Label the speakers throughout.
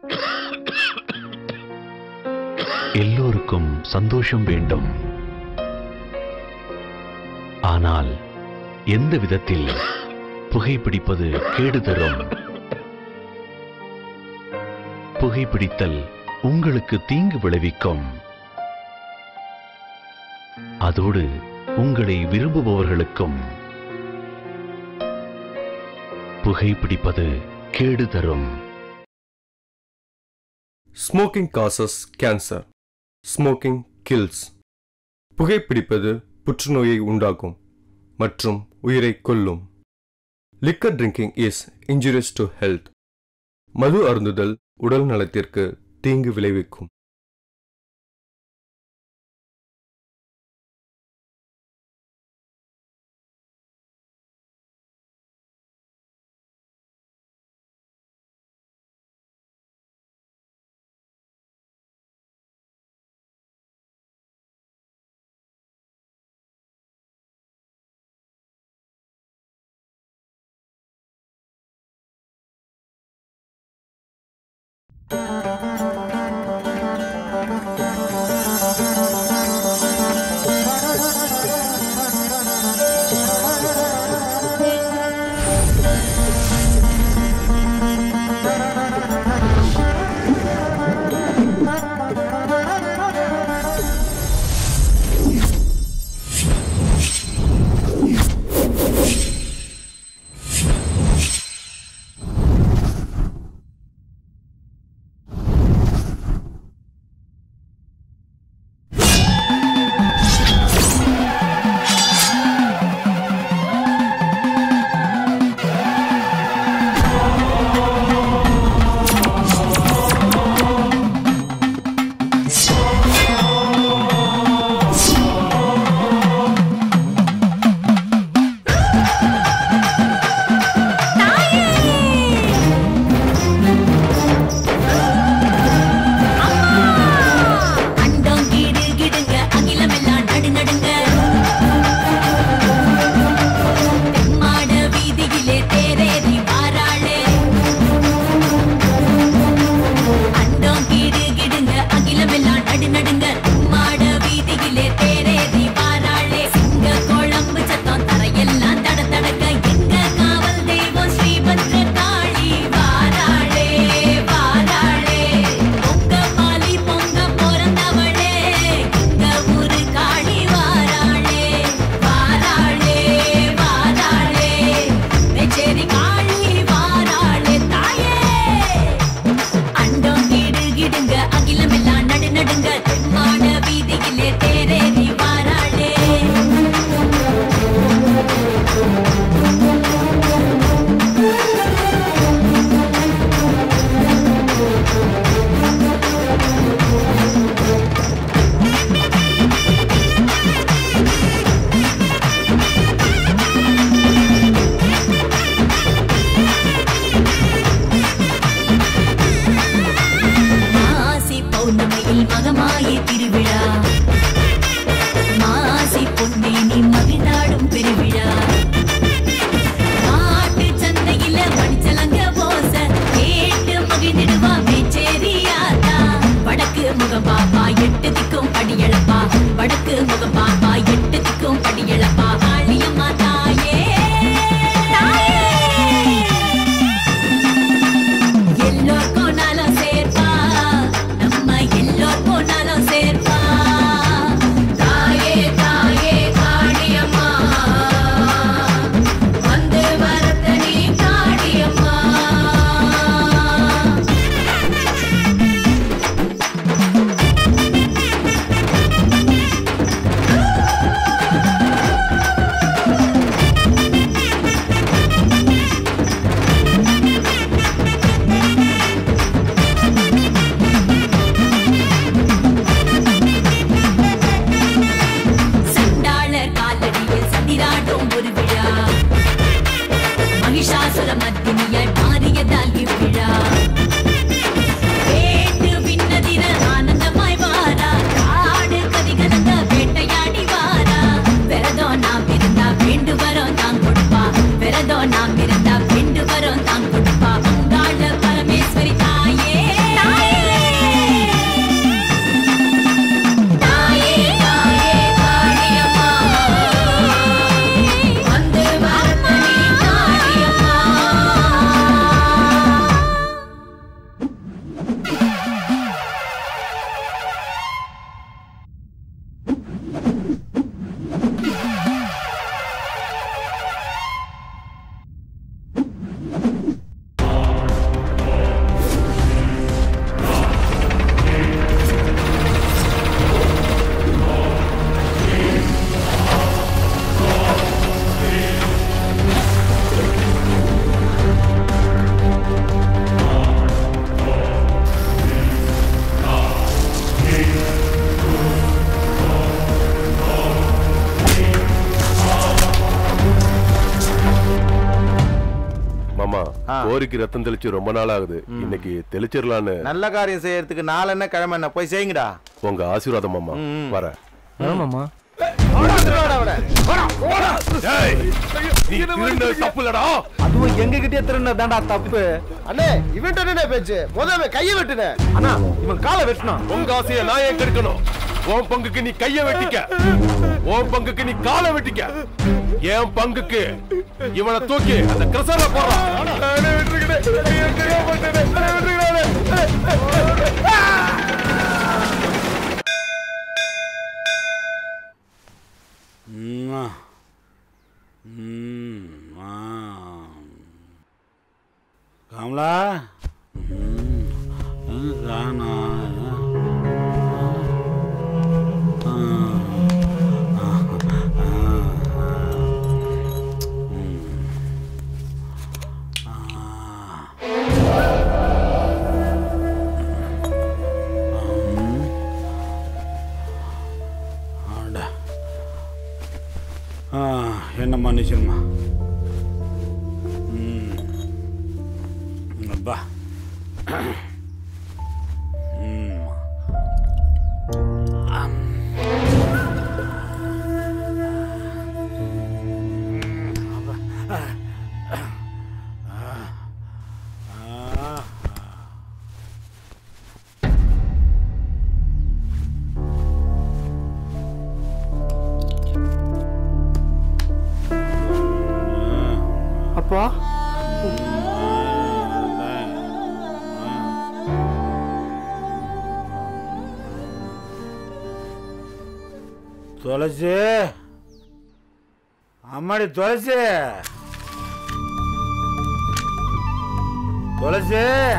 Speaker 1: எல்லோருக்கும் சந்தோஷம் வேண்டும். ஆனால் எந்த விதத்தில் புகைப்பிடிப்பது கேடு தரும்? புகைப்பிடித்தல் உங்களுக்கு தீங்கு விளைவிக்கும். அதோடு உங்களை விரும்புபவர்களுக்கும் புகைப்பிடிப்பது கேடு தரும்.
Speaker 2: Smoking causes cancer. Smoking kills. புகைப்பிடிப்பது புற்றுநோயை உண்டாக்கும் மற்றும் உயிரை கொல்லும். Liquor drinking is injurious to health. மது அருந்துதல் உடல் நலத்திற்கு தீங்கு விளைவிக்கும்.
Speaker 3: மோருக்கு ரத்தம் தெளிச்சு ரொம்ப நாள் ஆகுது. இன்னைக்கு தெளிச்சிடலான்னு.
Speaker 4: நல்ல காரியம் செய்யறதுக்கு நாள் என்ன கிழமை என்ன போய் செய்யுங்கடா.
Speaker 3: உங்க ஆசீர்வாதம் மாமா. வர
Speaker 5: மாமா
Speaker 4: அதுவும் எங்க கிட்டே திருநதாண்டா தப்பு.
Speaker 6: அண்ணே இவன் என்ன பேச்சு? முதல்ல கையை வெட்டுன.
Speaker 4: அண்ணா இவன் காலை வெட்டணும்.
Speaker 3: உங்க ஆசையை நான் ஏன் கெடுக்கணும்? உன் பங்குக்கு நீ கைய வெட்டிக்க, உன் பங்குக்கு நீ காலை வெட்டிக்க, என் பங்குக்கு இவனை தூக்கி அந்த கிரசர்ல போறான்.
Speaker 7: கமலா என்ன மன்னிச்சிருமா. அப்பா
Speaker 5: அப்பா
Speaker 7: துளசி, அம்மாடி துளசி, துளசி.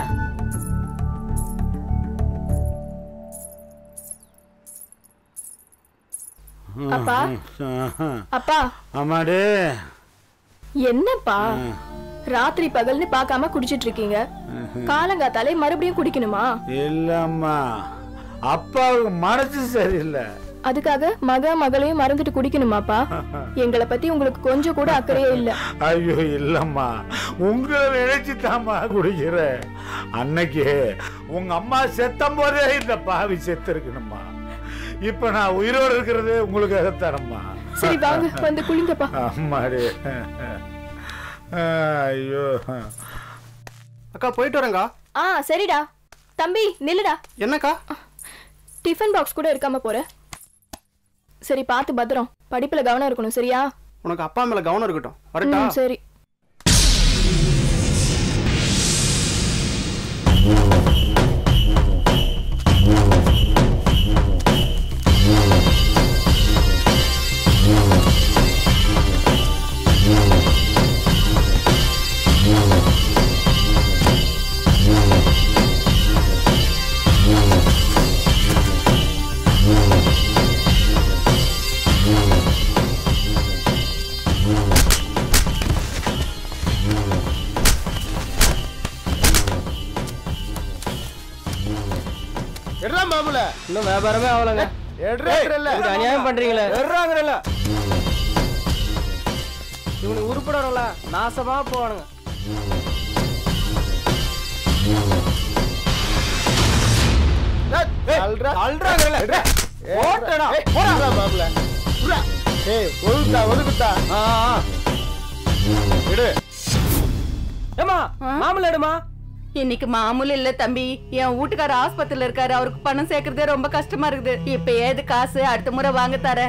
Speaker 8: அப்பா அப்பா
Speaker 7: அம்மாடி
Speaker 8: என்னப்பா ராத்திரி பகல்னு பார்க்காம குடிச்சிட்டு இருக்கீங்க? காலங்காத்தாலே மறுபடியும் குடிக்கணுமா?
Speaker 7: இல்லம்மா, அப்பாவுக்கு மனசு சரியில்லை.
Speaker 8: அதுக்காக மகளையும் மறந்துட்டு குடிக்கணுமாப்பா? எங்களை பத்தி உங்களுக்கு கொஞ்சம் கூட அக்கறையே இல்ல.
Speaker 7: ஐயோ இல்லம்மா, உங்களை நினைச்சுதாம்மா குடிக்கிறேன். அன்னைக்கு உங்க அம்மா செத்தம் போதே இந்த பாவி செத்து இருக்கணும்மா. இப்ப நான் உயிரோடு இருக்கிறது உங்களுக்காக தரம்மா.
Speaker 8: சரி வாங்க வந்து குளிங்கப்பா.
Speaker 7: அம்மாடி ஐயோ.
Speaker 5: அக்கா போயிட்டு வரேங்க.
Speaker 8: சரிடா. தம்பி நில்லுடா.
Speaker 5: என்னக்கா?
Speaker 8: டிஃபன் பாக்ஸ் கூட இருக்காம போற. சரி பார்த்து பத்திரம். படிப்புல கவனம் இருக்கணும் சரியா?
Speaker 5: உனக்கு அப்பா மேல கவனம் இருக்கட்டும். வரட்டா?
Speaker 8: சரி.
Speaker 5: இன்னும் வியாபாரமே ஆகலங்க. அநியாயம் பண்றீங்களே. இவனுக்கு உருப்படல நாசமா போவானுங்க. மாமூல எடுமா.
Speaker 9: இன்னைக்கு மாமூல் இல்ல தம்பி, என் வீட்டுக்கார ஆஸ்பத்திரியில இருக்காரு. அவருக்கு பணம் சேர்க்கறதே ரொம்ப கஷ்டமா இருக்குது. இப்ப ஏது காசு அடுத்த முறை வாங்க தரேன்.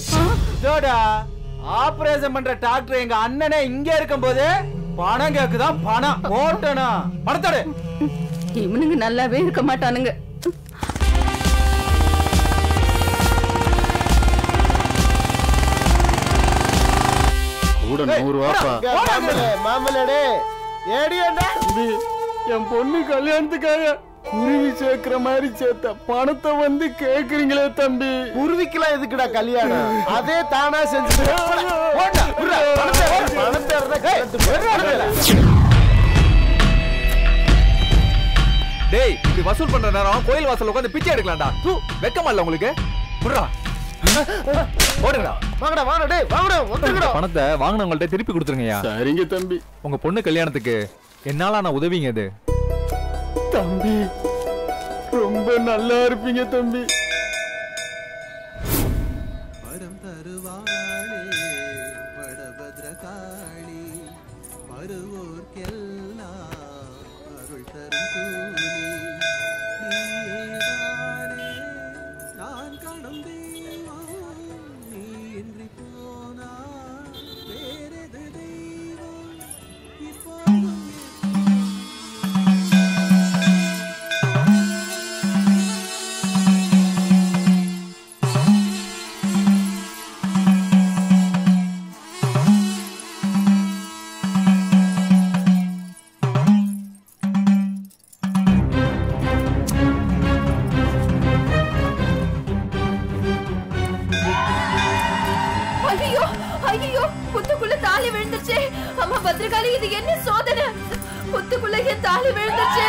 Speaker 4: ஆபரேஷன் பண்ற டாக்டர் எங்க அண்ணனே இங்க இருக்கும் போது பணம் கேக்குதான். பணம் ஓட்டனா பணத்தோட
Speaker 9: இவனுங்க நல்லாவே இருக்க மாட்டானுங்க.
Speaker 3: கூட 100 ரூபாப்பா.
Speaker 6: மாமலடே ஏடியடா.
Speaker 5: என் பொண்ணு கல்யாணத்துக்காக குருவி சேர்க்கிற மாதிரி சேர்த்த பணத்தை வந்து கேக்குறீங்களே தம்பி.
Speaker 6: குருவிக்கெல்லாம் எதுக்குடா கல்யாணம்? அதே தானா செஞ்சு
Speaker 4: டேய், இப்படி வசூல் பண்ற நேரம் கோயில் வாசல் உட்காந்து பிச்சை எடுக்கலாம்டா. வெக்கமா இல்ல உங்களுக்கு? புடுறா ஓடுங்கடா. வாங்கடா வாங்கடா. டேய் வாங்கடா வந்துங்கடா.
Speaker 10: பணத்தை வாங்குனவங்கள்ட்ட திருப்பி கொடுத்துருங்கய்யா.
Speaker 3: சரிங்க தம்பி.
Speaker 10: உங்க பொண்ணு கல்யாணத்துக்கு
Speaker 4: என்னால நான் உதவிங்க இது.
Speaker 5: தம்பி ரொம்ப நல்லா இருப்பீங்க தம்பி.
Speaker 10: பரம் தருவாளே வடபத்ரகாளி வருவோர்க்கெல்லாம் அருள் தரும் கூலி நீயேதானே நான் காணும் தெய்வம் நீ இன்றி போனால் வேறெது தெய்வம் இப்போதும்
Speaker 11: ஐயோ ஐயோ புத்துக்குள்ள தாலி விழுந்துச்சு. அம்மா பத்ரகாளி இது என்ன சோதனை? புத்துக்குள்ள என் தாலி விழுந்துச்சு.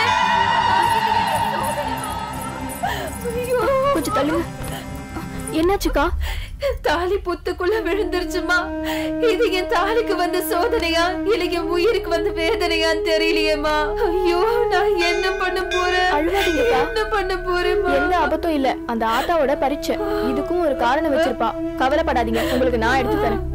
Speaker 11: ஐயோ
Speaker 8: கொஞ்சம் தள்ளுங்க. என்னாச்சுக்கா?
Speaker 11: தாலி புத்துக்குள்ள விழுந்துருச்சுமா. இது என் தாலிக்கு வந்த சோதனையா இல்ல என் உயிருக்கு வந்த வேதனையான்னு தெரியலையேம்மா. ஐயோ நான் என்ன பண்ண போறேன்?
Speaker 8: அழுவாதீங்கக்கா.
Speaker 11: என்ன பண்ண போறேன்?
Speaker 8: எந்த ஆபத்தும் இல்ல. அந்த ஆத்தாவோட பரீட்சை. இதுக்கும் ஒரு காரணம் வச்சிருப்பா. கவலைப்படாதீங்க, உங்களுக்கு நான் எடுத்து தரேன்.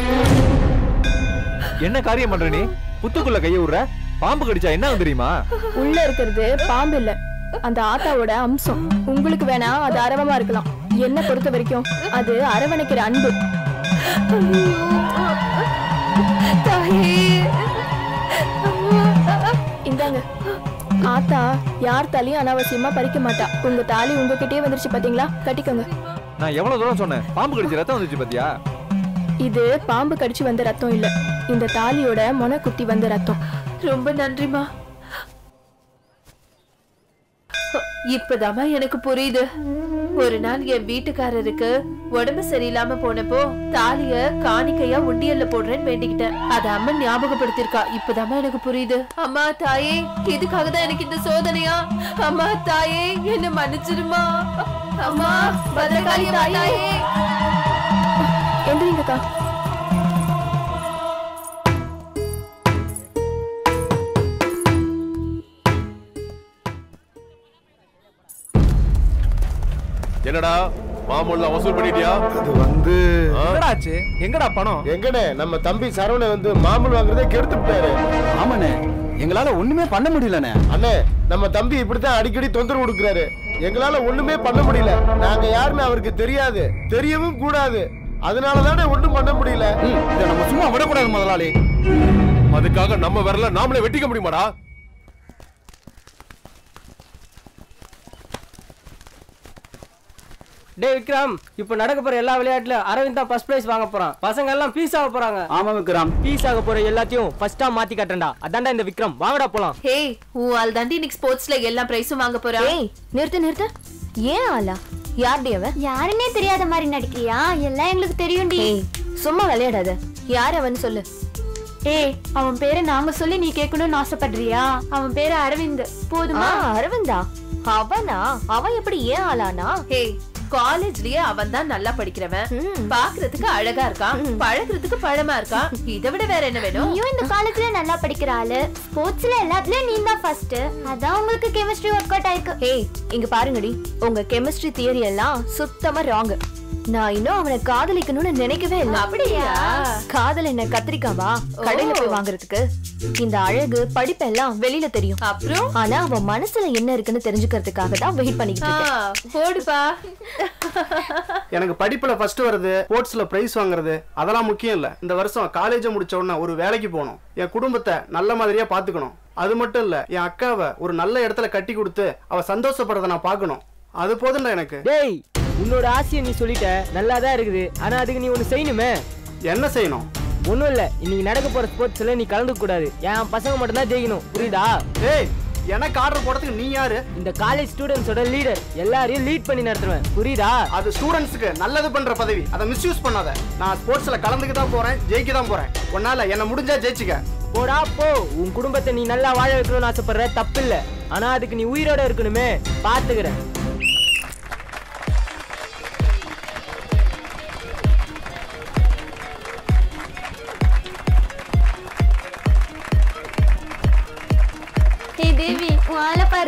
Speaker 4: என்ன காரியம் பண்ற நீ? புத்துக்குள்ள கைய விடுற? பாம்பு கடிச்சா என்ன தெரியுமா?
Speaker 8: உள்ள இருக்கிறது பாம்பு இல்ல, அந்த ஆத்தாவோட அம்சம். உங்களுக்கு வேணா அது அரவமா இருக்கலாம். என்ன பொறுத்த வரைக்கும் அது அரவணைக்கிற அன்பு. இந்தாங்க. ஆத்தா யார் தாலியும் அனாவசியமா பறிக்க மாட்டா. உங்க தாலி உங்ககிட்டயே வந்துருச்சு பாத்தீங்களா? கட்டிக்கோங்க.
Speaker 4: நான் எவ்வளவு தூரம் சொன்னேன்? பாம்பு கடிச்ச ரத்தம் வந்துச்சு பாத்தியா?
Speaker 8: இது பாம்பு கடிச்சு வந்த ரத்தம் இல்ல, இந்த தாலியோட மொன குத்தி வந்த ரத்தம்.
Speaker 11: ரொம்ப நன்றிமா. இப்பதாமா எனக்கு புரியுது. ஒரு நாள் என் வீட்டுக்காரருக்கு உடம்பு சரியில்லாம போனப்போ தாலிய காணிக்கையா உண்டியல்ல போடுறேன்னு வேண்டிக்கிட்டேன். அத அம்மன் ஞாபகப்படுத்திருக்கா. இப்பதாமா எனக்கு புரியுது. அம்மா தாயே, இதுக்காக தான் எனக்கு இந்த சோதனையா? அம்மா தாயே, என்ன மன்னிச்சிருமா. அம்மா பத்ரகாளி தாயே.
Speaker 8: எந்திரிங்கக்கா.
Speaker 3: என்னடா மாமூல வசூல் பண்ணிட்டியா?
Speaker 6: அது வந்து
Speaker 4: என்னடாச்சு? எங்கடா பணம்?
Speaker 6: எங்கடே நம்ம தம்பி சரவண வந்து மாமூல் வாங்குறதே கெடுத்து விட்டாரு.
Speaker 5: ஆமாண்ணே, எங்களால ஒண்ணுமே பண்ண முடியலண்ணே.
Speaker 6: அண்ணே நம்ம தம்பி இப்படித்தான் அடிக்கடி தொந்தரவு கொடுக்குறாரு. எங்களால ஒண்ணுமே பண்ண முடியல. நாங்க யாருன்னு அவருக்கு தெரியாது, தெரியவும் கூடாது. அதனாலதானே ஒண்ணும் பண்ண முடியல.
Speaker 5: இதை நம்ம சும்மா விடக்கூடாது முதலாளி.
Speaker 3: அதுக்காக நம்ம விரல நாமளே வெட்டிக்க முடியுமாடா?
Speaker 12: டே விக்ரம், இப்ப நடக்க போற எல்லா விளையாட்டுல அரவிந்த் தான் ஃபர்ஸ்ட் பிரைஸ் வாங்க போறான். பசங்க எல்லாம் பீஸ் ஆக போறாங்க.
Speaker 5: ஆமா விக்ரம்,
Speaker 12: பீஸ் ஆக போற எல்லாத்தையும் ஃபர்ஸ்டா மாத்தி காட்டறேன்டா. அதான்டா இந்த விக்ரம். வாங்கடா போலாம்.
Speaker 11: ஹே, உன் ஆள் தாண்டி இன்னைக்கு ஸ்போர்ட்ஸ்ல எல்லா பிரைஸும் வாங்க போறா.
Speaker 8: ஏய் நிறுத்து. ஏன் ஆளா? யார்டி அவன்?
Speaker 13: யாருன்னே தெரியாத மாதிரி நடிக்கிறியா? எல்லாம் எங்களுக்கு தெரியும்டி.
Speaker 8: ஏய் சும்மா விளையாடாத. யார் அவன் சொல்லு.
Speaker 13: ஏய், அவன் பேரை நாங்க சொல்லி நீ கேட்கணும்னு ஆசைப்படுறியா? அவன் பேரு அரவிந்த். போதுமா?
Speaker 8: அரவிந்தா? அவனா? அவன் எப்படி ஏன் ஆளானா?
Speaker 11: ஹே, காலேஜ்லயே அவன் தான் நல்லா படிக்கிறவன். பாக்குறதுக்கு அழகா இருக்கான், பழகுறதுக்கு பழமா இருக்கான். இதை விட வேற என்ன வேணும்?
Speaker 13: நீயும் இந்த காலேஜ்ல நல்லா படிக்கிற ஆளு. ஸ்போர்ட்ஸ்ல எல்லாத்துலயும் நீ தான் ஃபர்ஸ்ட். அதான் உங்களுக்கு கெமிஸ்ட்ரி ஒர்க் அவுட் ஆயிருக்கு.
Speaker 8: ஏய் இங்க பாருங்கடி, உங்க கெமிஸ்ட்ரி தியரி எல்லாம் சுத்தமா ராங். நான் இன்னும் அவனை காதலிக்கணும்னு நினைக்கவே இல்லை.
Speaker 11: அப்படியா?
Speaker 8: காதல் என்ன கத்திரிக்காவா கடையில போய் வாங்குறதுக்கு? இந்த அழகு படிப்பெல்லாம் வெளியில தெரியும்.
Speaker 11: அப்புறம்
Speaker 8: ஆனா அவன் மனசுல என்ன இருக்குன்னு தெரிஞ்சுக்கிறதுக்காக தான் வெயிட் பண்ணிக்கிட்டு இருக்கேன்.
Speaker 11: போடுப்பா.
Speaker 14: எனக்கு படிப்புல ஃபர்ஸ்ட் வருது, ஸ்போர்ட்ஸ்ல பிரைஸ் வாங்குறது அதெல்லாம் முக்கியம் இல்ல. இந்த வருஷம் காலேஜ் முடிச்ச உடனே ஒரு வேலைக்கு போகணும். என் குடும்பத்தை நல்ல மாதிரியா பாத்துக்கணும். அது மட்டும் இல்ல, என் அக்காவை ஒரு நல்ல இடத்துல கட்டி கொடுத்து அவ சந்தோஷப்படுறத நான் பார்க்கணும். அது போதும்டா எனக்கு.
Speaker 12: டேய், உன்னோட ஆசையை நீ சொல்லிட்ட, நல்லாதான் இருக்குது. ஆனா அதுக்கு நீ ஒண்ணு செய்யணுமே.
Speaker 14: என்ன செய்யணும்?
Speaker 12: ஒண்ணும் இல்ல, இன்னைக்கு நடக்க போற ஸ்போர்ட்ஸ்ல நீ கலந்துக்க கூடாது. என் பசங்க மட்டும் தான் ஜெயிக்கணும், புரியுதா?
Speaker 14: ஏய், எனக்கு ஆர்டர் போடுறதுக்கு நீ யாரு?
Speaker 12: இந்த காலேஜ் ஸ்டூடெண்ட்ஸோட லீடர். எல்லாரையும் லீட் பண்ணி நடத்துவேன், புரியுதா?
Speaker 14: அது ஸ்டூடெண்ட்ஸ்க்கு நல்லது பண்ற பதவி, அதை மிஸ்யூஸ் பண்ணாத. நான் ஸ்போர்ட்ஸ்ல கலந்துக்க தான் போறேன், ஜெயிக்க தான் போறேன். உன்னால என்ன முடிஞ்சா ஜெயிச்சுக்க.
Speaker 12: போடா போ. உன் குடும்பத்தை நீ நல்லா வாழ வைக்கணும்னு ஆசைப்படுற, தப்பு இல்ல. ஆனா அதுக்கு நீ உயிரோட இருக்கணுமே, பாத்துக்கிறேன்.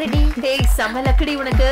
Speaker 13: ரெடி.
Speaker 11: டேய் செம லக்கடி உனக்கு.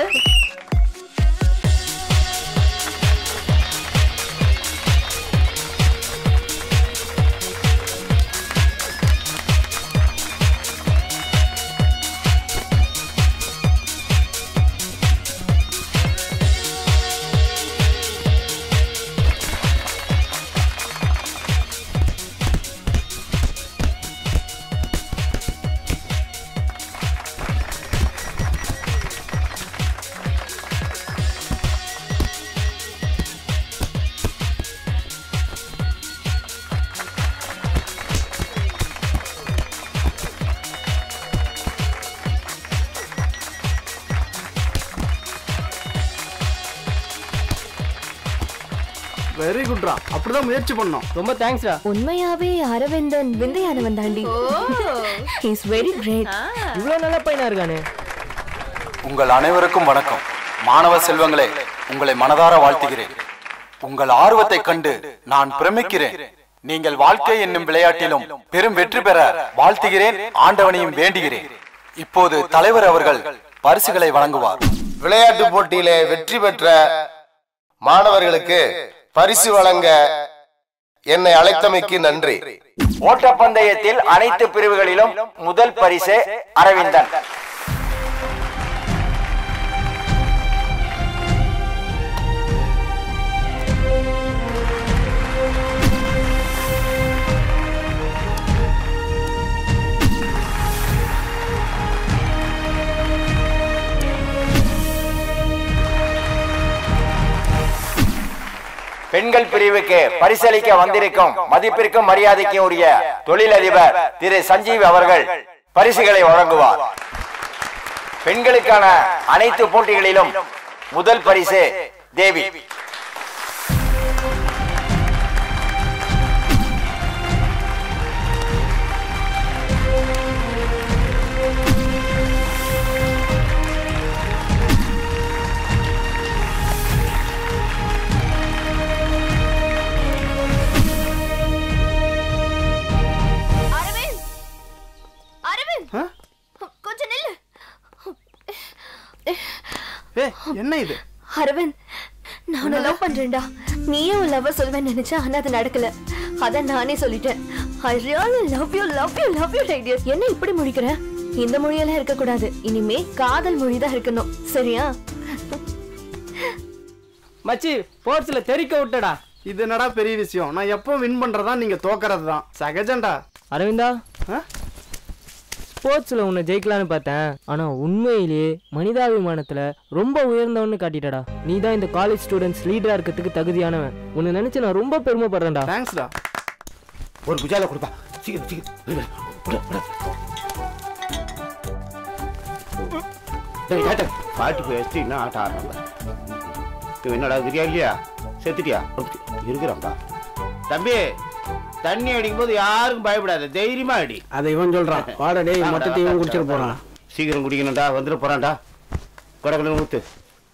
Speaker 14: வெரி குட்ரா, அப்படிதான் முயற்சி பண்ணோம்.
Speaker 12: ரொம்ப தேங்க்ஸ்டா.
Speaker 8: உண்மையாவே அரவிந்தன் விந்தையானவன் தாண்டி. He is very great.
Speaker 12: இவ்வளவு நல்ல பையனா இருக்கானே.
Speaker 15: உங்கள் அனைவருக்கும் வணக்கம். மாணவ செல்வங்களே, உங்களை மனதார வாழ்த்துகிறேன். உங்கள் ஆர்வத்தை கண்டு நான் பிரமிக்கிறேன். நீங்கள் வாழ்க்கை என்னும் விளையாட்டிலும் பெரும் வெற்றி பெற வாழ்த்துகிறேன், ஆண்டவனையும் வேண்டுகிறேன். இப்போது தலைவர் அவர்கள் பரிசுகளை வழங்குவார்.
Speaker 6: விளையாட்டு போட்டியிலே வெற்றி பெற்ற மாணவர்களுக்கு பரிசு வழங்க என்னை அழைத்தமைக்கு நன்றி.
Speaker 16: ஓட்டப்பந்தயத்தில் அனைத்து பிரிவுகளிலும் முதல் பரிசு அரவிந்தன். பெண்கள் பிரிவுக்கு பரிசளிக்க வந்திருக்கும் மதிப்பிற்கும் மரியாதைக்கும் உரிய தொழிலதிபர் திரு சஞ்சீவ் அவர்கள் பரிசுகளை வழங்குவார். பெண்களுக்கான அனைத்து போட்டிகளிலும் முதல் பரிசு தேவி.
Speaker 8: கொஞ்சம் நில்லு.
Speaker 14: என்ன இது?
Speaker 8: அரவிந்த், நான் லவ் பண்றேன்டா. நீயே உன் லவ் சொல்வேன்னு நினைச்சா, ஆனா அது நடக்கல. அதான் நானே சொல்லிட்டேன். I really love you, love you, love you, ladies. என்ன இப்படி முடிக்கிற? இந்த மொழியெல்லாம் இருக்க கூடாது. இனிமே காதல் மொழிதான் இருக்கணும், சரியா?
Speaker 12: மச்சி, ஸ்போர்ட்ஸ்ல தெறிக்க விட்டடா.
Speaker 14: இது என்னடா பெரிய விஷயம்? நான் எப்போ வின் பண்றதா, நீங்க தோக்கறது தான் சகஜம்டா.
Speaker 12: அரவிந்தா, ஸ்போர்ட்ஸ்ல உன்னை ஜெயிக்கலான்னு பார்த்தேன். ஆனா உண்மையிலேயே மனிதாபிமானத்துல ரொம்ப உயர்ந்தவன்னு காட்டிட்டடா. நீ தான் இந்த காலேஜ் ஸ்டூடெண்ட்ஸ் லீடரா இருக்கிறதுக்கு தகுதியானவன். உன்னை நினைச்சு நான் ரொம்ப பெருமைப்படுறேன்டா.
Speaker 14: தேங்க்ஸ்டா.
Speaker 7: ஒரு குஜால கொடுப்பா. சீக்கிரம் சீக்கிரம். பாட்டு பேசி என்ன ஆட்டம் ஆடுறாங்க. என்னடா தெரியா இல்லையா? செத்துட்டியா? இருக்கிறாங்களா தம்பி? தண்ணி அடிக்கும் போது யாருக்கும் பயப்படாத, தைரியமா அடி.
Speaker 14: அதை இவன் சொல்றான். வாடா டேய், மொத்தத்தையும் குடிச்சிட்டு போறான்.
Speaker 7: சீக்கிரம் குடிக்கணும்டா, வந்துட போறான்டா. கொடக்கல ஊத்து.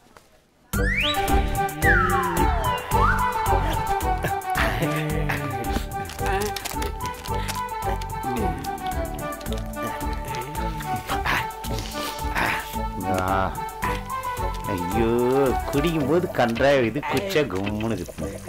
Speaker 7: ஐயோ, குடிக்கும் போது கன்றா இது குச்ச கும்முன்னு.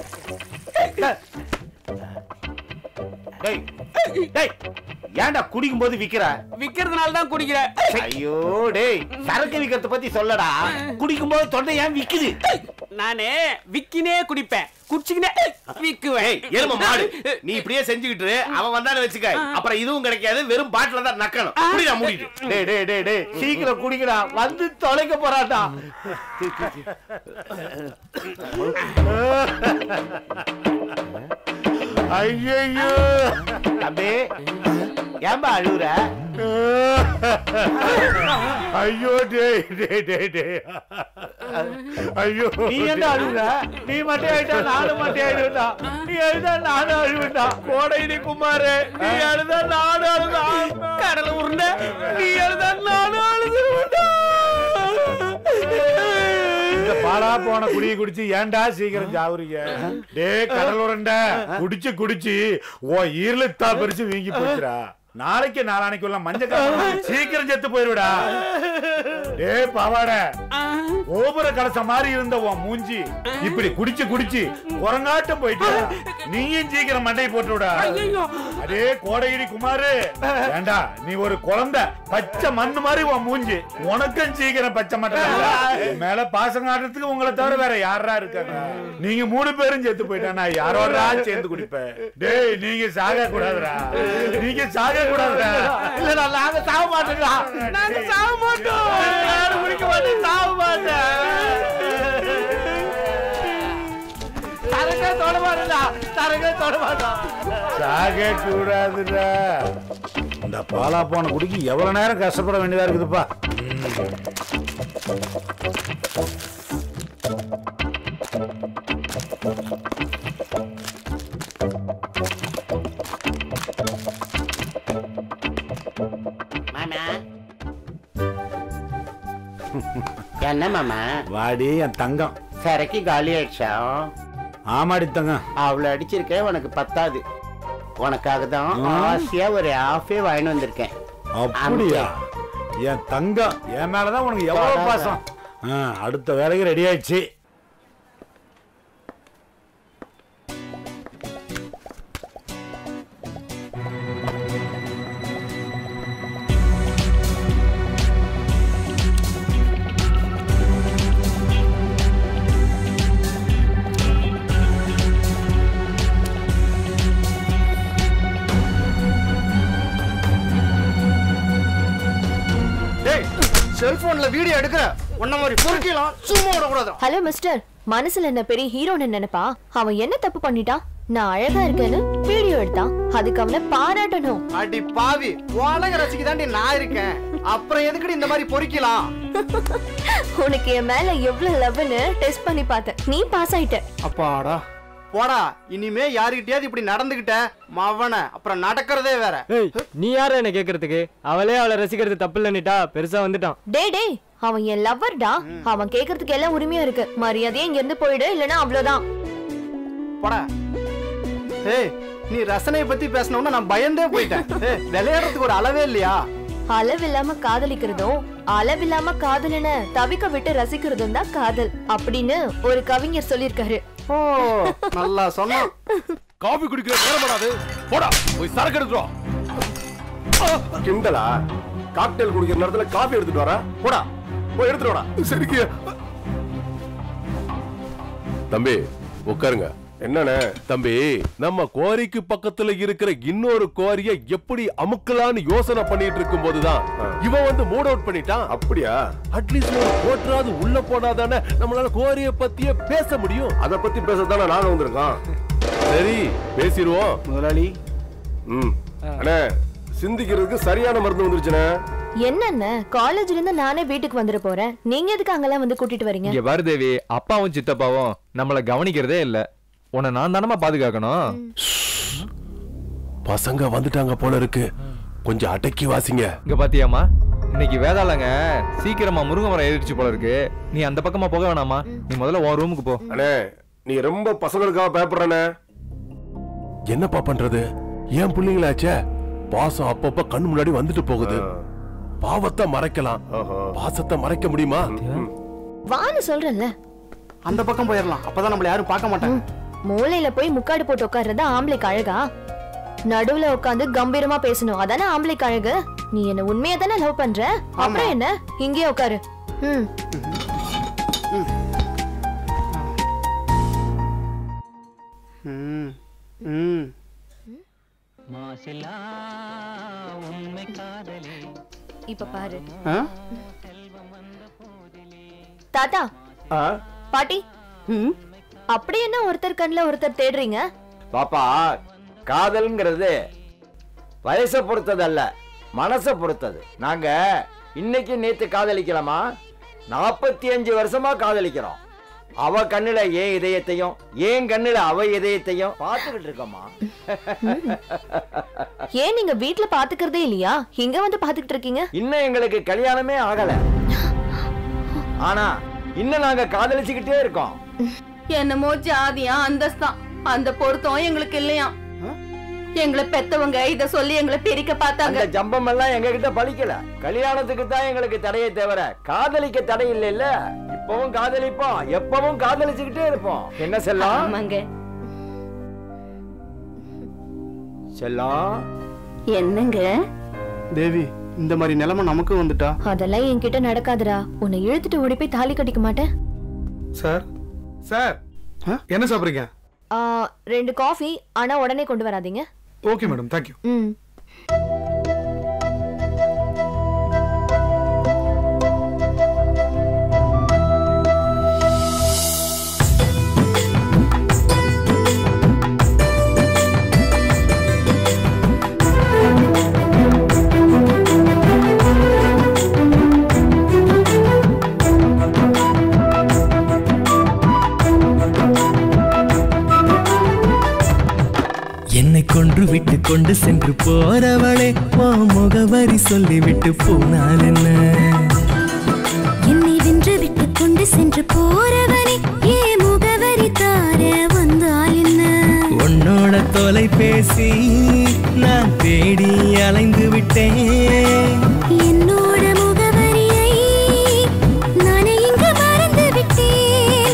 Speaker 7: ஏன்டா குடிக்கும் போது விக்கிற?
Speaker 5: விக்கிறதுனால தான் குடிக்கிற.
Speaker 7: ஐயோ டேய், சரக்கு விக்கிறத பத்தி சொல்லடா. குடிக்கும் போது தொண்டை ஏன் விக்குது?
Speaker 5: நானே விக்கினே குடிப்பேன், குடிச்சிக்கினே விக்குவேன்.
Speaker 7: எரும மாடு, நீ இப்படியே செஞ்சுக்கிட்டு அவன் வந்தானே வச்சுக்க, அப்புறம் இதுவும் கிடைக்காது, வெறும் பாட்டில தான் நக்கணும். குடிடா மூடிட்டு. டேய் டேய் டேய் டேய், சீக்கிரம் குடிக்கடா, வந்து தொலைக்க போறாடா. ஐயோ தம்பி, ஏன்பா அழுகுற? ஐயோ டேய் டேய் டேய் டேய், ஐயோ நீ என்ன அழுகுற? நீ மட்டும் ஆயிட்டா நானும் மட்டும் ஆயிடுவேன்டா. நீ அழுதா நானும் அழுவேன்டா. கோடையினி குமாரு, நீ அழுதா நானும் அழுதா. கடலை உருண்டை, நீ அழுதா நானும் அழுதுருவேன்டா. பாலா போன குடியை குடிச்சு ஏன்டா சீக்கிரம் சாவுறீங்க? டே கடல் உருண்டை, குடிச்சு குடிச்சு ஓ ஈரலத்தா பறிச்சு வீங்கி போச்சுடா. நாளைக்கு நாளானைக்குள்ள மஞ்சள் சீக்கிரம் செத்து போயிருடா. டேய் பாவாட, கோபுர கலச மாதிரி இருந்த உன் மூஞ்சி இப்படி குடிச்சு குடிச்சு குரங்காட்டம் போயிட்டு நீயும் சீக்கிரம் மண்டையை போட்டு விடா. அதே கோடகிரி குமாரு, ஏண்டா நீ ஒரு குழந்தை, பச்சை மண்ணு மாதிரி உன் மூஞ்சி, உனக்கும் சீக்கிரம் பச்சை மட்டை மேல பாசம் காட்டுறதுக்கு உங்களை தவிர வேற யாரா இருக்காங்க? நீங்க 3 பேரும் செத்து போயிட்டா நான் யாரோட சேர்ந்து குடிப்பேன். டேய் நீங்க சாக கூடாதுடா, நீங்க சாக கூடாதுடா.
Speaker 5: இல்லடா நாங்க சாக மாட்டோம்டா, நாங்க சாக மாட்டோம், யாரும் குடிக்க மாட்டோம், சாக மாட்டோம். தரங்க தொட மாட்டா, தரங்க தொட மாட்டா,
Speaker 7: சாக கூடாதுடா. இந்த பாலா போன குடிக்கு எவ்வளவு நேரம் கஷ்டப்பட வேண்டியதா இருக்குதுப்பா.
Speaker 17: மாமா என்ன மாமா?
Speaker 7: வாடி என் தங்கம்.
Speaker 17: சரக்கு காலி ஆயிடுச்சா?
Speaker 7: ஆமாடி தங்கம்.
Speaker 17: அவ்வளவு அடிச்சிருக்கேன், உனக்கு பத்தாது. உனக்காக தான் ஆசையா ஒரு ஆஃபே வாங்கிட்டு வந்திருக்கேன்.
Speaker 7: அப்படியா? என் தங்கம், என் மேலதான் உனக்கு எவ்வளவு பாசம். அடுத்த வேலைக்கு ரெடி ஆயிடுச்சு.
Speaker 14: செல்போன்ல வீடியோ எடுக்கிற உன்ன மாதிரி பொறுக்கலாம், சும்மா விடக்கூடாது.
Speaker 8: ஹலோ மிஸ்டர், மனசுல என்ன பெரிய ஹீரோன்னு நினைப்பா? அவன் என்ன தப்பு பண்ணிட்டான்? நான் அழகா இருக்கேன்னு வீடியோ எடுத்தான், அதுக்கு அவனை பாராட்டணும்.
Speaker 14: அடி பாவி, உலக ரசிக்கு தாண்டி நான் இருக்கேன், அப்புறம் எதுக்குடி இந்த மாதிரி பொறுக்கலாம்?
Speaker 8: உனக்கு என் மேல எவ்வளவு லவ்னு டெஸ்ட் பண்ணி பார்த்தேன், நீ பாஸ் ஆயிட்ட.
Speaker 14: அப்பாடா போடா, இனிமே யாருகிட்டயாவது இப்படி நடந்துகிட்ட மவன அப்புறம் நடக்கிறதே வேற.
Speaker 12: நீ யார என்ன கேக்குறதுக்கு? அவளே அவளை ரசிக்கிறது தப்பு இல்லன்னுட்டா பெருசா வந்துட்டான்.
Speaker 8: டேய் அவன் என் லவ்வர்டா, அவன் கேக்குறதுக்கு எல்லாம் உரிமையா இருக்கு. மரியாதையா இங்க இருந்து போயிடு, இல்லனா அவ்வளவுதான்.
Speaker 14: போடா. ஏய் நீ ரசனையை பத்தி பேசணும்னா நான் பயந்தே போயிட்டேன். விளையாடுறதுக்கு ஒரு அளவே இல்லையா?
Speaker 8: அளவில்லாம காதலிக்கிறதும் அளவில்லாம காதலன தவிக்க விட்டு ரசிக்கிறதும் தான் காதல் அப்படின்னு ஒரு கவிஞர் சொல்லிருக்காரு.
Speaker 14: ஓ நல்லா சொன்னா.
Speaker 3: காபி குடிக்கிற நேரம் வராது, போடா போய் சரக்கு எடுத்துறோம்.
Speaker 6: கிண்டலா? காக்டெயில் குடிக்கிற நேரத்துல காபி எடுத்துட்டு வர? போடா போய் எடுத்துட்டு வாடா. சரிக்கு
Speaker 3: தம்பி உட்காருங்க.
Speaker 6: என்னண்ணே?
Speaker 3: தம்பி, நம்ம கோரிக்கு பக்கத்துல இருக்கிற இன்னொரு கோரிய எப்படி அமுக்கலான்னு யோசனை பண்ணிட்டு இருக்கும் போதுதான் இவன் வந்து மூட் அவுட் பண்ணிட்டான்.
Speaker 6: அப்படியா?
Speaker 3: அட்லீஸ்ட் ஒரு கோட்டராது உள்ள போனாதானே நம்மளால கோரிய பத்தியே பேச முடியும்.
Speaker 6: அத பத்தி பேசத்தானே நாங்க வந்திருக்கோம்.
Speaker 3: சரி பேசிடுவோம்
Speaker 14: முதலாளி.
Speaker 6: அண்ணே, சிந்திக்கிறதுக்கு சரியான மருந்து வந்துருச்சுண்ணே.
Speaker 8: என்னென்ன காலேஜ்ல இருந்து நானே வீட்டுக்கு வந்துட போறேன், நீங்க எதுக்கு அங்கெல்லாம் வந்து கூட்டிட்டு வரீங்க?
Speaker 4: இங்க பாரு தேவி, அப்பாவும் சித்தப்பாவும் நம்மள கவனிக்கிறதே இல்ல. உன்னை நான் தானமா பாதுகாக்கணும்.
Speaker 3: பசங்க வந்துட்டாங்க போல இருக்கு, கொஞ்சம் அடக்கி வாசிங்க.
Speaker 4: இங்க பாத்தியாமா, இன்னைக்கு வேதாளங்க சீக்கிரமா முருங்கை மரம் ஏறிடுச்சு போல இருக்கு. நீ அந்த பக்கமா போக வேணாமா, நீ முதல்ல உன் ரூமுக்கு போ.
Speaker 6: அண்ணே, நீ ரொம்ப பசங்களுக்காக பயப்படுறனே.
Speaker 3: என்னப்பா பண்றது? ஏன் பிள்ளைங்களாச்சே, பாசம் அப்பப்ப கண் முன்னாடி வந்துட்டு போகுது. பாவத்தை மறைக்கலாம், பாசத்தை மறைக்க முடியுமா?
Speaker 8: வான்னு சொல்றேன்ல.
Speaker 14: அந்த பக்கம் போயிடலாம், அப்பதான் நம்மள யாரும் பார்க்க மாட்டாங்க.
Speaker 8: மூளையில போய் முக்காடு போட்டு உட்கார்றது ஆம்பளைக்கு அழகா? நடுவுல உட்காந்து கம்பீரமா பேசணும், அதானே ஆம்பளைக்கு அழகு? நீ என்ன உண்மையா தானே லவ் பண்ற, அப்புறம் என்ன இங்கேயே உட்காரு. இப்ப பாரு தாத்தா பாட்டி, அப்படி என்ன ஒருத்தர் கண்ணுல ஒருத்தர் தேடுறீங்க?
Speaker 16: பாப்பா, காதல்ங்கிறது வயசை பொறுத்தது அல்ல, மனசை பொறுத்தது. நாங்க இன்னைக்கு நேத்து காதலிக்கலாமா, 45 வருஷமா காதலிக்கிறோம். அவ கண்ணுல ஏன் இதயத்தையும், ஏன் கண்ணுல அவ இதயத்தையும் பாத்துக்கிட்டு இருக்கோமா.
Speaker 8: ஏன் நீங்க வீட்டுல பாத்துக்கிறதே இல்லையா, இங்க வந்து பாத்துக்கிட்டு இருக்கீங்க?
Speaker 16: இன்னும் எங்களுக்கு கல்யாணமே ஆகல, ஆனா இன்னும் நாங்க காதலிச்சுக்கிட்டே இருக்கோம்.
Speaker 9: என்னமோ ஜாதியா அந்தஸ்தான், அந்த பொருத்தம் எங்களுக்கு இல்லையா. எங்களை பெத்தவங்க இத சொல்லி எங்களை பிரிக்க பார்த்தாங்க.
Speaker 16: அந்த ஜம்பம் எல்லாம் எங்க கிட்ட பலிக்கல. கல்யாணத்துக்கு தான் எங்களுக்கு தடையை தவிர காதலிக்க தடை இல்ல. இப்பவும் காதலிப்போம், எப்பவும் காதலிச்சுக்கிட்டே இருப்போம். என்ன செல்லம்?
Speaker 9: ஆமாங்க.
Speaker 16: செல்லம்
Speaker 9: என்னங்க
Speaker 14: தேவி, இந்த மாதிரி நிலைமை நமக்கு வந்துட்டா?
Speaker 8: அதெல்லாம் என்கிட்ட நடக்காதுடா. உன்னை இழுத்துட்டு ஓடி போய் தாலி கட்டிக்க மாட்டேன்.
Speaker 18: சார் சார் என்ன சாப்பிடுறீங்க?
Speaker 8: 2 காஃபி, ஆனா உடனே கொண்டு வராதீங்க.
Speaker 18: Okay madam, thank you.
Speaker 10: என்னை கொன்று விட்டு கொண்டு சென்று போறவளே, முகவரி சொல்லிவிட்டு போனால் என்ன?
Speaker 19: என்னை வென்று விட்டு கொண்டு சென்று போறவனே, ஏ முகவரி தார வந்தால் என்ன?
Speaker 10: உன்னோட தொலைபேசி நான் தேடி அலைந்து விட்டேன்.
Speaker 19: என்னோட முகவரியை நானே இங்கு மறந்து விட்டேன்.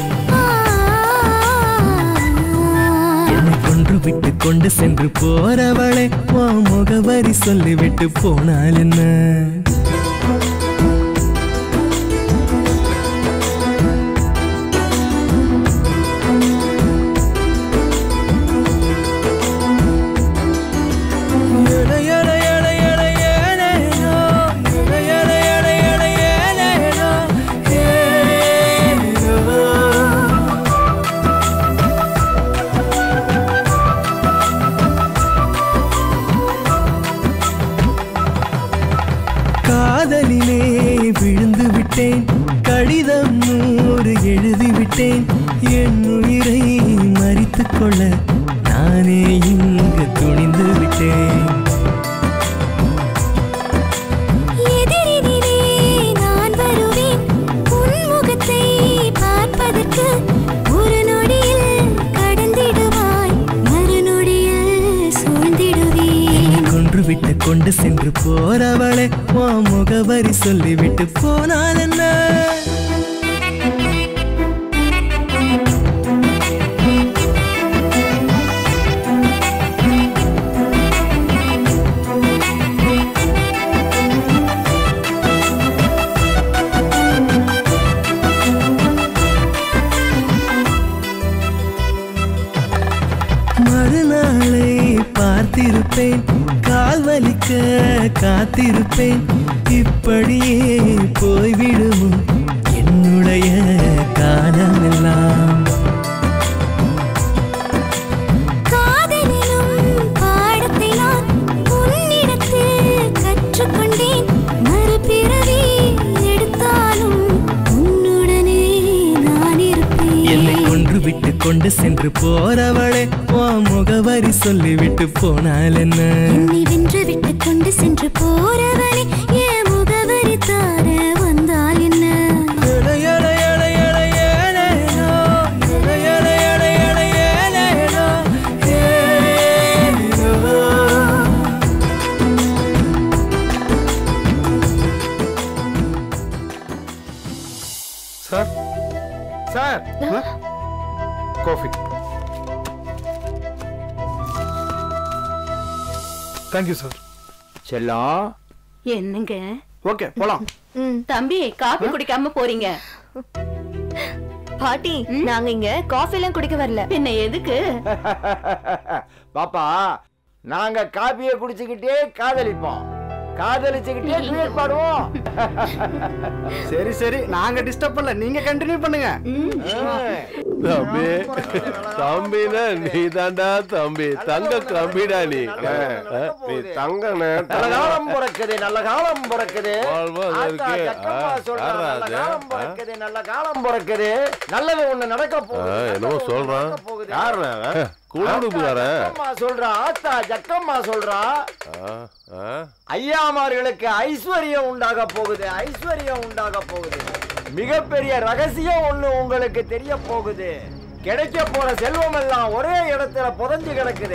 Speaker 10: என்னை கொன்று விட்டு கொண்டு சென்று போறவளே, முகவரி சொல்லிவிட்டு போனால் என்ன? காதலிலே விழுந்து விட்டேன், கடிதம் 100 எழுதிவிட்டேன். என் உயிரை மறித்துக் கொள்ள நானே இங்கு துணிந்து விட்டேன்.
Speaker 19: எதிரினிலே நான் வருவேன், உன் முகத்தை பார்ப்பதற்கு. ஒரு நொடியில் கடந்திடுவாய், மறுநொடியில் சூழ்ந்திடுவேன்.
Speaker 10: கொன்று விட்டு கொண்டு சென்று போறவளே, முகவரி சொல்லிவிட்டு போனால் என்ன? மறுநாளை பார்த்திருப்பேன், கால் வலிக்க காத்திருப்பேன். இப்படியே போய்விடும் என்னுடைய காலமெல்லாம்.
Speaker 19: காதலிலும் பாடத்தை நான் உன்னிடத்தில் கற்றுக்கொண்டேன். மறுபிறவி எடுத்தாலும் உன்னுடனே நான் இருப்பேன்.
Speaker 10: என்னை கொன்று விட்டு கொண்டு சென்று போறவளே, முகவரி சொல்லிவிட்டு போனால் என்ன?
Speaker 19: என்னை வென்று விட்டு கொண்டு சென்று போறவனே, என் முகவரி தார வந்தால் என்ன?
Speaker 18: Sir sir coffee. Thank you sir.
Speaker 16: செல்லம்
Speaker 9: என்னங்க?
Speaker 14: ஓகே, போலாம்.
Speaker 9: தம்பி, காபி குடிக்காம போறீங்க?
Speaker 8: பாட்டி, நாங்க இங்க காஃபி எல்லாம் குடிக்க வரல.
Speaker 9: பின்ன எதுக்கு?
Speaker 16: பாப்பா, நாங்க காபியை குடிச்சுக்கிட்டே காதலிப்போம், காதலிச்சுக்கிட்டே ட்வீட் பாடுவோம்.
Speaker 14: சரி சரி, நாங்க டிஸ்டர்ப் பண்ணல, நீங்க கண்டினியூ பண்ணுங்க.
Speaker 3: தம்பி, தம்பினா நீ தாண்டா தம்பி, தங்க கம்பிடா நீ. நீ தங்கனே.
Speaker 16: நல்ல காலம் பிறக்குது, நல்ல காலம் பிறக்குது.
Speaker 3: இருக்கு.
Speaker 16: நல்ல காலம் பிறக்குது, நல்ல காலம் பிறக்குது. நல்லது ஒண்ணு நடக்க போகுது.
Speaker 3: என்னமோ சொல்றான். யாருடா அவன்?
Speaker 16: ஜக்கம்மா சொல்றா, ஆத்தா ஜக்கம்மா சொல்றா. ஐயாமார்களுக்கு ஐஸ்வர்யம் உண்டாக போகுது, ஐஸ்வர்யம் உண்டாக போகுது. மிகப்பெரிய ரகசியம் ஒண்ணு உங்களுக்கு தெரிய போகுது. கிடைக்க போற செல்வம் எல்லாம் ஒரே இடத்துல புதைஞ்சு கிடக்குது.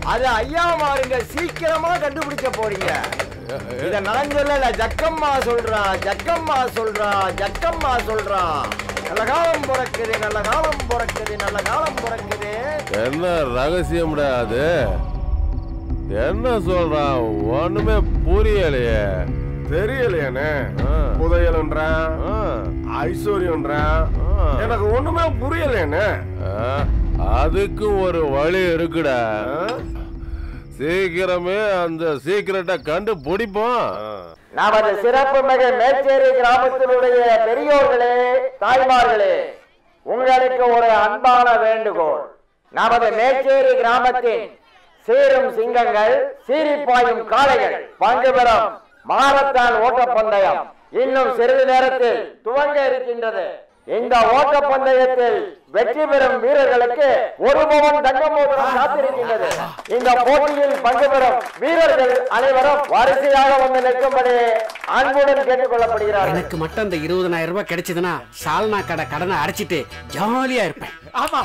Speaker 16: அது ஐயா மாருங்க சீக்கிரமா கண்டுபிடிக்க போறீங்க. இத நான் சொல்லல, ஜக்கம்மா சொல்றா, ஜக்கம்மா சொல்றா, ஜக்கம்மா சொல்றா. நல்ல காலம் பிறக்குது, நல்ல காலம் பிறக்குது, நல்ல காலம் பிறக்குது.
Speaker 3: என்ன ரகசியம்டா அது? என்ன சொல்றான்? ஒண்ணுமே புரியலையே.
Speaker 6: தெரியலையானே? புதையல்ன்றான், ஐஸ்வர்யம்ன்றான், எனக்கு ஒண்ணுமே புரியலையானே.
Speaker 3: அதுக்கு ஒரு வழி இருக்குடா. சீக்கிரமே அந்த சீக்கிரட்டை கண்டுபிடிப்போம்.
Speaker 16: நமது சிறப்பு மிகு மேச்சேரி கிராமத்தினுடைய பெரியோர்களே, தாய்மார்களே, உங்களுக்கு ஒரு அன்பான வேண்டுகோள். நமது மேச்சேரி கிராமத்தின் சீரும் சிங்கங்கள், சீரிப்பாயும் காளைகள் பங்கு பெறும் மாரத்தான் ஓட்டப்பந்தயம் இன்னும் சிறிது நேரத்தில் துவங்க இருக்கின்றது. இந்த ஓட்டப்பந்தயத்தில் வெற்றி பெறும் வீரர்களுக்கு ஒரு பவன் தங்க மோதிரம் காத்திருக்கின்றது. இந்த போட்டியில் பங்கு பெறும் வீரர்கள் அனைவரும் வரிசையாக வந்து நிற்கும்படி அன்புடன் கேட்டுக் கொள்ளப்படுகிறார்கள்.
Speaker 20: எனக்கு மட்டும் அந்த 20,000 ரூபாய் கிடைச்சதுன்னா சால்னா கடனை அடைச்சிட்டு ஜாலியா இருப்பேன்.
Speaker 17: ஆமா,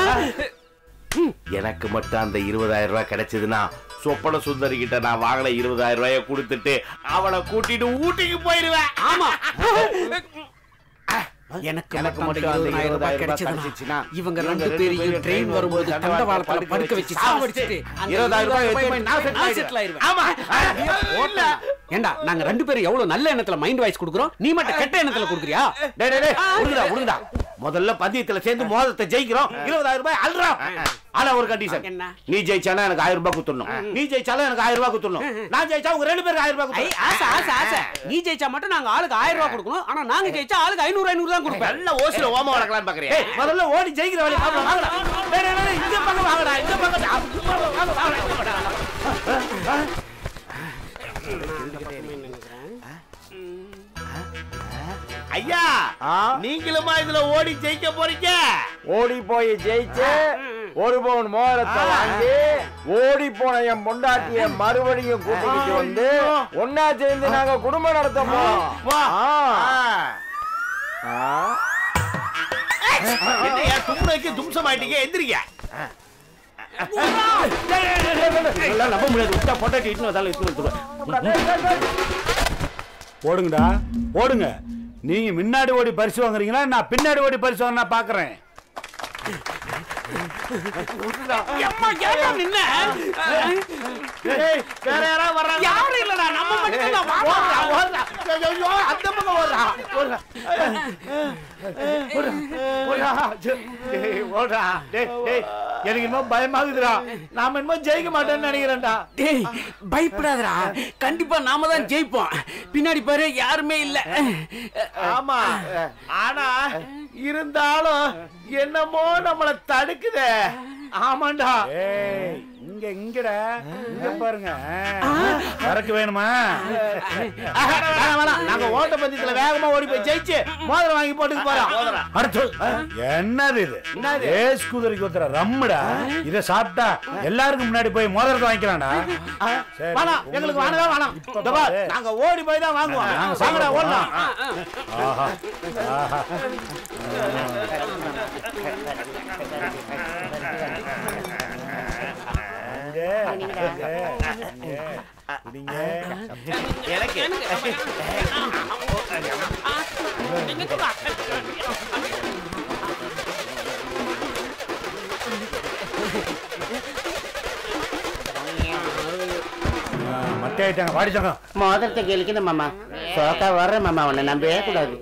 Speaker 17: எனக்கு மட்டும் அந்த 20,000 ரூபாய் கிடைச்சதுன்னா சொப்பன சுந்தரி கிட்ட நான் வாங்கின 20,000 ரூபாய கொடுத்துட்டு அவளை கூட்டிட்டு ஊட்டிக்கு போயிருவேன்.
Speaker 20: ஆமா, எனக்கு மட்டும் அந்த 20,000 ரூபாய் கிடைச்சதுன்னா இவங்க 2 பேரையும் ட்ரெயின் வரும்போது தண்டவாளத்துல படுக்க வச்சு சாவடிச்சிட்டு 20,000 ரூபாய் நான் செட்டில் ஆயிருவேன். ஆமா, ஏண்டா நாங்க 2 பேரும் எவ்வளவு நல்ல எண்ணத்துல மைண்ட் வாய்ஸ் கொடுக்குறோம், நீ மட்டும் கெட்ட எண்ணத்துல கொடுக்குறியா?
Speaker 17: உடுங்கடா முதல்ல பந்தயத்துல சேர்ந்து மோதத்தை ஜெயிக்கிறோம், 20,000 ரூபாய் அல்றோம். ஆனா ஒரு கண்டிஷன், நீ ஜெயிச்சானா எனக்கு 1000 ரூபாய் குத்துறணும், நீ ஜெயிச்சாலும் எனக்கு 1000 ரூபாய் குத்துறணும், நான் ஜெயிச்சா உங்க 2 பேருக்கு 1000 ரூபாய் குத்துறணும்.
Speaker 20: ஆசை ஆசை ஆசை, நீ ஜெயிச்சா மட்டும் நாங்க ஆளுக்கு 1000 ரூபாய் கொடுக்கணும், ஆனா நாங்க ஜெயிச்சா ஆளுக்கு 500 தான் கொடுப்போம்.
Speaker 17: நல்ல ஓசில ஓம வளர்க்கலாம்னு பாக்குறியா? முதல்ல ஓடி ஜெயிக்கிற வழி பாப்போம். வாங்கடா, இந்த பக்கம் வாங்கடா, இந்த பக்கம் ஐயா, நீங்களுமா இதுல ஓடி ஜெயிக்க போறீங்க?
Speaker 16: ஓடி போய் ஜெயிச்சு ஒரு பவுன் மோதிரத்தை வாங்கி ஓடி போன என் பொண்டாட்டிய மறுபடியும் கூட்டிக்கிட்டு வந்து ஒன்னா சேர்ந்து நாங்க குடும்பம் நடத்த போறோம்.
Speaker 17: என்னையா தும்மைக்கு தும்சமாயிட்டீங்க, எந்திரிங்க. நம்ப முடியாது, விட்டா பொண்டாட்டி இட்டு வந்தாலும் இட்டு வந்துருவேன்.
Speaker 7: ஓடுங்கடா ஓடுங்க. நீங்க முன்னாடி ஓடி பரிசு வாங்குறீங்களா, நான் பின்னாடி ஓடி பரிசு வாங்க நான் பாக்குறேன்.
Speaker 20: யாரும் இல்லடா, நம்ம மட்டும்
Speaker 17: அந்த பக்கம் எனக்கு இன்னும் பயமாகுதுடா, நாம இன்னும் ஜெயிக்க மாட்டோம்னு நினைக்கிறேன்டா.
Speaker 20: டேய் பயப்படாதடா, கண்டிப்பா நாம தான் ஜெயிப்போம். பின்னாடி பாரு யாருமே இல்ல.
Speaker 17: ஆமா, ஆனா இருந்தாலும் என்னமோ நம்மள தடுக்குதே. ஆமாண்டா,
Speaker 7: இங்கடா இங்க பாருங்க, சரக்கு வேணுமா?
Speaker 17: நாங்க ஓட்ட பந்தயத்துல வேகமா ஓடி போய் ஜெயிச்சு மோதிரம் வாங்கி போட்டு போறோம்.
Speaker 7: என்னது இது? ஏஸ் குதிரைக்கு ஒருத்தர ரம்முடா, இத சாப்பிட்டா எல்லாருக்கும் முன்னாடி போய் மோதிரத்தை வாங்கிக்கலாம்டா.
Speaker 17: எங்களுக்கு வாங்கவே வேணாம், நாங்க ஓடி போய் தான் வாங்குவோம். வாங்கடா, ஓடலாம்.
Speaker 7: ஆஹா ஆஹா, மட்டையாயிட்டாங்க, வாடிச்சாங்க.
Speaker 17: மோதிரத்தை கேளுக்கணும் மாமா, சோக்கா வர்ற மாமா, உன்னை நம்பவே கூடாது.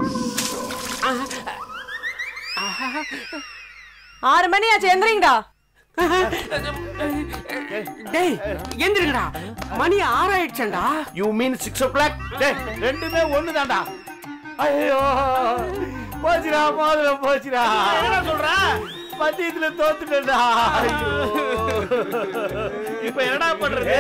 Speaker 9: 6 மணி ஆச்சு, எந்திரிங்கடா.
Speaker 20: டேய் எந்திரிங்கடா, மணி 6 ஆயிடுச்சேண்டா.
Speaker 17: You mean 6 o'clock? டேய் ரெண்டுமே ஒண்ணுதான்டா. ஐயோ போச்சுடா, மோதிரம் போச்சுடா. என்ன சொல்ற? பந்தயத்துல தோத்துட்டேன்டா. இப்ப என்னடா பண்றது?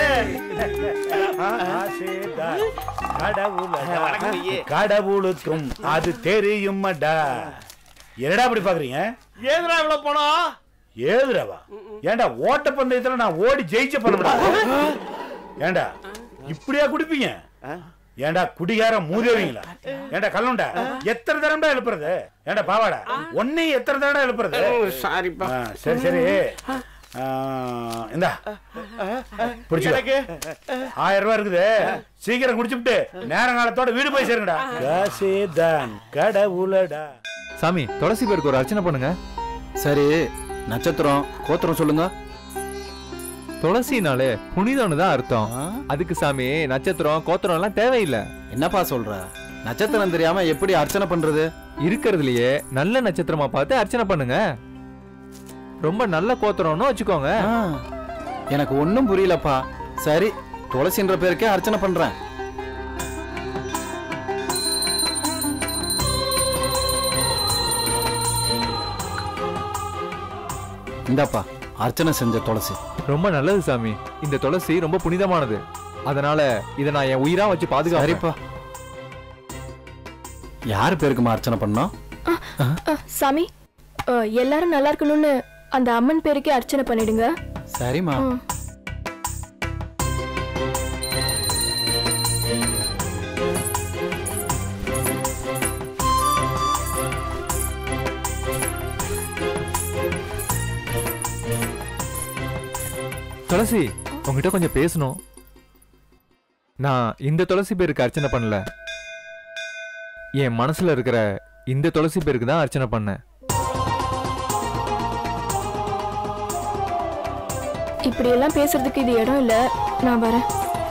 Speaker 7: கடவுளுக்கும் அது தெரியுமாடா. என்னடா அப்படி பாக்குறீங்க?
Speaker 17: ஏதுடா இவ்வளவு பணம்?
Speaker 7: ஏதுடாவா? ஏண்டா ஓட்ட பந்தயத்துல நான் ஓடி ஜெயிச்ச பண்ண முடியாது. ஏண்டா இப்படியா குடிப்பீங்க? ஏண்டா குடிகார மூதேவீங்களா? ஏண்டா கல்லுண்டா எத்தனை தடவை எழுப்புறது? ஏண்டா பாவாடா ஒன்னையும் எத்தனை தடவை எழுப்புறது?
Speaker 20: சாரிப்பா.
Speaker 7: சரி சரி, இந்தா
Speaker 6: எனக்கு
Speaker 7: 1000 ரூபாய் இருக்குது, சீக்கிரம் குடிச்சுட்டு நேரங்காலத்தோட வீடு போய் சேருங்கடா. காசே தான் கடவுளடா.
Speaker 4: சாமி, துளசி பேருக்கு ஒரு அர்ச்சனை பண்ணுங்க.
Speaker 15: சரி, நட்சத்திரம் கோத்திரம் சொல்லுங்க.
Speaker 4: துளசினாலே புனிதம்னு தான் அர்த்தம். அதுக்கு சாமி நட்சத்திரம் கோத்திரம் எல்லாம் தேவையில்லை.
Speaker 15: என்னப்பா சொல்ற? நட்சத்திரம் தெரியாம எப்படி அர்ச்சனை பண்றது?
Speaker 4: இருக்கிறதுலயே நல்ல நட்சத்திரமா பார்த்து அர்ச்சனை பண்ணுங்க. ரொம்ப நல்ல கோத்திரம்னு வச்சுக்கோங்க.
Speaker 15: எனக்கு ஒன்னும் புரியலப்பா. சரி, துளசின்ற பேருக்கே அர்ச்சனை பண்றேன். இந்தாப்பா அர்ச்சனை செஞ்ச துளசி.
Speaker 4: ரொம்ப நல்லது சாமி. இந்த துளசி ரொம்ப புனிதமானது. அதனால இதை நான் என் உயிரா வச்சு பாதுகாப்பா.
Speaker 15: யாரு பேருக்குமா அர்ச்சனை பண்ணோம்?
Speaker 8: சாமி, எல்லாரும் நல்லா இருக்கணும்னு அந்த அம்மன் பேருக்கே அர்ச்சனை பண்ணிடுங்க.
Speaker 15: சரிம்மா.
Speaker 4: துளசி, உங்ககிட்ட கொஞ்சம் பேசணும். நான் இந்த துளசி பேருக்கு அர்ச்சனை பண்ணல, என் மனசுல இருக்கிற இந்த துளசி பேருக்கு தான் அர்ச்சனை பண்ணேன்.
Speaker 8: இப்படி எல்லாம் பேசுறதுக்கு இது இடம் இல்ல. நான் வரேன்.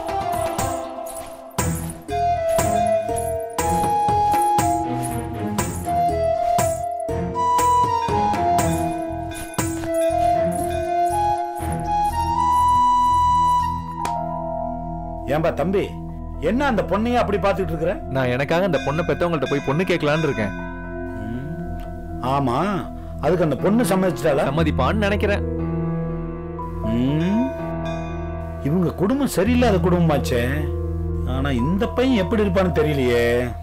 Speaker 7: ஏன்பா தம்பி, என்ன அந்த பொண்ணையும் அப்படி பாத்துட்டு இருக்கிற?
Speaker 4: நான் எனக்காக அந்த பொண்ணை பெத்தவங்கள்ட்ட போய் பொண்ணு கேட்கலான்னு இருக்கேன்.
Speaker 7: ஆமா, அதுக்கு அந்த பொண்ணு சம்மதிச்சிட்டாளா?
Speaker 4: சம்மதிப்பான்னு நினைக்கிறேன்.
Speaker 7: இவங்க குடும்பம் சரியில்லாத குடும்பமாச்சே. ஆனா இந்த பையன் எப்படி இருப்பான்னு தெரியலையே.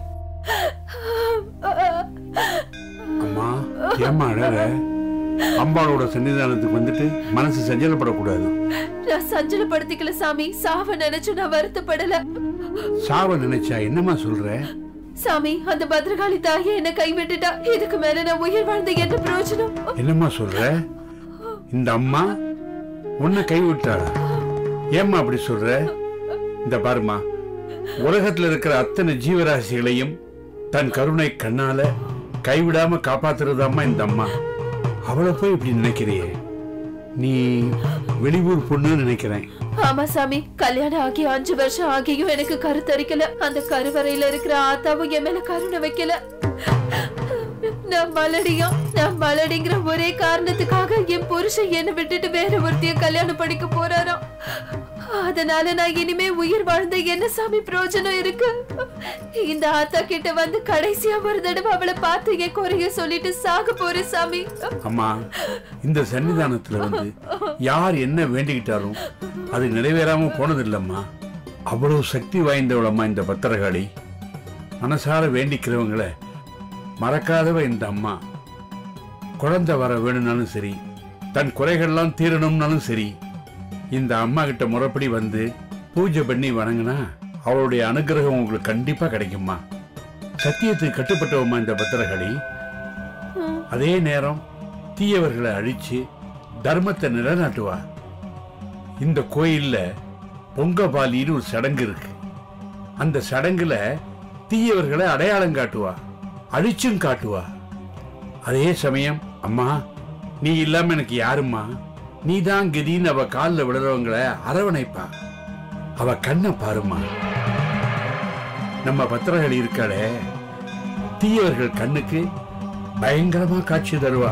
Speaker 21: அம்மா, ஏம்மா அழற? அம்பாளோட சன்னிதானத்துக்கு வந்துட்டு மனசு சஞ்சலப்படக்கூடாது.
Speaker 11: நான் சஞ்சலப்படுத்திக்கல சாமி. சாவ நினைச்சு நான் வருத்தப்படல.
Speaker 21: சாவ நினைச்சா என்னம்மா சொல்ற?
Speaker 11: சாமி, அந்த பத்ரகாளி தாயே என்ன கைவிட்டுட்டா. இதுக்கு மேல நான் உயிர் வாழ்ந்த என்ன பிரயோஜனம்?
Speaker 21: என்னம்மா சொல்ற? இந்த அம்மா உன்னை கைவிட்டாளா? ஏம்மா அப்படி சொல்ற? இந்த பாருமா, உலகத்துல இருக்கிற அத்தனை ஜீவராசிகளையும் தன் கருணை கண்ணால கைவிடாம காப்பாத்துறதாம்மா இந்த அம்மா. அவளை போய் இப்படி நினைக்கிறியே? நீ வெளியூர் பொண்ணு நினைக்கிறேன்.
Speaker 11: ஆமா சாமி, கல்யாணம் ஆகி 5 வருஷம் ஆகியும் எனக்கு கருத்தரிக்கல. அந்த கருவறையில இருக்கிற ஆத்தாவும் என் மேல கருணை வைக்கல. நான் மலடிங்கிற ஒரே காரணத்துக்காக என் புருஷன் என்ன விட்டுட்டு வேற ஒருத்தைய கல்யாணம் படிக்க போறாராம். அதனால நான் இனிமே உயிர் வாழ்ந்த என்ன சாமி பிரயோஜனம் இருக்கு? இந்த ஆத்தா கிட்ட வந்து கடைசியா ஒரு தடவை அவளை பார்த்து என் குறைய சொல்லிட்டு சாக போறேன் சாமி.
Speaker 21: அம்மா, இந்த சன்னிதானத்துல வந்து யார் என்ன வேண்டிக்கிட்டாலும் அது நிறைவேறாம போனதில்லம்மா. அவ்வளவு சக்தி வாய்ந்தவளம்மா இந்த பத்திரகாளி. மனசார வேண்டிக்கிறவங்களை மறக்காதவ இந்த அம்மா. குழந்தை வர வேணும்னாலும் சரி, தன் குறைகள்லாம் தீரணும்னாலும் சரி, இந்த அம்மா கிட்ட முறைப்படி வந்து பூஜை பண்ணி வணங்கினா அவளுடைய அனுகிரகம் உங்களுக்கு கண்டிப்பா கிடைக்குமா. சத்தியத்துக்கு கட்டுப்பட்டவம்மா இந்த பத்திரகாளி. அதே நேரம் தீயவர்களை அழிச்சு தர்மத்தை நிலைநாட்டுவா. இந்த கோயில்ல பொங்கபாலின்னு ஒரு சடங்கு இருக்கு. அந்த சடங்குல தீயவர்களை அடையாளம் காட்டுவா, அழிச்சும் காட்டுவா. அதே சமயம் அம்மா, நீ இல்லாம எனக்கு யாரும்மா? நீதான் கதின்னு அவ காலில் விடுறவங்களை அரவணைப்பா. அவ கண்ணை பாருமா. நம்ம பத்திரகாளி இருக்காளே, தீயவர்கள் கண்ணுக்கு பயங்கரமா காட்சி தருவா.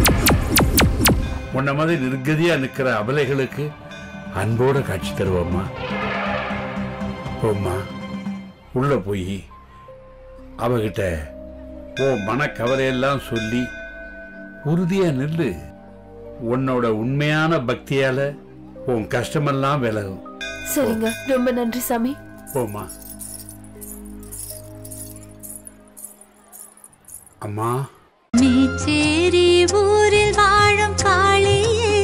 Speaker 21: உன்ன மாதிரி நிர்கதியா நிக்கிற அபலைகளுக்கு அன்போட காட்சி தருவாம்மா. போம்மா, உள்ள போய் அவகிட்ட ஓ மனக்கவலையெல்லாம் சொல்லி உறுதியா நில்லு. உன்னோட உண்மையான பக்தியால உன் கஷ்டமெல்லாம் விலகும்.
Speaker 11: சரிங்க, ரொம்ப நன்றி சாமி.
Speaker 21: போமா. அம்மா,
Speaker 19: மேச்சேரி ஊரில் வாழும் காளியே,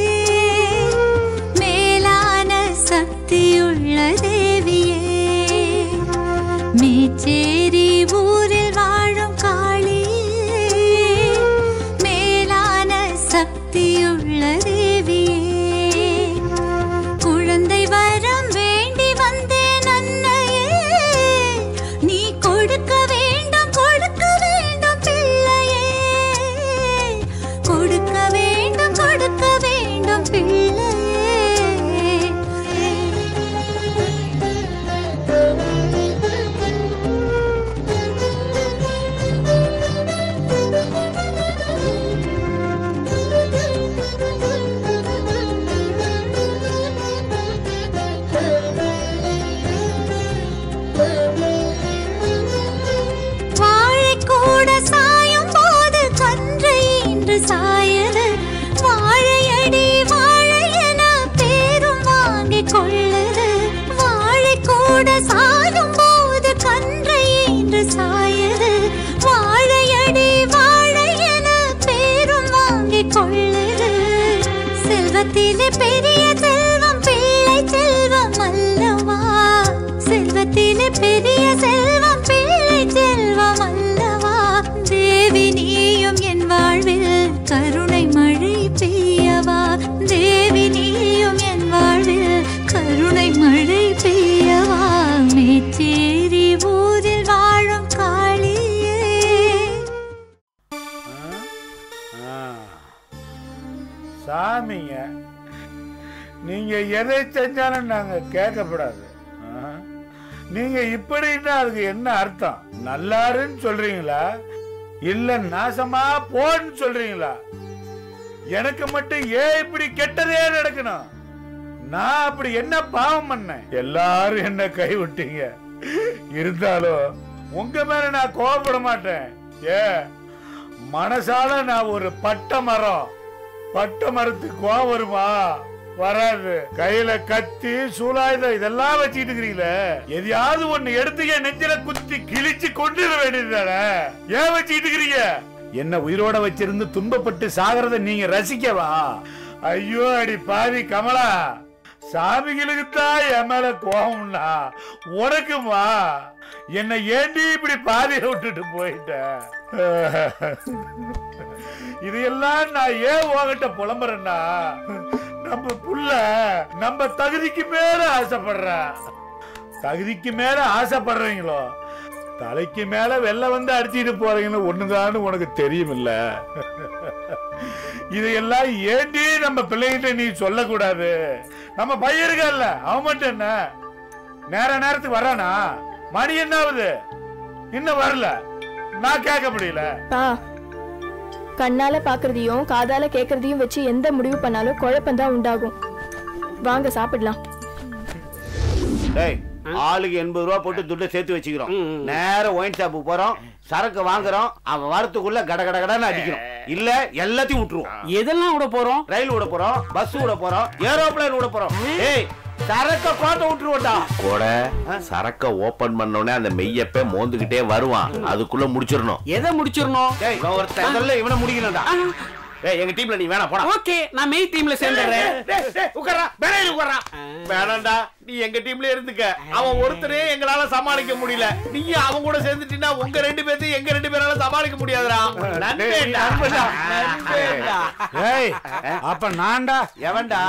Speaker 19: மேலான சக்தியுள்ள தேவியே. மேச்சேரி ஊரில் வாழும் காளியே, மேலான சக்தியுள்ள தேவியே.
Speaker 7: சாமிங்க, நீங்க எதை செஞ்சாலும் நாங்க கேட்கப்படாது. நீங்க இப்படின்னா அதுக்கு என்ன அர்த்தம்? நல்லாருன்னு சொல்றீங்களா இல்ல நாசமா போன்னு சொல்றீங்களா? எனக்கு மட்டும் ஏன் இப்படி கெட்டதே நடக்கணும்? நான் அப்படி என்ன பாவம் பண்ணேன்? எல்லாரும் என்ன கைவிட்டீங்க. இருந்தாலும் உங்க மேல நான் கோபப்பட மாட்டேன். மனசால நான் ஒரு பட்ட மரத்துக்கு கோபம் வருமா? வராது. கையில கத்தி சூலாயுதம் இதெல்லாம் வச்சுட்டு இருக்கிறீங்களே, எதையாவது ஒண்ணு எடுத்து என் நெஞ்சில குத்தி கிழிச்சு கொண்டு வேண்டியதுதானே? ஏன் வச்சுட்டு இருக்கிறீங்க? என்ன உயிரோட வச்சிருந்து துன்பப்பட்டு சாகிறத நீங்க ரசிக்கவா? ஐயோ அடி பாவி கமலா, சாமிகளுக்கு தான் என் மேல கோபம்னா உனக்குமா? என்ன ஏண்டி இப்படி பாதியை விட்டுட்டு போயிட்ட? இதையெல்லாம் நான் ஏன் உங்ககிட்ட புலம்புறேன்னா, நம்ம புள்ள நம்ம தகுதிக்கு மேல ஆசைப்படுறேன். தகுதிக்கு மேல ஆசைப்படுறீங்களோ தலைக்கு மேல வெள்ள வந்து அடிச்சுட்டு போறீங்கன்னு ஒண்ணுதான்னு உனக்கு தெரியும் இல்ல? இதையெல்லாம் ஏண்டி நம்ம பிள்ளைகிட்ட நீ சொல்லக்கூடாது? நம்ம பையன் இருக்கல்ல, அவன் மட்டும் என்ன நேரத்துக்கு வரானா? மணி என்ன ஆகுது? இன்னும் வரல. நான் கேட்க முடியல.
Speaker 1: கண்ணால பாக்குறதையும் காதால கேக்குறதையும் வச்சு எந்த முடிவு பண்ணாலும் குழப்பம்தான் உண்டாகும். வாங்க சாப்பிடலாம்.
Speaker 17: ஆளுக்கு 80 ரூபா போட்டு துட்டை சேர்த்து வச்சுக்கிறோம். நேரம் ஒயின் ஷாப்புக்கு போறோம், சரக்கு வாங்குறோம், அவன் வரத்துக்குள்ள கடன்னு அடிக்கிறோம். இல்ல எல்லாத்தையும் விட்டுருவோம்.
Speaker 20: எதெல்லாம் விட போறோம்?
Speaker 17: ரயில் விட போறோம், பஸ் விட போறோம், ஏரோப்ளேன் விட போறோம். ஏய் சரக்க கோட்டை விட்டுருவோம்டா.
Speaker 3: கூட சரக்க ஓபன் பண்ணோடனே அந்த மெய்யப்ப மோந்துகிட்டே வருவான். அதுக்குள்ள முடிச்சிடணும்.
Speaker 20: எதை முடிச்சிடணும்?
Speaker 17: இவனை முடிக்கணும்டா. எங்க டீம்ல நீ வேணா போடா.
Speaker 20: ஓகே, நான் மெய் டீம்ல சேர்ந்துறேன்.
Speaker 17: உட்காரா, வேணாம்டா. நீ எங்க டீம்ல இருந்துக்க. அவன் ஒருத்தரே எங்களால சமாளிக்க முடியல. நீ அவன் கூட சேர்ந்துட்டீன்னா உங்க 2 பேர்த்தையும் எங்க 2 பேரால சமாளிக்க முடியாதுடா.
Speaker 7: அப்ப நான்டா
Speaker 17: எவன்டா?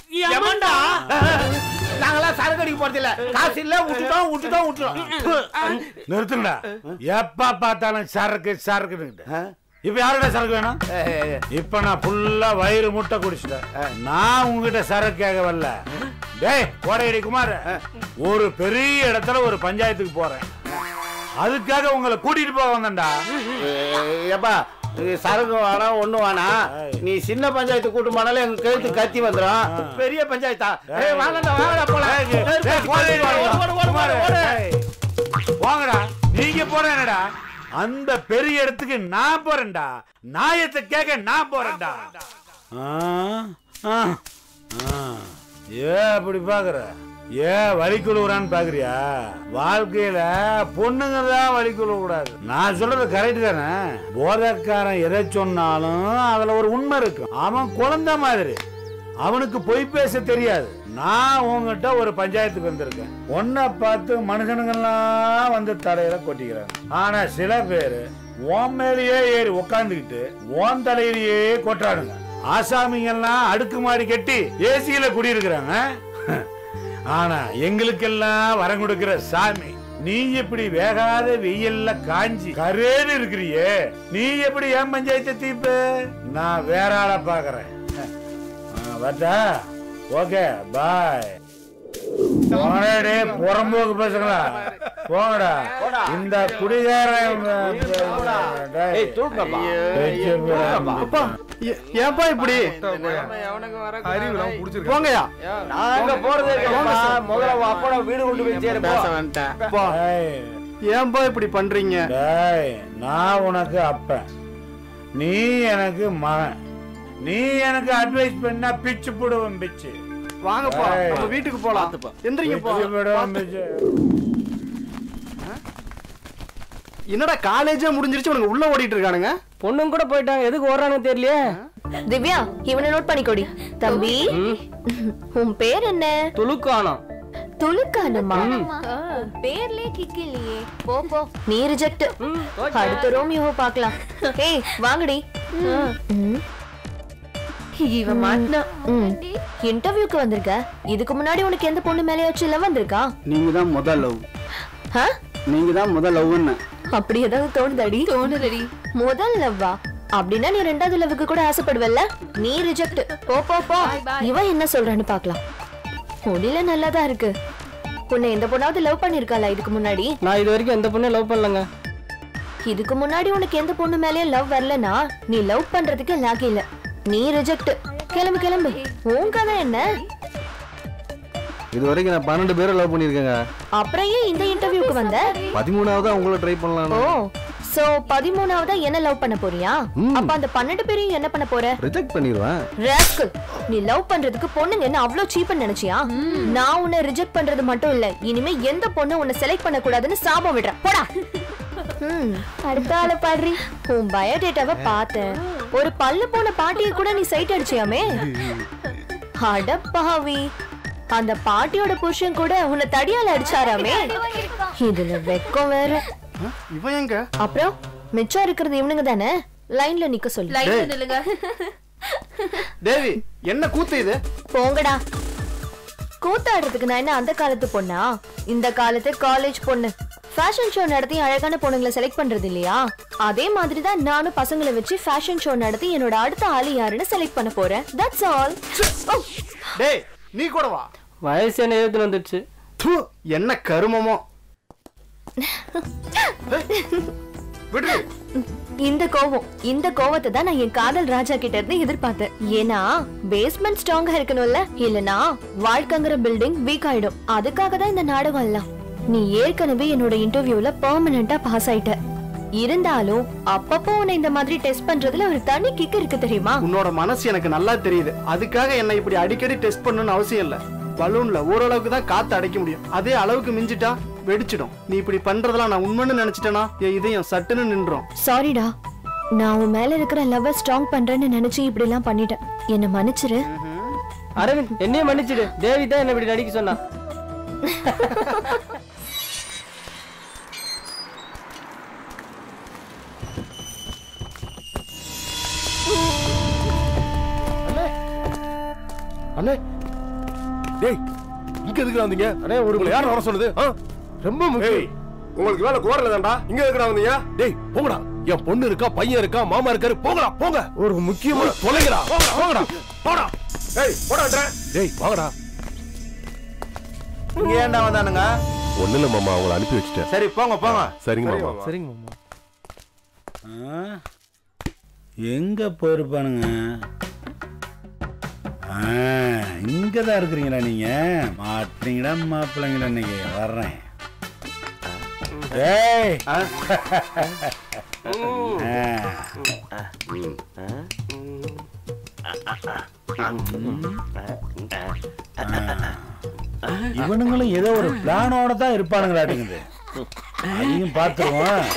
Speaker 17: நாங்களாம் சரக்கு அடிக்க போறது இல்ல. காசு இல்ல, விட்டுட்டோம்.
Speaker 7: நிறுத்துங்கடா. எப்ப பார்த்தாலும் சரக்கு. இப்ப யாரோட சரக்கு வேணும்? இப்ப நான் ஃபுல்லா வயிறு முட்டை குடிச்சிட்டேன். நான் உங்ககிட்ட சரக்கு கேட்க வரல. டேய் கோடையடி குமார், ஒரு பெரிய இடத்துல ஒரு பஞ்சாயத்துக்கு போறேன். அதுக்காக உங்களை கூட்டிட்டு போக வந்தேன்டா.
Speaker 17: எப்பா சரக்கு வேணா ஒண்ணு வேணா. நீ சின்ன பஞ்சாயத்து கூட்டு போனாலும் எங்க கழுத்து கத்தி வந்துடும். பெரிய பஞ்சாயத்தா?
Speaker 7: வாங்கடா. நீங்க போறேன்டா. அந்த பெரிய இடத்துக்கு நான் போறேன்டா. நாயத்தை கேட்க நான் போறேன்டா. அப்படி பாக்குற? வலிக்குழுறான்னு பாக்குறியா? வாழ்க்கையில பொண்ணுங்க தான் வலிக்குழ கூடாது. நான் சொல்றது கரெக்ட் தானே? போதைக்காரன் எதை சொன்னாலும் அதுல ஒரு உண்மை இருக்கு. அவன் குழந்தை மாதிரி, அவனுக்கு பொய் பேச தெரியாது. நான் உங்ககிட்ட ஒரு பஞ்சாயத்துக்கு வந்திருக்கேன். ஒன்ன பார்த்து மனுஷனுங்கெல்லாம் வந்து தலையில கொட்டிக்கிறாங்க. ஆனா சில பேரு உன் மேலேயே ஏறி உக்காந்துக்கிட்டு உன் தலையிலேயே கொட்டாடுங்க. ஆசாமிங்கெல்லாம் அடுக்குமாடி கட்டி ஏசியில குடியிருக்கிறாங்க. ஆனா எங்களுக்கெல்லாம் வரம் கொடுக்கிற சாமி நீ எப்படி வேகாத வெயில்ல காஞ்சி கரேன்னு இருக்கிறியே, நீ எப்படி ஏன் பஞ்சாயத்தை தீர்ப்பு? நான் வேற ஆளை பாக்குறேன். வட்டா ஓகே பாய். புறம்போக்கு பேசுங்களா? போங்கடா. இந்த குடிகாரன்
Speaker 14: ஏன்பா இப்படி? போங்கயா.
Speaker 16: நாங்க போறதே முதல்ல அப்பா வீடு கொண்டு போய் சேருப்போம்.
Speaker 14: ஏன்பா இப்படி பண்றீங்க?
Speaker 7: நான் உனக்கு அப்பன், நீ எனக்கு மகன். நீ எனக்கு அட்வைஸ் பண்ணா பிச்சு போடுவேன். பிச்சு
Speaker 14: வாங்கப்பா, நம்ம வீட்டுக்கு போலாம். எந்திரிங்கப்பா. என்னடா காலேஜே முடிஞ்சிருச்சு, உனக்கு உள்ள ஓடிட்டு இருக்கானுங்க.
Speaker 12: பொண்ணுங்க கூட போயிட்டாங்க, எதுக்கு ஓடுறானு தெரியலையே.
Speaker 8: திவ்யா, இவனை நோட் பண்ணிக்கோடி. தம்பி, உன் பேர் என்ன?
Speaker 12: துலுக்கானம்.
Speaker 8: துலுக்கானமா? பேர்லயே கிக் இல்லையே. போ போ, நீ ரிஜெக்ட். அடுத்த ரோமியோவை பார்க்கலாம். ஏய் வாங்கடி.
Speaker 11: இவன் மாட்டினா.
Speaker 8: இன்டர்வியூக்கு வந்திருக்க. இதுக்கு முன்னாடி உனக்கு எந்த பொண்ணு மேலேயாச்சும் லவ் வந்திருக்கா?
Speaker 14: நீங்க தான் முதல் லவ். நீங்க தான் முதல் லவ்ன்னு
Speaker 8: அப்படி ஏதாவது தோணுதாடி?
Speaker 11: தோணுதடி.
Speaker 8: முதல் லவ்வா? அப்படின்னா நீ ரெண்டாவது லவ்வுக்கு கூட ஆசைப்படுவல்ல? நீ ரிஜெக்ட். போ போ போ. இவன் என்ன சொல்றான்னு பார்க்கலாம். முடியல, நல்லாதான் இருக்கு. உன்னை எந்த பொண்ணாவது லவ் பண்ணிருக்காளா இதுக்கு முன்னாடி?
Speaker 12: நான் இது வரைக்கும் எந்த பொண்ணும் லவ் பண்ணலங்க.
Speaker 8: இதுக்கு முன்னாடி உனக்கு எந்த பொண்ணு மேலயும் லவ் வரலனா நீ லவ் பண்றதுக்கு லாக்கி இல்ல. நீ ரிஜெக்ட். கிளம்பு கிளம்பு. உன் கதை என்ன?
Speaker 14: இது வரைக்கும் நான் 12 பேரை லவ் பண்ணிருக்கேங்க.
Speaker 8: அப்புறம் ஏன் இந்த இன்டர்வியூக்கு வந்த?
Speaker 14: 13ஆவதா உங்களை ட்ரை பண்ணலாம்.
Speaker 8: ஓ, சோ 13ஆவதா என்ன லவ் பண்ண போறியா? அப்ப அந்த 12 பேரையும் என்ன பண்ண போற?
Speaker 14: ரிஜெக்ட் பண்ணிடுவேன்.
Speaker 8: ராஸ்கல், நீ லவ் பண்றதுக்கு பொண்ணுங்க என்ன அவ்ளோ சீப்னு நினைச்சியா? நான் உன்னை ரிஜெக்ட் பண்றது மட்டும் இல்ல, இனிமே எந்த பொண்ணு உன்னை செலக்ட் பண்ண கூடாதுன்னு சாபம் விடுறேன். போடா. அடுத்த ஆள பாடுறி. உன் பயோடேட்டாவை பார்த்தேன். ஒரு பல்லு போன பாட்டியை கூட நீ சைட் அடிச்சியாமே. அட பாவி, அந்த பாட்டியோட புருஷன் கூட உன்னை தடியால அடிச்சாராமே. இதுல வெக்கம் வேற.
Speaker 14: இவன் எங்க?
Speaker 8: அப்புறம் மிச்சம் இருக்கிறது இவனுங்க தானே. லைன்ல நிக்க சொல்லு.
Speaker 11: லைன்ல நில்லுங்க.
Speaker 14: தேவி, என்ன கூத்து இது?
Speaker 8: போங்கடா. கூத்தாடுறதுக்கு நான் என்ன அந்த காலத்து பொண்ணா? இந்த காலத்து காலேஜ் பொண்ணு. ஃபேஷன் ஷோ நடத்தி அழகான பொண்ணுங்களை செலக்ட் பண்றது இல்லையா? அதே மாதிரி தான் நானும் பசங்களை வச்சு ஃபேஷன் ஷோ நடத்தி என்னோட அடுத்த ஆளு யாருன்னு செலக்ட் பண்ண போறேன். That's all.
Speaker 14: டேய், நீ கூட வா.
Speaker 12: வயசு என்ன 20 வந்துருச்சு.
Speaker 14: என்ன கருமமோ.
Speaker 8: இந்த கோவத்தை தான் நான் என் காதல் ராஜா கிட்ட இருந்து எதிர்பார்த்தேன். ஏன்னா பேஸ்மெண்ட் ஸ்ட்ராங்கா இருக்கணும்ல, இல்லனா வாழ்க்கைங்கிற பில்டிங் வீக் ஆயிடும். அதுக்காக தான் இந்த நாடகம் எல்லாம். நீ ஏற்கனவே என்னோட இன்டர்வியூல பெர்மனண்டா பாஸ் ஆயிட்ட. இருந்தாலும் அப்பப்போ உன்னை இந்த மாதிரி டெஸ்ட் பண்றதுல ஒரு தனி கிக் இருக்கு தெரியுமா?
Speaker 14: உன்னோட மனசு எனக்கு நல்லா தெரியுது. அதுக்காக என்ன இப்படி அடிக்கடி டெஸ்ட் பண்ணணும்னு அவசியம் இல்ல. பலூன்ல ஓரளவுக்கு தான் காத்து அடைக்க முடியும். அதே அளவுக்கு மிஞ்சிட்டா வெடிச்சிடும். நீ இப்படி பண்றதெல்லாம் நான் உண்மைன்னு நினைச்சிட்டேனா என் இதயம் சட்டுன்னு நின்றோம்.
Speaker 8: சாரிடா, நான் உன் மேல இருக்கிற லவ் ஸ்ட்ராங் பண்றேன்னு நினைச்சு இப்படி எல்லாம் பண்ணிட்டேன். என்ன மன்னிச்சிரு.
Speaker 12: அரவிந்த், என்னையே மன்னிச்சிடு. தேவி தான் என்ன இப்படி நடிக்க சொன்னா.
Speaker 3: அண்ணே, டேய், இங்க எதுக்கு வந்தீங்க? அண்ணே, ஒரு யார் வர சொன்னது? ரொம்ப முக்கியம். உங்களுக்கு வேலை கோரல தான்டா. இங்க எதுக்கு வந்தீங்க? டேய், போங்கடா. என் பொண்ணு இருக்கா, பையன் இருக்கா, மாமா இருக்காரு. போங்கடா, போங்க. ஒரு முக்கியமான தொலைங்கடா. போங்கடா, போடா. டேய், போடா. டேய், வாங்கடா.
Speaker 17: இங்க ஏன்டா வந்தானுங்க?
Speaker 3: ஒண்ணு இல்ல மாமா, அவங்கள அனுப்பி வச்சிட்டேன்.
Speaker 17: சரி, போங்க போங்க.
Speaker 3: சரிங்க மாமா.
Speaker 12: சரிங்க மாமா.
Speaker 7: எங்க போயிருப்பானுங்க? இங்கதான் இருக்கிறீங்களா நீங்க? மாட்டீங்கடா மாப்பிள்ளைங்கடா. இன்னைக்கு வர்றேன். இவனுங்களும் ஏதோ ஒரு பிளானோட தான் இருப்பானுங்களாட்டுங்குது. அதையும் பார்த்துருவோம்.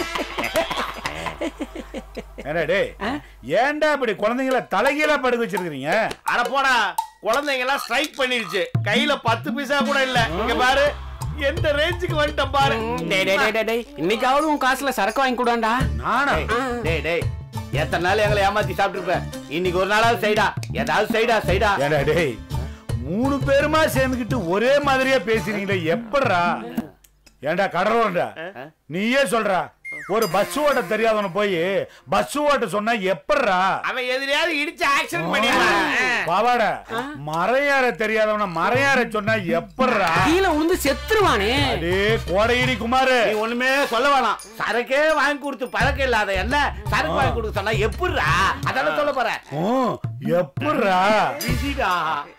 Speaker 7: ஏன்டா இப்படி குழந்தைங்கள தலைகீழா படுக்க வச்சிருக்கீங்க?
Speaker 17: அட போடா, குழந்தைங்க எல்லாம் ஸ்ட்ரைக் பண்ணிருச்சு. கையில 10 பைசா கூட இல்ல. இங்க பாரு, எந்த ரேஞ்சுக்கு வந்துட்டேன் பாரு.
Speaker 20: இன்னைக்காவது உன் காசுல சரக்கு வாங்கி கூடாண்டா.
Speaker 7: நானா?
Speaker 17: டேய் டேய், எத்தனை நாள் எங்களை ஏமாத்தி சாப்பிட்டு இருப்ப? இன்னைக்கு ஒரு நாளாவது சைடா, ஏதாவது சைடா.
Speaker 7: ஏடா டேய், 3 பேருமா சேர்ந்துக்கிட்டு ஒரே மாதிரியா பேசுறீங்களே, எப்படா? ஏண்டா கடறோண்டா, நீயே சொல்றா. ஒரு பஸ் ஓட்ட தெரியாதவன போய் பஸ் ஓட்ட சொன்னா எப்படா?
Speaker 17: அவன் எதிரையாவது இடிச்சு ஆக்சிடென்ட் பண்ணிடுவான்.
Speaker 7: பாவாடா, மறையார தெரியாதவன மறையார சொன்னா எப்படா?
Speaker 20: கீழே உளுந்து செத்துருவானே.
Speaker 7: அடே கோடையிடி குமாரு,
Speaker 17: நீ ஒண்ணுமே சொல்ல வேணாம். சரக்கே வாங்கி கொடுத்து பழக்கம் இல்லாத என்ன சரக்கு வாங்கி கொடுக்க சொன்னா எப்படா? அதெல்லாம் சொல்ல போறேன்.
Speaker 7: எப்படா?
Speaker 17: பிஸிடா.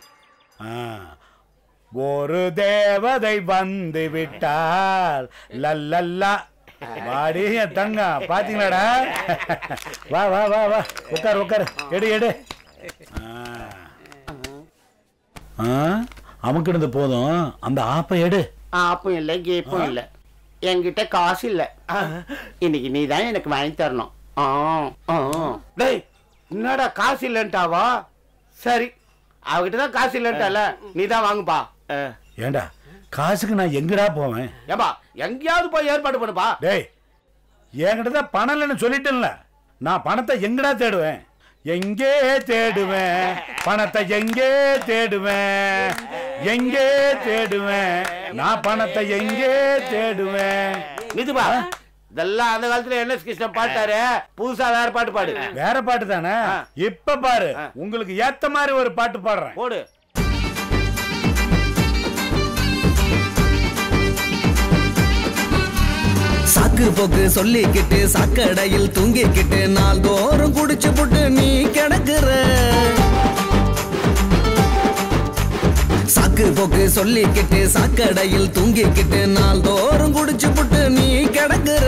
Speaker 7: ஒரு தேவதை வந்து விட்டால் லல்லல்லா. வாடி தங்க, பாத்தீங்களாடா? வா வா வா வா, உட்காரு. எடு. அமுக்கிடுது போதும். அந்த ஆப்பை எடு.
Speaker 20: ஆப்பும் இல்ல, கேப்பும் இல்ல. என்கிட்ட காசு இல்ல. இன்னைக்கு நீ தான் எனக்கு வாங்கி தரணும்.
Speaker 17: டேய், என்னடா காசு இல்லன்ட்டாவா? சரி, அவகிட்ட தான் காசு இல்லன்ட்டால, நீ தான் வாங்குப்பா.
Speaker 7: ஏண்டா, காசுக்கு நான் எங்கடா போவேன்?
Speaker 17: ஏப்பா, எங்கேயாவது போய் ஏற்பாடு பண்ணுப்பா.
Speaker 7: டேய், என்கிட்ட தான் பணம் இல்லைன்னு சொல்லிட்டேன்ல. நான் பணத்தை எங்கடா தேடுவேன்? எங்கே தேடுவேன் பணத்தை? எங்கே தேடுவேன்? நான் பணத்தை எங்கே தேடுவேன்?
Speaker 17: மிதுபா, இதெல்லாம் அந்த காலத்துல NS கிருஷ்ணன் பாட்டாரு. புதுசா வேற பாட்டு பாடு.
Speaker 7: வேற பாட்டு தானே? இப்ப பாரு, உங்களுக்கு ஏத்த மாதிரி ஒரு பாட்டு பாடுறேன்.
Speaker 17: போடு.
Speaker 10: சாக்கு போக்கு சொல்லிக்கிட்டு சாக்கடையில் தூங்கிக்கிட்டு நாள்தோறும் குடிச்சு போட்டு நீ கிடக்குற. சாக்கு போக்கு சொல்லிக்கிட்டு சாக்கடையில் தூங்கிக்கிட்டு நாள்தோறும் குடிச்சு போட்டு நீ கிடக்குற.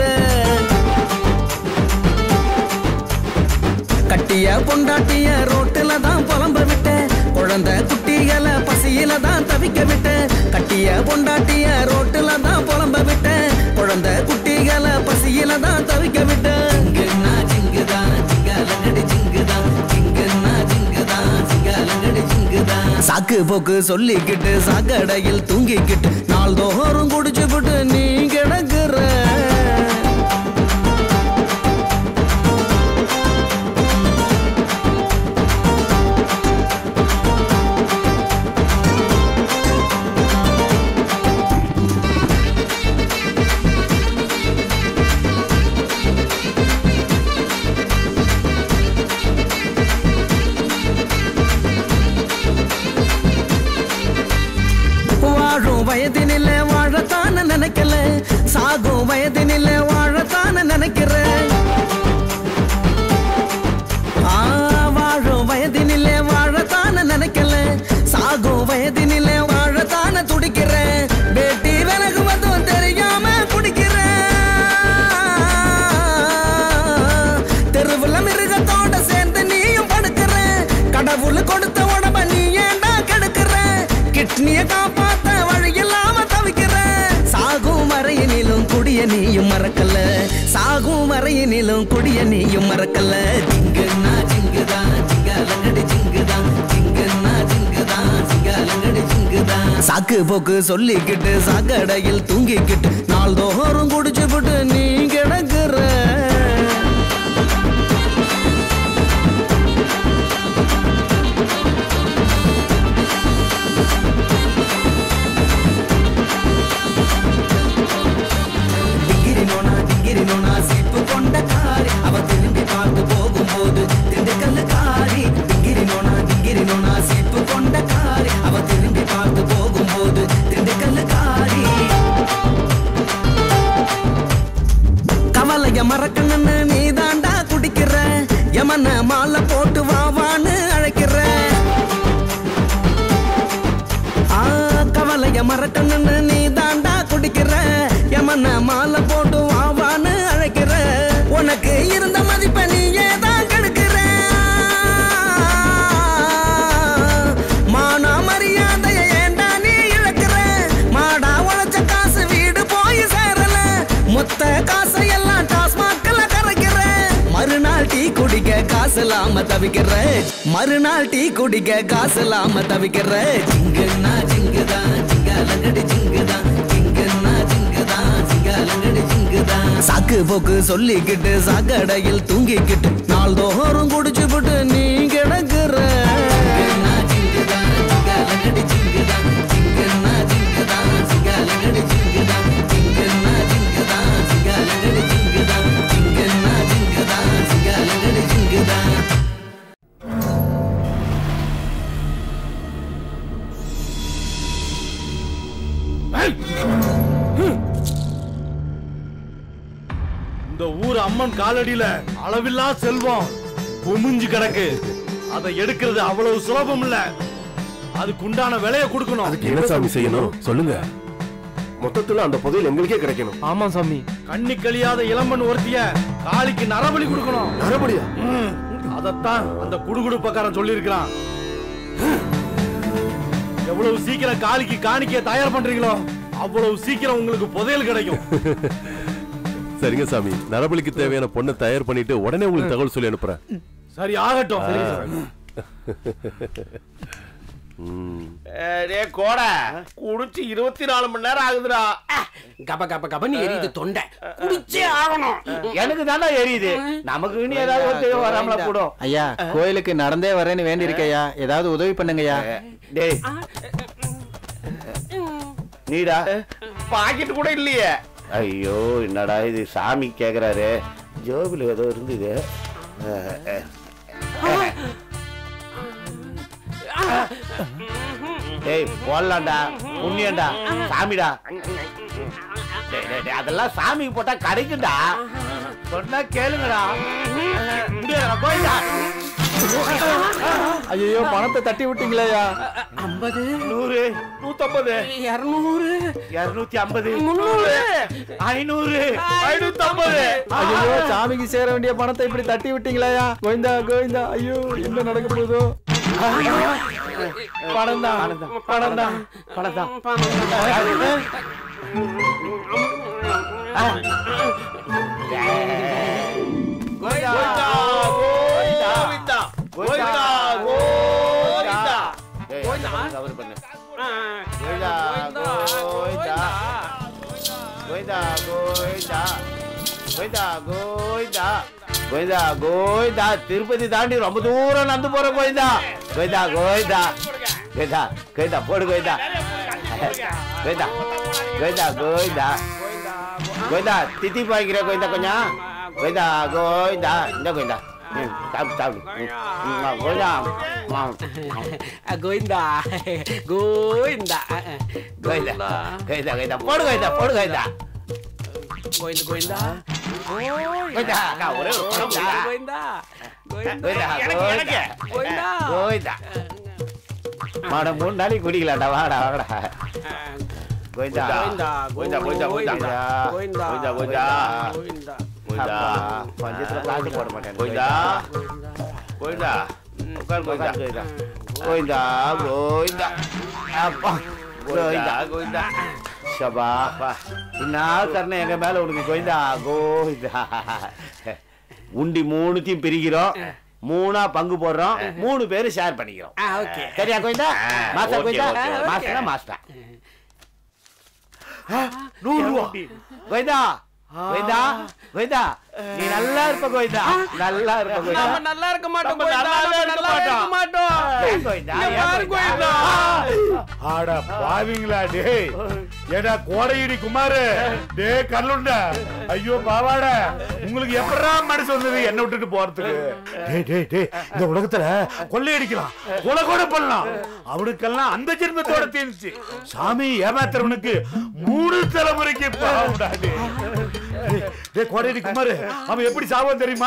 Speaker 10: கட்டிய பொண்டாட்டிய ரோட்டுல தான் புலம்ப விட்ட, குழந்தை குட்டிகளை பசியில தான் தவிக்க விட்ட. கட்டிய பொண்டாட்டிய ரோட்டுல தான் புலம்ப விட்ட, குழந்தை குட்டிகளை பசியில தான் தவிக்க விட்ட. ஜிங்குனா ஜிங்குதான் ஜிங்காலங்கடி ஜிங்குதான், ஜிங்குனா ஜிங்குதான் ஜிங்காலங்கடி ஜிங்குதான். சாக்கு போக்கு சொல்லிக்கிட்டு சாக்கடையில் தூங்கிக்கிட்டு நாள்தோறும் குடிச்சு போட்டு நீ கிடக்குற. வாழும் வயதினில வாழத்தான நினைக்கல, சாகும் வயதினில வாழத்தான நினைக்கிற. வாழும் வயதினில வாழத்தான நினைக்கல, சாகும் வயதினில வாழத்தான துடிக்கிற. பேட்டி விலகுவதும் தெரியாம குடிக்கிற. தெருவுல மிருகத்தோட சேர்ந்து நீயும் படுக்கிற. கடவுள் கொடுத்த உடம்ப நீ ஏண்டா கெடுக்கிற. கிட்னிய காப்பாத்த வழி இல்லாம தவிக்கிற. சாகும் வரையினிலும் குடிய நீயும் மறக்கல, சாகும் வரையினிலும் குடிய நீயும் மறக்கல. ஜிங்குனா ஜிங்குதான் ஜிங்காலங்கடி ஜிங்குதான், ஜிங்குனா ஜிங்குதான் ஜிங்காலங்கடி ஜிங்குதான். சாக்கு போக்கு சொல்லிக்கிட்டு சாக்கடையில் தூங்கிக்கிட்டு நாள்தோறும் குடிச்சு போட்டு நீ கிடக்குற. சீப்பு கொண்ட காரி அவ திரும்பி பார்த்து போகும்போது திண்டுக்கல்லு காரி. டிங்கிரி நோனா சீப்பு கொண்ட காரி அவ திரும்பி பார்த்து போகும்போது திண்டுக்கல்லு காரி. கவலைய மறக்கணும்னு நீ தாண்டா குடிக்கிற. யமன மாலை போட்டு வாவான்னு அழைக்கிற. கவலைய மறக்கணும்னு நீ தாண்டா குடிக்கிற. யமன மாலை போட்டு வாவான்னு அழைக்கிற. உனக்கு இருந்த மதிப்பை நீ ஏதான் கெடுக்கிற. மானா மரியாதைய ஏண்டா நீ இழக்கிற. மாடா உழைச்ச காசு வீடு போய் சேரல. மொத்த காசை எல்லாம் டாஸ்மாக்ல கரைக்கிற. மறுநாள் டீ குடிக்க காசு இல்லாம தவிக்கிற. மறுநாள் டீ குடிக்க காசு இல்லாம தவிக்கிற. ஜிங்குனா ஜிங்குதான் ஜிங்காலங்கடி ஜிங்குதான், ஜிங்குனா ஜிங்குதான் ஜிங்காலங்கடி ஜிங்குதான். சாக்கு போக்கு சொல்லிக்கிட்டு சாக்கடையில் தூங்கிக்கிட்டு நாள்தோறும் குடிச்சு போட்டு நீ கிடக்குற. ஜிங்குனா ஜிங்குதான் ஜிங்காலங்கடி ஜிங்குதான், ஜிங்குனா ஜிங்குதான் ஜிங்காலங்கடி ஜிங்குதான், ஜிங்குனா ஜிங்குதான் ஜிங்காலங்கடி ஜிங்குதான், ஜிங்குனா ஜிங்குதான் ஜிங்காலங்கடி ஜிங்குதான்.
Speaker 6: இந்த ஊர் அம்மன் காலடியில அளவில்லா செல்வம் குமிஞ்சு கிடக்கு. அதை எடுக்கிறது அவ்வளவு சுலபம் இல்ல. அதுக்கு உண்டான விலையை கொடுக்கணும்.
Speaker 3: அதுக்கு என்ன சாமி செய்யணும் சொல்லுங்க. மொத்தத்துல அந்த புதையல் எங்களுக்கே கிடைக்கணும்.
Speaker 6: ஆமா சாமி. கண்ணி கழியாத இளம்பன் ஒருத்திய காளிக்கு நரபலி கொடுக்கணும்.
Speaker 3: நரபலியா?
Speaker 6: அதத்தான் அந்த குடுகுடுப்பக்காரன் சொல்லி இருக்கிறான். எவ்வளவு சீக்கிரம் காளிக்கு காணிக்கைய தயார் பண்றீங்களோ அவ்வளவு சீக்கிரம் உங்களுக்கு புதையல் கிடைக்கும்.
Speaker 3: சரிங்க சாமி, நரபலிக்கு தேவையான பொண்ணை தயார் பண்ணிட்டு உடனே உங்களுக்கு தகவல் சொல்லி அனுப்புறேன்.
Speaker 6: சரி ஆகட்டும்.
Speaker 17: கோடை குடிச்சு 24 மணி நேரம் ஆகுதுடா.
Speaker 20: கப கப கபன்னு எரியுது தொண்டை. குடிச்சே ஆகணும்.
Speaker 17: எனக்கு தானே எரியுது. நமக்கு இனி ஏதாவது ஒரு தெய்வம் வராமல கூடும்.
Speaker 2: ஐயா கோயிலுக்கு நடந்தே வரேன்னு வேண்டி இருக்கையா, ஏதாவது உதவி பண்ணுங்கய்யா.
Speaker 17: டேய் நீடா பாக்கெட் கூட இல்லையே. ஐயோ என்னடா இது சாமி கேக்குறாரு ஜோபில் ஏதோ இருந்தது ஏய் போடலாம்டா புண்ணியம்டா சாமிடா அதெல்லாம் சாமி போட்டா கிடைக்கும்டா சொன்னா கேளுங்கடா போயிடா
Speaker 4: ஐயோ பணத்தை தட்டி விட்டீங்களேயா
Speaker 20: 50
Speaker 17: 100 150
Speaker 20: 200
Speaker 17: 250 300 500 550
Speaker 4: ஐயோ சாமிக்கு சேர வேண்டிய பணத்தை இப்படி தட்டி விட்டீங்களேயா கோவிந்தா கோவிந்தா ஐயோ என்ன நடக்க போகுதோ பணம் தான்
Speaker 17: திருப்பதி தாண்டி ரொம்ப தூரம் நடந்து போற கோயிந்தா கோயிந்தா கோயிந்தா கோயிந்தா கோயிந்தா போடு கோயிந்தா கோயிந்தா கோயிந்தா கோயிந்தா கோயிந்தா தித்தி பாய்க்கிற கோயிந்தா கொஞ்சம் கோயிந்தா கோயிந்தா இந்த கோயிந்தா சாப்பிடு சாப்பிடு கோயிந்தா
Speaker 20: கோவிந்தா கோவிந்தா
Speaker 17: கோயிந்தா கோயிந்தா கோயிந்தா போடு கோயிந்தா போடு கோயிந்தா
Speaker 20: கோவிந்தா கோவிந்தா
Speaker 17: கோயிந்தா ஒரே ஒரு
Speaker 20: கோவிந்தா
Speaker 17: கோயிந்தா கோயிந்தா கோயிந்தா மாட 3 நாளைக்கு குடிக்கலாம்டா வாடா வாடா கோயிந்தா கோயிந்தா கோயிந்தா கோயிந்தா கோயிந்தா கோயிந்தா கோயிந்தா கோயிந்தா பஞ்சத்துல காசு போட மாட்டேன் கோயிந்தா கோயிந்தா உட்கார் கோயிந்தா கோயிந்தா கோயிந்தா அப்பா கோயிந்தா கோயிந்தா சபா என்ன கருணை எங்க மேல உனக்கு கோயிந்தா கோயிந்தா உண்டி 3த்தையும் பிரிக்கிறோம் 3ஆ பங்கு போடுறோம் 3 பேரும் ஷேர் பண்ணிக்கிறோம் சரியா Govinda master Govinda master master 100 ரூபா கோயிந்தா கோயிந்தா கோயிந்தா நீ நல்லா இருப்ப கோயிந்தா நல்லா இருப்ப கோயிந்தா
Speaker 20: நம்ம நல்லா இருக்க மாட்டோம் கோயிந்தா நல்லா இருக்க மாட்டோம்
Speaker 17: கோயிந்தா
Speaker 20: கோயிந்தா
Speaker 7: ஆட பாவிங்களா டேய் ஏடா கோடையிடி குமாரு டேய் கல்லுண்டா ஐயோ பாவாட உங்களுக்கு எப்பறா மனசு வந்தது என்ன விட்டுட்டு போறதுக்கு டேய் டேய் டேய் இந்த உலகத்துல கொள்ளையடிக்கலாம் கொலை கூட பண்ணலாம் அவனுக்கெல்லாம் அந்த ஜென்மத்தோட தீர்ந்துச்சு சாமி ஏமாத்துறவனுக்கு 3 தலைமுறைக்கு பாவம்டா டேய் டேய் கோடையிடி குமாரு அவன் எப்படி சாவான் தெரியுமா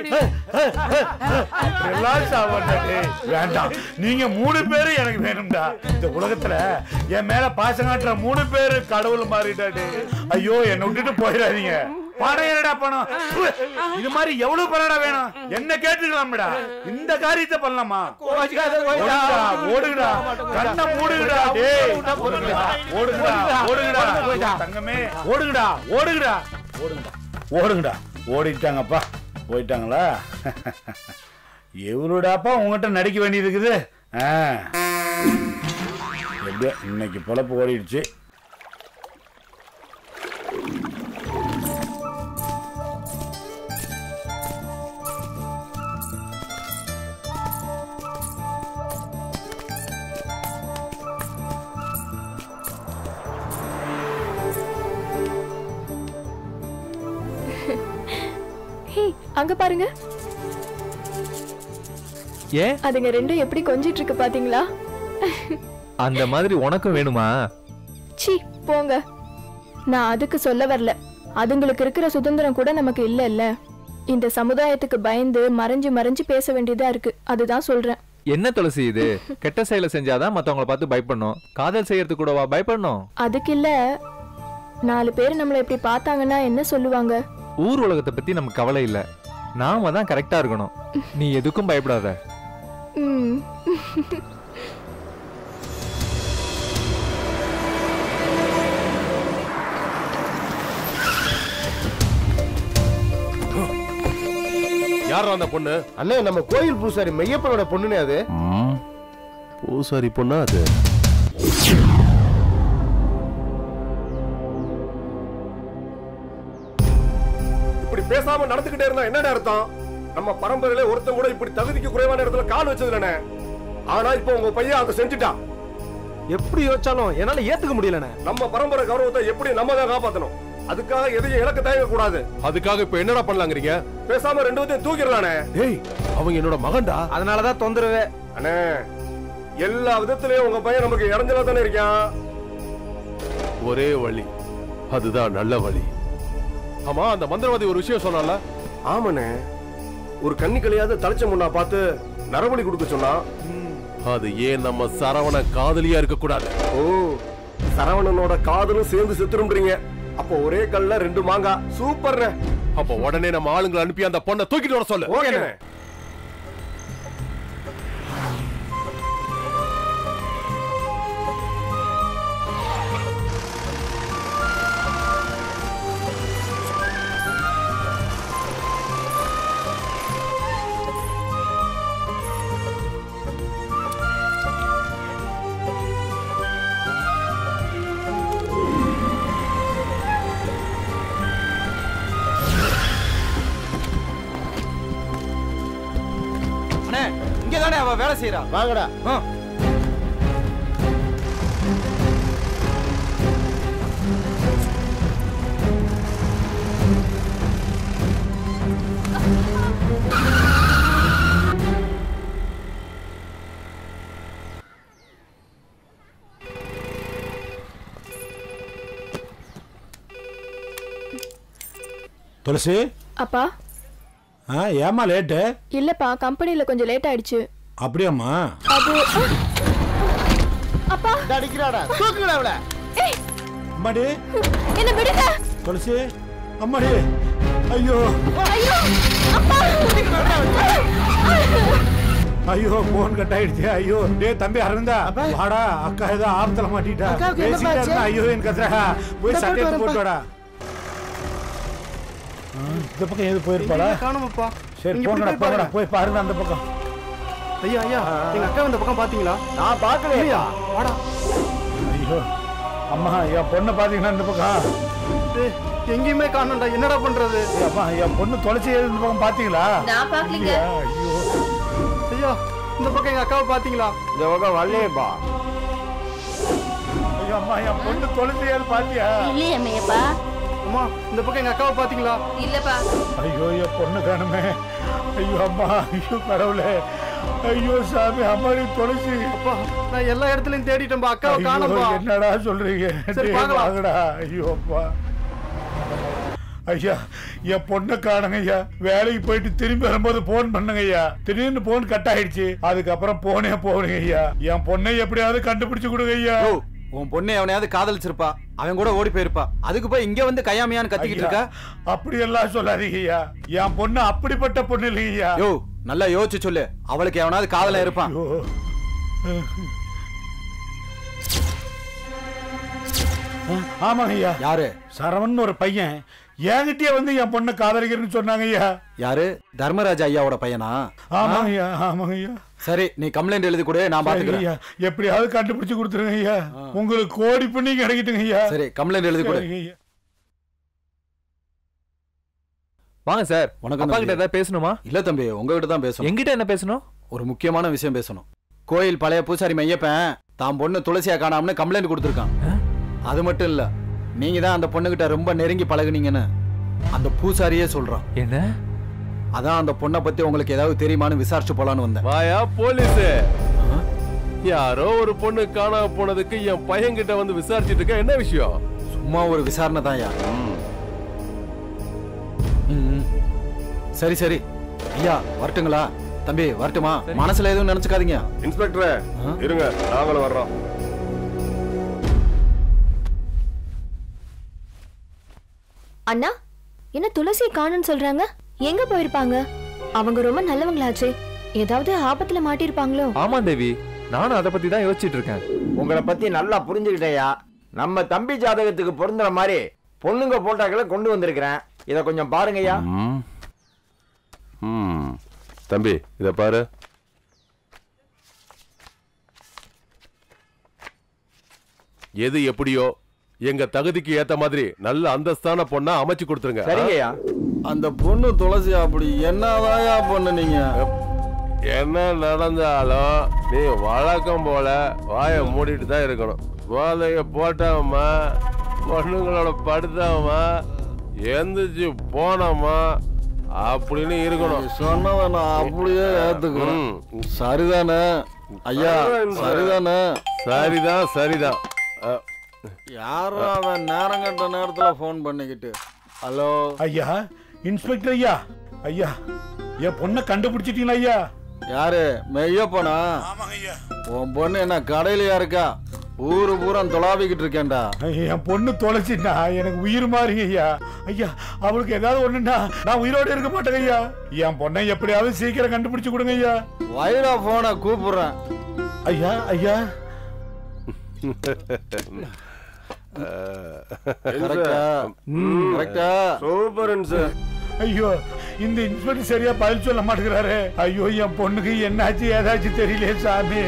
Speaker 7: எல்லாம் சாவான்டா டேய் வேண்டாம் நீங்க 3 பேரு எனக்கு வேணும்டா இந்த உலகத்துல என் மேல பாசம் காட்டுற 3 பேரு கடவுள் மாறிட்டா டேய் ஐயோ என்ன விட்டுட்டு போயிடாதீங்க பணம் என்னடா பணம் இது மாதிரி எவ்வளவு பணடா வேணும் என்ன கேட்டுக்கலாம்டா இந்த காரியத்தை பண்ணலாமா ஓடுங்கடா கண்ணை மூடுங்கடா டேய் ஓடுங்கடா ஓடுங்கடா தங்கமே ஓடுங்கடா ஓடுங்கடா ஓடுங்கடா ஓடுங்கடா ஓடிட்டாங்கப்பா போயிட்டாங்களா எவ்வளோடாப்பா உங்ககிட்ட நடிக்க வேண்டியது இருக்குது எப்படியோ இன்னைக்கு பொழப்பு ஓடிடுச்சு
Speaker 1: அங்க பாருங்க
Speaker 4: ஏன்
Speaker 1: அதுங்க ரெண்டும் எப்படி கொஞ்சிட்டு இருக்கு பாத்தீங்களா
Speaker 4: அந்த மாதிரி உனக்கும் வேணுமா
Speaker 1: சீ போங்க நான் அதுக்கு சொல்ல வரல அதுங்களுக்கு இருக்கிற சுதந்திரம் கூட நமக்கு இல்ல இந்த சமுதாயத்துக்கு பயந்து மறைஞ்சு மறைஞ்சு பேச வேண்டியதா இருக்கு அதுதான் சொல்றேன்
Speaker 4: என்ன துளசி இது கெட்ட செயலை செஞ்சாதான் மத்தவங்களை பார்த்து பயப்படணும் காதல் செய்யறதுக்கு கூடவா பயப்படணும்
Speaker 1: அதுக்கு இல்ல 4 பேர் நம்மளை இப்படி பார்த்தாங்கன்னா என்ன சொல்லுவாங்க
Speaker 4: ஊர் உலகத்தை பத்தி நமக்கு கவலை இல்ல நாம தான் கரெக்டா இருக்கணும் நீ எதுக்கும் பயப்படாத
Speaker 3: யாரா அந்த பொண்ணு அண்ணே நம்ம கோயில் பூசாரி மெய்யப்பனோட பொண்ணுனே அது பூசாரி பொண்ணா அது இப்படி பேசாம நடந்துகிட்டே இருந்தா என்ன அர்த்தம் நம்ம பரம்பரையில ஒருத்தன் கூட இப்படி தகுதிக்கு குறைவான இடத்துல கால் வச்சது இல்லனே ஆனா இப்போ உங்க பையன் அதை செஞ்சுட்டான் எப்படி யோசிச்சாலும் என்னால ஏத்துக்க முடியலனே நம்ம பரம்பரை கௌரவத்தை எப்படி நம்ம தான் காப்பாத்தணும் அதுக்காக எதையும் இழக்க தயங்க கூடாது. அதுக்காக இப்ப என்னடா பண்ணலாங்கிறீங்க? பேசாம ரெண்டு பேத்தையும் தூக்கிடலானே. ஏய், அவங்க என்னோட மகன்டா.
Speaker 2: அதனாலதான் தொந்தரவு.
Speaker 3: அண்ணே, எல்லா விதத்திலயும் உங்க பையன் நமக்கு இறஞ்சலா தானே இருக்கான். ஒரே வழி, அதுதான் நல்ல வழி. ஆமா, அந்த மந்திரவாதி ஒரு விஷயம் சொன்னால. ஆமாண்ணே, ஒரு கண்ணி கலையாத தலைச்ச முன்னா பார்த்து நரபலி கொடுக்க சொன்னா. அது ஏன் நம்ம சரவண காதலியா இருக்க கூடாது? ஓ, சரவணனோட காதலும் சேர்ந்து செத்துரும்ன்றீங்க. அப்போ ஒரே கல்ல ரெண்டு மாங்காய். சூப்பர். அப்போ உடனே நம்ம ஆளுங்களை அனுப்பி அந்த பொண்ணை தூக்கிட்டு வர சொல்லு. ஓகே.
Speaker 2: அவ வேலை செய்யறா. வாங்கடா.
Speaker 7: துளசி.
Speaker 1: அப்பா.
Speaker 7: ஏமா லேட்டு?
Speaker 1: இல்லப்பா, கம்பெனில கொஞ்சம் லேட் ஆயிடுச்சு.
Speaker 7: அப்படியாம்மா?
Speaker 1: அது அப்பா
Speaker 2: அடிக்கிறாடா. தூக்குடா அவள.
Speaker 1: ஏய்
Speaker 7: அம்மாடி,
Speaker 1: என்ன விடுங்க.
Speaker 7: துளசி, அம்மாடி. ஐயோ
Speaker 1: ஐயோ அப்பா.
Speaker 7: ஐயோ, போன் கட் ஆயிடுச்சு. ஐயோ, டேய் தம்பி அரவிந்தா, வாடா, அக்கா ஏதோ ஆபத்துல மாட்டிட்டா. ஐயோ என் கத்ரா, போய் சட்டை போட்டு வாடா. இந்த பக்கம் ஏது போயிருப்பாளா?
Speaker 14: காணுமப்பா.
Speaker 7: சரி, போங்கடா, போய் பாருங்க அந்த பக்கம்.
Speaker 14: ஐயா ஐயா, எங்க அக்கா இந்த பக்கம் பாத்தீங்களா?
Speaker 2: நான் பாக்கலையா.
Speaker 14: வாடா.
Speaker 7: ஐயோ அம்மா, என் பொண்ணை பாத்தீங்கன்னா இந்த பக்கம்
Speaker 14: எங்கேயுமே காணோம்டா. என்னடா பண்றது?
Speaker 7: அம்மா, என் பொண்ணு தொலைச்சி இந்த பக்கம் பாத்தீங்களா?
Speaker 11: நான் பாக்கலீங்க.
Speaker 7: ஐயோ
Speaker 14: ஐயா, இந்த பக்கம் எங்க அக்காவை பாத்தீங்களா?
Speaker 16: இந்த பக்கம் வரலையேப்பா.
Speaker 7: ஐயோ அம்மா, என் பொண்ணு தொலைச்சி பாத்தியா?
Speaker 8: இல்லையே மேப்பா.
Speaker 14: அம்மா, இந்த பக்கம் எங்க அக்காவை பாத்தீங்களா?
Speaker 11: இல்லப்பா.
Speaker 7: ஐயோ, என் பொண்ணு காணுமே. ஐயோ அம்மா, ஐயோ கடவுளே, ஐயோ சாமி, அம்மாடி தொலைச்சி.
Speaker 14: அப்பா, நான் எல்லா இடத்துலயும் தேடிட்டேன்பா, அக்காவை காணோம்பா.
Speaker 7: என்னடா சொல்றீங்க?
Speaker 14: சரி, வாங்கடா.
Speaker 7: ஐயோ அப்பா. ஐயா, என் பொண்ணை காணுங்க ஐயா. வேலைக்கு போயிட்டு திரும்பி வரும்போது போன் பண்ணுங்க ஐயா. திடீர்னு போன் கட் ஆயிடுச்சு. அதுக்கப்புறம் போனே போறீங்க ஐயா. என் பொண்ணை எப்படியாவது கண்டுபிடிச்சு கொடுங்க ஐயா.
Speaker 2: உன் பொண்ணு அவனையாவது காதலிச்சிருப்பா, அவன் கூட ஓடி போயிருப்பா. அதுக்கு போய் இங்க வந்து கையாமையான்னு கத்திக்கிட்டு இருக்கா.
Speaker 7: அப்படி எல்லாம் சொல்லாதீங்க ஐயா. என் பொண்ணு அப்படிப்பட்ட பொண்ணு இல்லையா.
Speaker 2: யோ, நல்லா யோசிச்சு சொல்லு. அவளுக்கு எவனாவது காதல இருப்பான்.
Speaker 7: ஆமாங்க ஐயா.
Speaker 2: யாரு?
Speaker 7: சரவணன் ஒரு பையன் என்கிட்டயே வந்து என் பொண்ணை காதலிக்கிறேன்னு சொன்னாங்க ஐயா.
Speaker 2: யாரு? தர்மராஜ் ஐயாவோட பையனா?
Speaker 7: ஆமாங்க ஐயா, ஆமாங்க ஐயா.
Speaker 2: சரி, நீ கம்ப்ளைண்ட் எழுதி கொடு, நான் பாத்துக்கிறேன்.
Speaker 7: எப்படியாவது கண்டுபிடிச்சு கொடுத்துருங்க ஐயா. உங்களுக்கு கோடி பண்ணி கிடைக்கட்டுங்க ஐயா.
Speaker 2: சரி, கம்ப்ளைண்ட் எழுதி கொடு.
Speaker 4: வாங்க சார்.
Speaker 2: வணக்கம்.
Speaker 4: அப்பா கிட்ட ஏதாவது பேசணுமா?
Speaker 2: இல்ல தம்பி, உங்ககிட்ட தான் பேசணும்.
Speaker 4: என்கிட்ட என்ன பேசணும்?
Speaker 2: ஒரு முக்கியமான விஷயம் பேசணும். கோயில் பழைய பூசாரி மையப்பன் தான் பொண்ணு துளசியா காணாமனு கம்ப்ளைண்ட் கொடுத்துருக்கான். அது மட்டும் இல்ல, நீங்க தான் அந்த பொண்ணுகிட்ட ரொம்ப நெருங்கி பழகுனீங்கன்னு அந்த பூசாரியே சொல்றான்.
Speaker 4: என்ன?
Speaker 2: அதான் அந்த பொண்ணை பத்தி உங்களுக்கு ஏதாவது தெரியுமான்னு விசாரிச்சு போலான்னு வந்தேன்.
Speaker 3: வாயா போலீஸ். யாரோ ஒரு பொண்ணு காணாம போனதுக்கு என் பையன் கிட்ட வந்து விசாரிச்சுட்டு இருக்க. என்ன விஷயம்?
Speaker 2: சும்மா ஒரு விசாரணை தான் யா. சரி சரி ஐயா, வரட்டுங்களா? தம்பி வரட்டுமா? மனசுல எதுவும் நினைச்சுக்காதீங்க.
Speaker 3: இன்ஸ்பெக்டர் இருங்க, நாங்களும் வர்றோம்.
Speaker 8: அண்ணா, என்ன துளசி காணும்னு சொல்றாங்க? எங்க போயிருப்பாங்க? அவங்க ரொம்ப நல்லவங்களாச்சே. ஏதாவது ஆபத்துல மாட்டிருப்பாங்களோ?
Speaker 4: ஆமா தேவி, நானும் அதை பத்தி தான் யோசிச்சுட்டு இருக்கேன்.
Speaker 16: உங்களை பத்தி நல்லா புரிஞ்சுக்கிட்டேயா. நம்ம தம்பி ஜாதகத்துக்கு பொருந்துற மாதிரி பொண்ணுங்க போட்டாக்களை கொண்டு வந்திருக்கிறேன். இத கொஞ்சம் பாருங்கய்யா.
Speaker 3: தம்பி இத பாரு. எது எப்படியோ எங்க தகுதிக்கு ஏத்த மாதிரி நல்ல அந்தஸ்தான பொண்ணா அமைச்சு கொடுத்துருங்க.
Speaker 2: சரிங்கய்யா. அந்த பொண்ணு துளசி அப்படி என்னதாயா பொண்ணு நீங்க?
Speaker 3: என்ன நடந்தாலும் நீ வழக்கம் போல வாயை மூடிட்டு தான் இருக்கணும். போதைய போட்டோம்மா பொண்ணுங்களோட படுத்தாமா எந்திரிச்சு போனோமா அப்படின்னு இருக்கணும்.
Speaker 2: சொன்னதை நான் அப்படியே ஏத்துக்கிறேன். சரிதானே ஐயா? சரிதானே?
Speaker 3: சரிதான் சரிதான்.
Speaker 2: யாரும் அவன் நேரம் கட்ட நேரத்துல போன் பண்ணிக்கிட்டு ஹலோ
Speaker 7: ஐயா இன்ஸ்பெக்டர் ஐயா. ஐயா என் பொண்ணை கண்டுபிடிச்சிட்டீங்களா ஐயா?
Speaker 2: யாரு மெய்யப்பனா? உன் பொண்ணு என்ன கடையிலயா இருக்கா? ஊரு பூரா தொலாவிக்கிட்டு இருக்கேன்டா.
Speaker 7: என் பொண்ணு தொலைச்சிட்டா எனக்கு உயிர் மாறுங்க ஐயா. ஐயா அவளுக்கு ஏதாவது ஒண்ணுண்டா நான் உயிரோடு இருக்க மாட்டேங்க ஐயா. என் பொண்ணை எப்படியாவது சீக்கிரம் கண்டுபிடிச்சு கொடுங்க ஐயா.
Speaker 2: வைரா போன கூப்பிடுறேன்.
Speaker 7: ஐயா ஐயா
Speaker 3: சூப்பர் சார்.
Speaker 7: ஐயோ இந்த இன்ஸ்பெக்டர் சரியா பதில் சொல்ல மாட்டேங்கிறாரு. ஐயோ என் பொண்ணுக்கு என்னாச்சு ஏதாச்சும் தெரியலையே சாமி.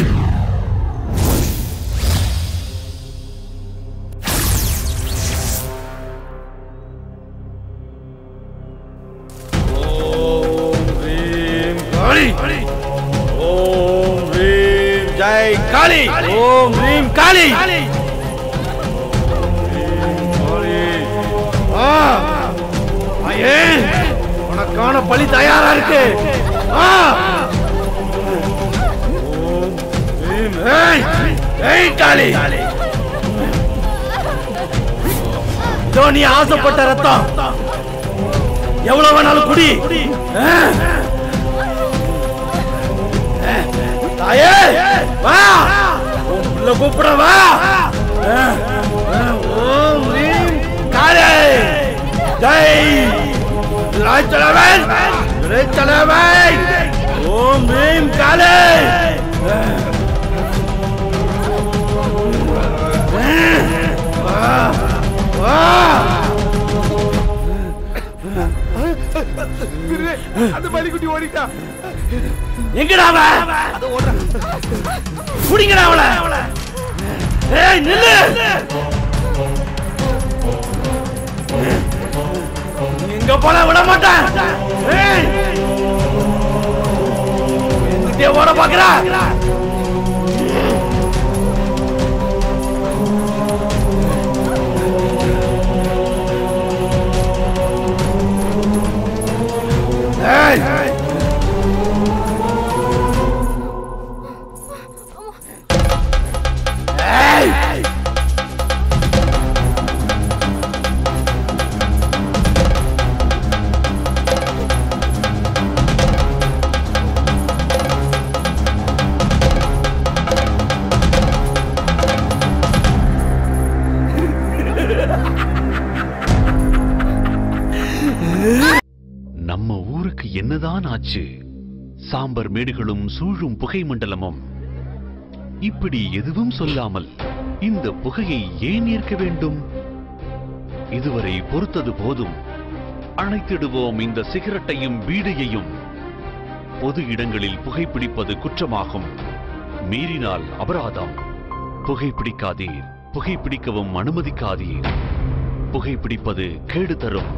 Speaker 3: ஓம் ரீம் ஜெய் காளி. ஓம் ரீம் காளி. உனக்கான பலி தயாரா இருக்கு. காளி நீ ஆசைப்பட்ட ரத்தம் எவ்வளவு வேணாலும் குடி. தாயே வா, உள்ள கூப்பிட வா. ஓம் ரீம் காளி ஜெய் ராஜ்தலவன் ராஜ்தலவன். ஓம் ரீம் காளி.
Speaker 5: அந்த பலிக்குட்டி ஓடிட்டா.
Speaker 3: எங்கடா அவ? குடிங்கடா அவள. ஏய் நில்லு. எங்க போல விட மாட்டேன். ஏய் எங்கிட்டே ஓட பாக்குறா. ஏய்
Speaker 13: நம்ம ஊருக்கு என்னதான் ஆச்சு? சாம்பர் மேடுகளும் சூழும் புகை மண்டலமும். இப்படி எதுவும் சொல்லாமல் இந்த புகையை ஏன் ஏற்க வேண்டும்? இதுவரை பொறுத்தது போதும். அணைத்திடுவோம் இந்த சிகரெட்டையும் பீடியையும். பொது இடங்களில் புகைப்பிடிப்பது குற்றமாகும். மீறினால் அபராதம். புகைப்பிடிக்காதீர். புகைப்பிடிக்கவும் அனுமதிக்காதீர். புகைப்பிடிப்பது கேடு தரும்.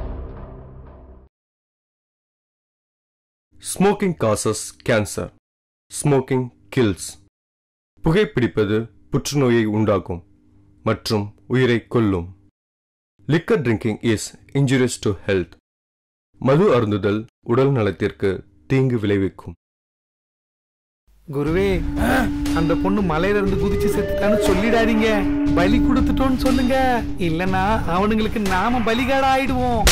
Speaker 22: Smoking causes cancer. Smoking kills. புகைப்பிடிப்பது புற்றுநோயை உண்டாக்கும் மற்றும் உயிரை கொல்லும். Liquor drinking is injurious to health. மது அருந்துதல் உடல் நலத்திற்கு தீங்கு விளைவிக்கும்.
Speaker 5: குருவே, அந்த பொண்ணு மலையில இருந்து குதிச்சு செத்துட்டான்னு சொல்லிடாதீங்க. பலி கொடுத்துட்டோன்னு சொல்லுங்க. இல்லனா அவனுங்களுக்கு நாம பலிகாட ஆயிடுவோம்.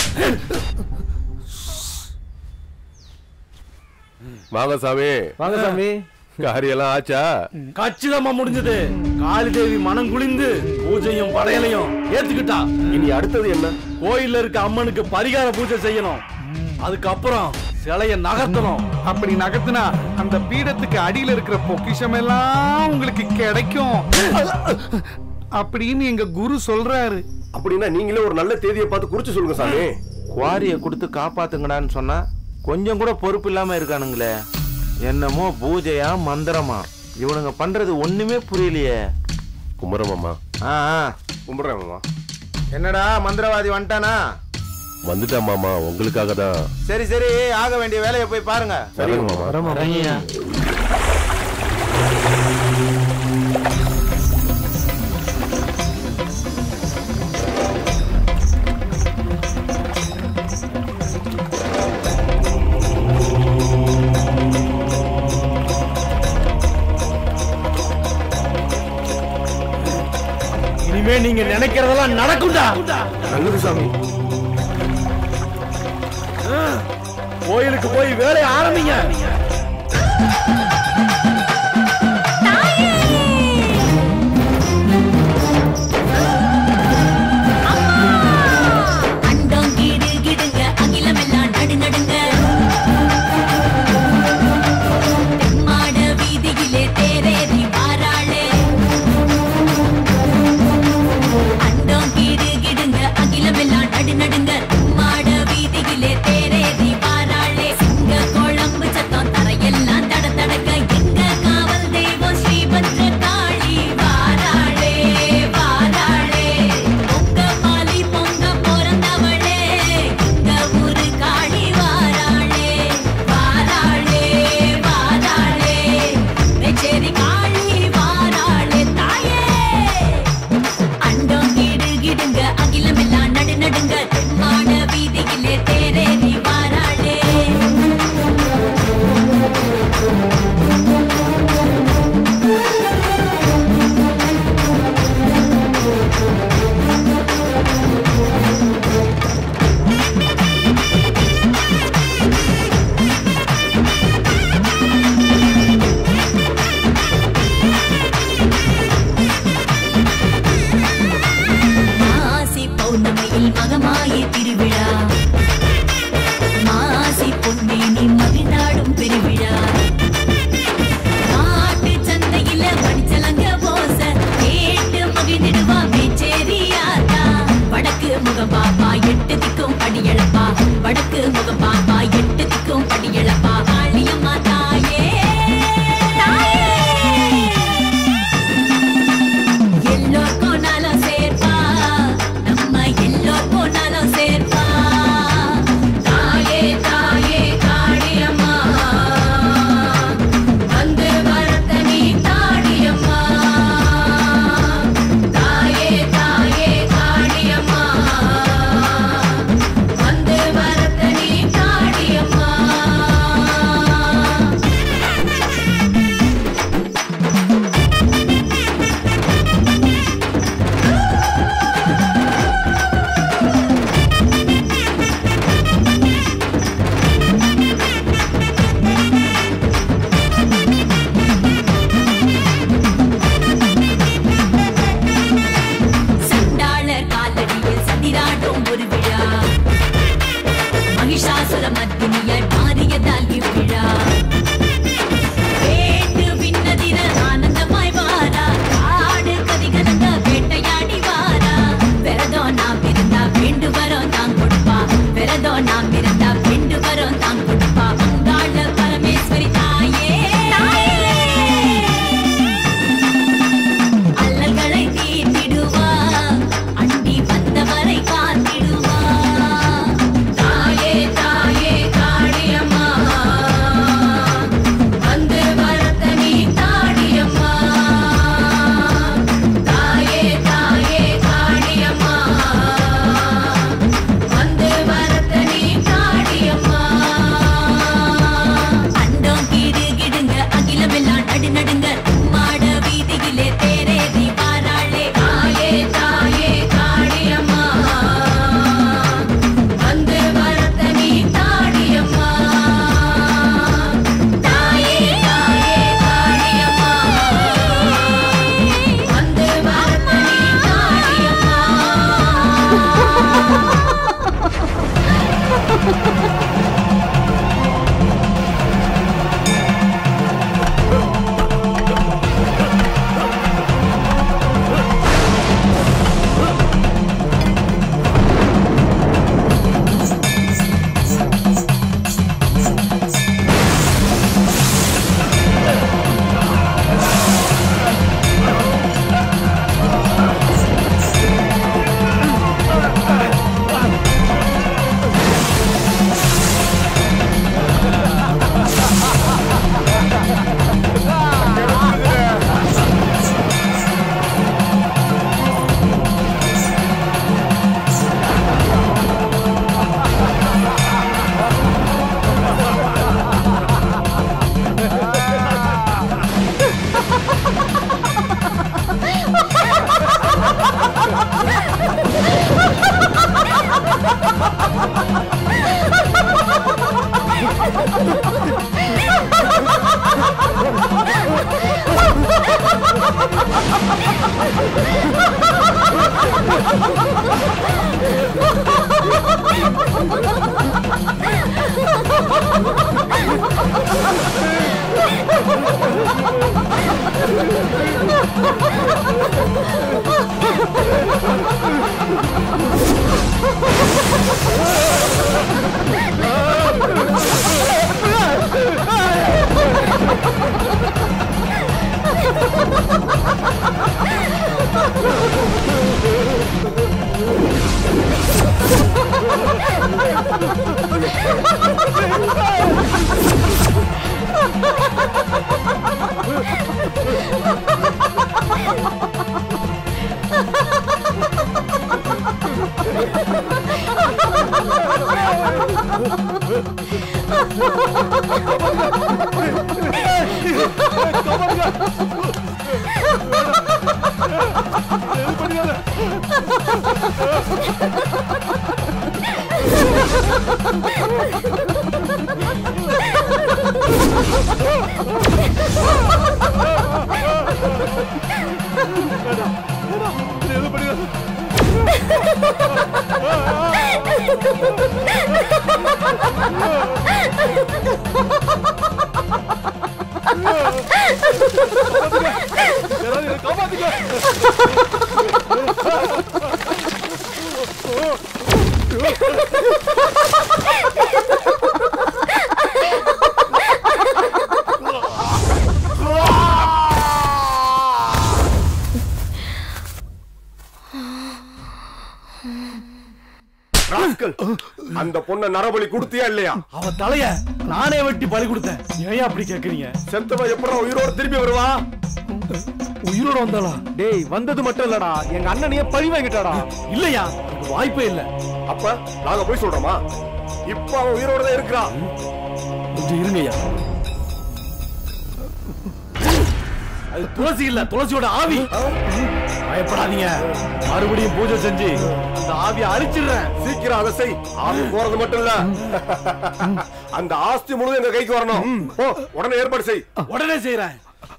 Speaker 3: வாங்க சாமி.
Speaker 5: வாங்க சாமி.
Speaker 3: காரியெல்லாம் ஆச்சா?
Speaker 6: கச்சிதமா முடிஞ்சது. காளி தேவி மனம் குளிந்து பூஜையும் படையலையும் ஏத்துக்கிட்டா.
Speaker 3: இனி அடுத்தது என்ன?
Speaker 6: கோயில்ல இருக்க அம்மனுக்கு பரிகார பூஜை செய்யணும். அதுக்கப்புறம் சிலைய நகர்த்தணும்.
Speaker 5: அப்படி நகர்த்தினா அந்த பீடத்துக்கு அடியில இருக்கிற பொக்கிஷம் எல்லாம் உங்களுக்கு கிடைக்கும் அப்படின்னு எங்க குரு சொல்றாரு.
Speaker 3: அப்படின்னா நீங்களே ஒரு நல்ல தேதியை பார்த்து குறிச்சு சொல்லுங்க சாமி.
Speaker 17: குவாரிய கொடுத்து காப்பாத்துங்கடான்னு சொன்னா கொஞ்சம் கூட பொறுப்பு இல்லாம இருக்கானுங்களே. என்னமோ பூஜையா மந்திரமா இவனுங்க பண்றது ஒண்ணுமே புரியலையே.
Speaker 3: கும்பிட்றமாமா. கும்பிட்றேன் மாமா.
Speaker 17: என்னடா மந்திரவாதி வந்துட்டானா?
Speaker 3: வந்துட்டா மாமா, உங்களுக்காக தான்.
Speaker 17: சரி சரி, ஆக வேண்டிய வேலையை போய் பாருங்க.
Speaker 3: சரிங்க மாமா.
Speaker 6: இனிமே நீங்க நினைக்கிறதெல்லாம் நடக்கும்டா.
Speaker 3: நல்லது சாமி.
Speaker 6: கோயிலுக்கு போய் வேலையை ஆரம்பிங்க.
Speaker 19: அண்டம் கீடு கிடுங்க அகிலமெல்லாம் நடுநடுங்க தெம்மாட வீதியிலே தேரேறி வாராளே அண்டம் கீடு கிடுங்க அகிலமெல்லாம் நடுநடுங்க தெம்மாட வீதியிலே தேரேறி வாராளே சிங்க குழம்பு சத்தம்
Speaker 3: அந்த பொண்ண நரபலி கொடுத்தியா இல்லையா?
Speaker 6: அவ தலைய நானே வெட்டி பலி கொடுத்தேன். ஏன் அப்படி கேக்குறீங்க?
Speaker 3: செத்தவ எப்படா உயிரோட திரும்பி வருவா?
Speaker 6: உயிரோட வந்தாளா?
Speaker 2: டேய் வந்தது மட்டும் இல்லடா, எங்க அண்ணனையே பழி வாங்கிட்டாடா.
Speaker 6: இல்லையா, வாய்ப்பே இல்ல.
Speaker 3: அப்ப நாங்க போய் சொல்றோமா? இப்ப அவன் உயிரோட தான் இருக்கிறான்.
Speaker 6: கொஞ்சம் இருங்கய்யா. அது துளசி இல்ல, துளசியோட ஆவி. பயப்படாதீங்க, மறுபடியும் பூஜை செஞ்சு அந்த ஆவியை அழிச்சிடுறேன்.
Speaker 3: சீக்கிரம் அதை செய். ஆவி போறது மட்டும் இல்ல, அந்த ஆஸ்தி முழுவதும் எங்க கைக்கு வரணும். உடனே ஏற்பாடு செய்.
Speaker 6: உடனே செய்யறேன்.